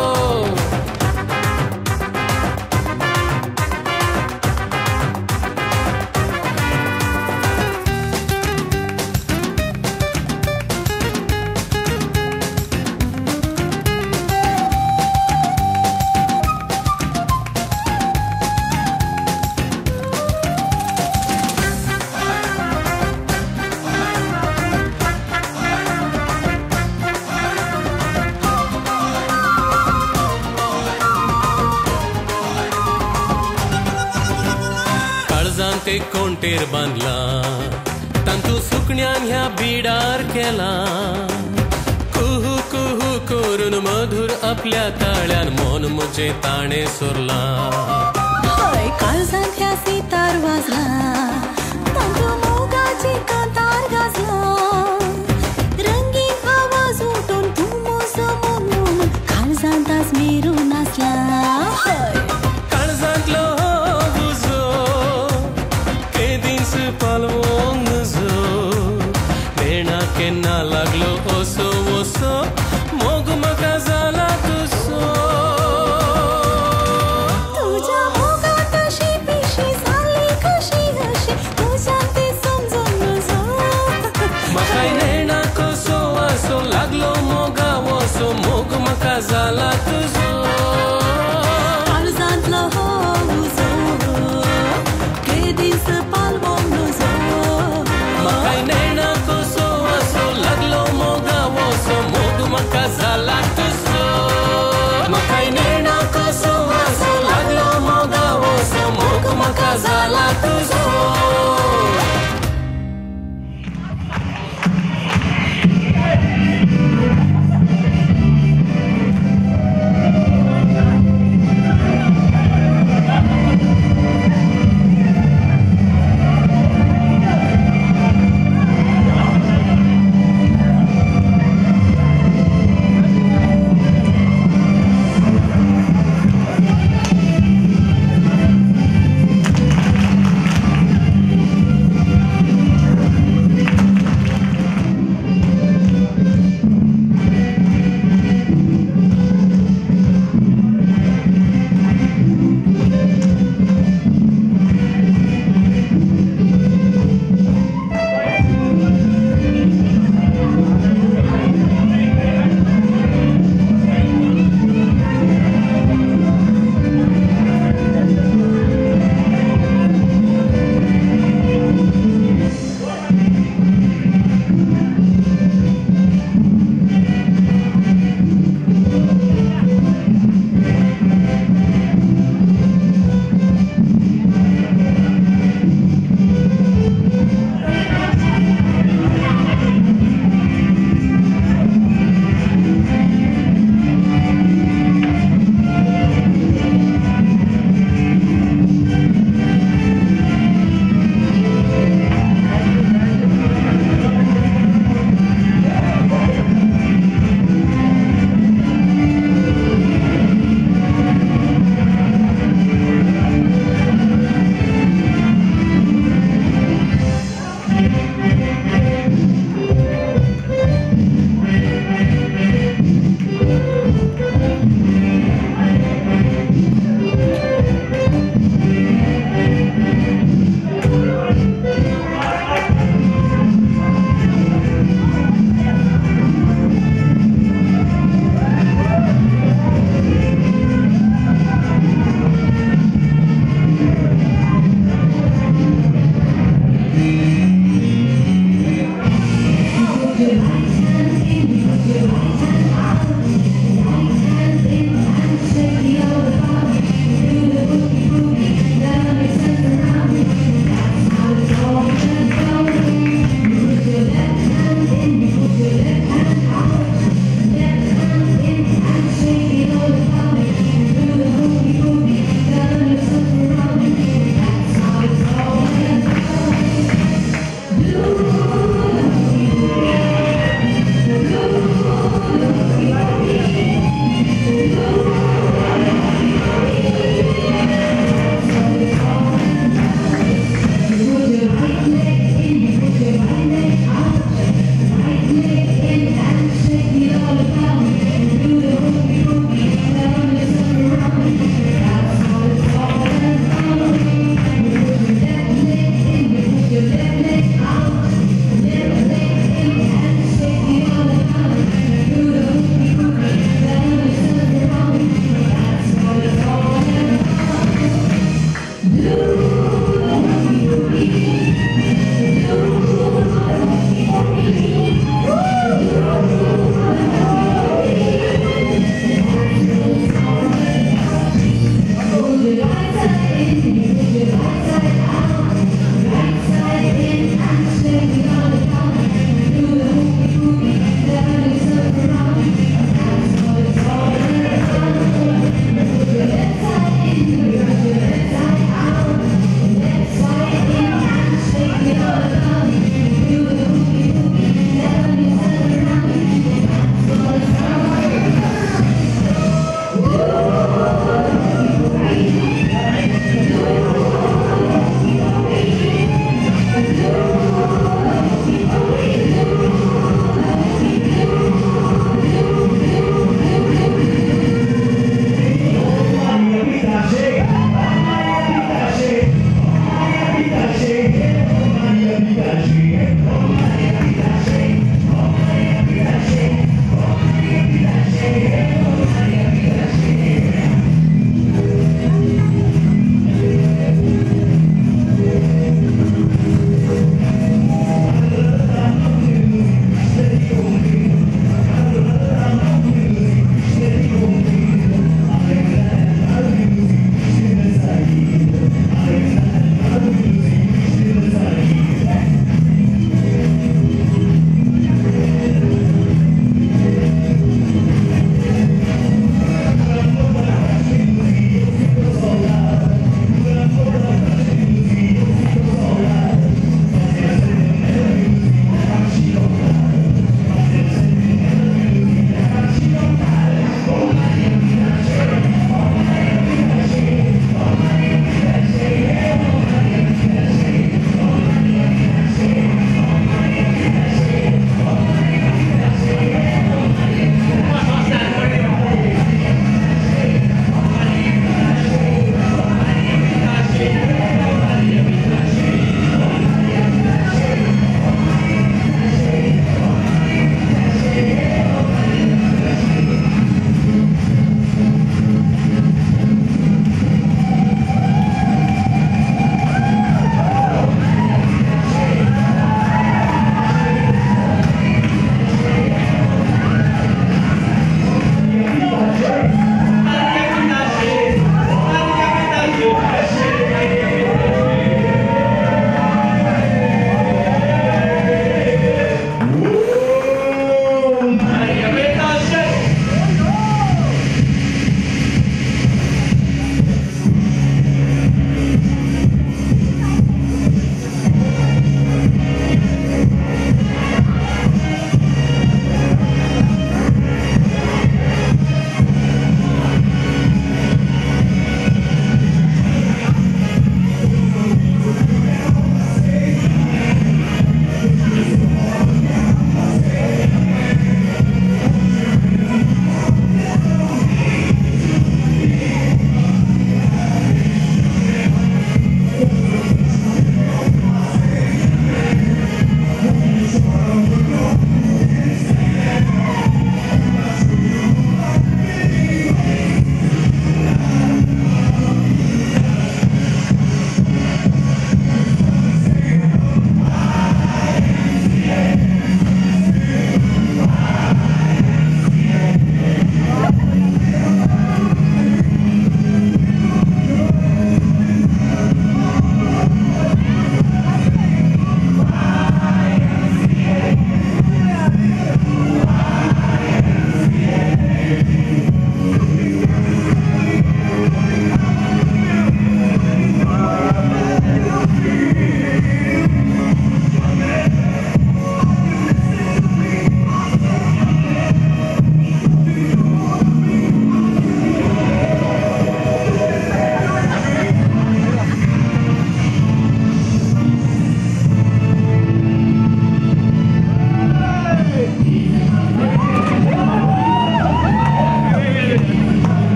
ते कोंटेर बांधला तांतू सुकण्यान ह्या बिडार केला कुहू कुहू करून मधुर आपल्या ताळ्यान मन मुझे ताणे सोरला काळजांत ह्या सितार वाजला तांतू मोगाची कांतार गाजला रंगीन आवाज उठून तू मोसो म्हणून काळजांत आज मेरू नाचला काळजांतलो पालवोंग जो भेणा केन्ना लागलो ओसो ओसो मोग म्हाका जाला तुसो तुझ्या मोगात अशी पिशी झाली कशी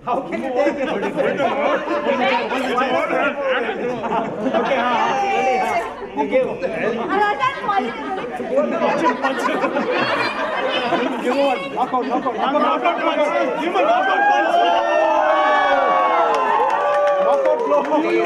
How can you take it? Okay, you give. Give one. Knock out. Give him a knockout punch. Knockout blow.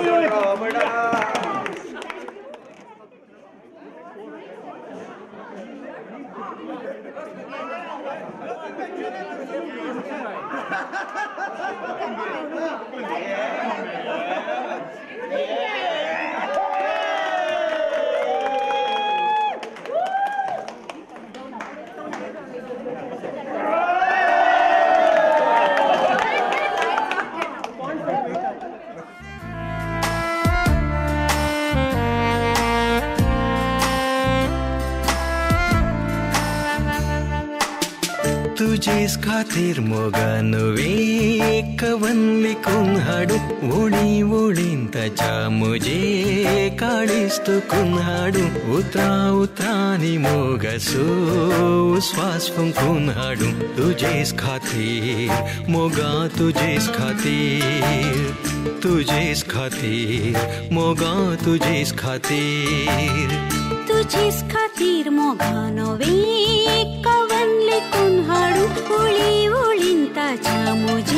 तुझेच खातीर मोगान कवन लिखून हाडू ओळी ओळीन ताच्या म्हजे काळीस तुकून हाडू उतरा उतरांनी मोगासो श्वास फुंकून हाडू तुझेच खातीर मोगा तुझेच खातीर तुझेच खातीर मोगा तुझेच खातीर तुझेच खातीर मोगा नवे कवन लिखून हाडू ओळी ओळीन ताच्या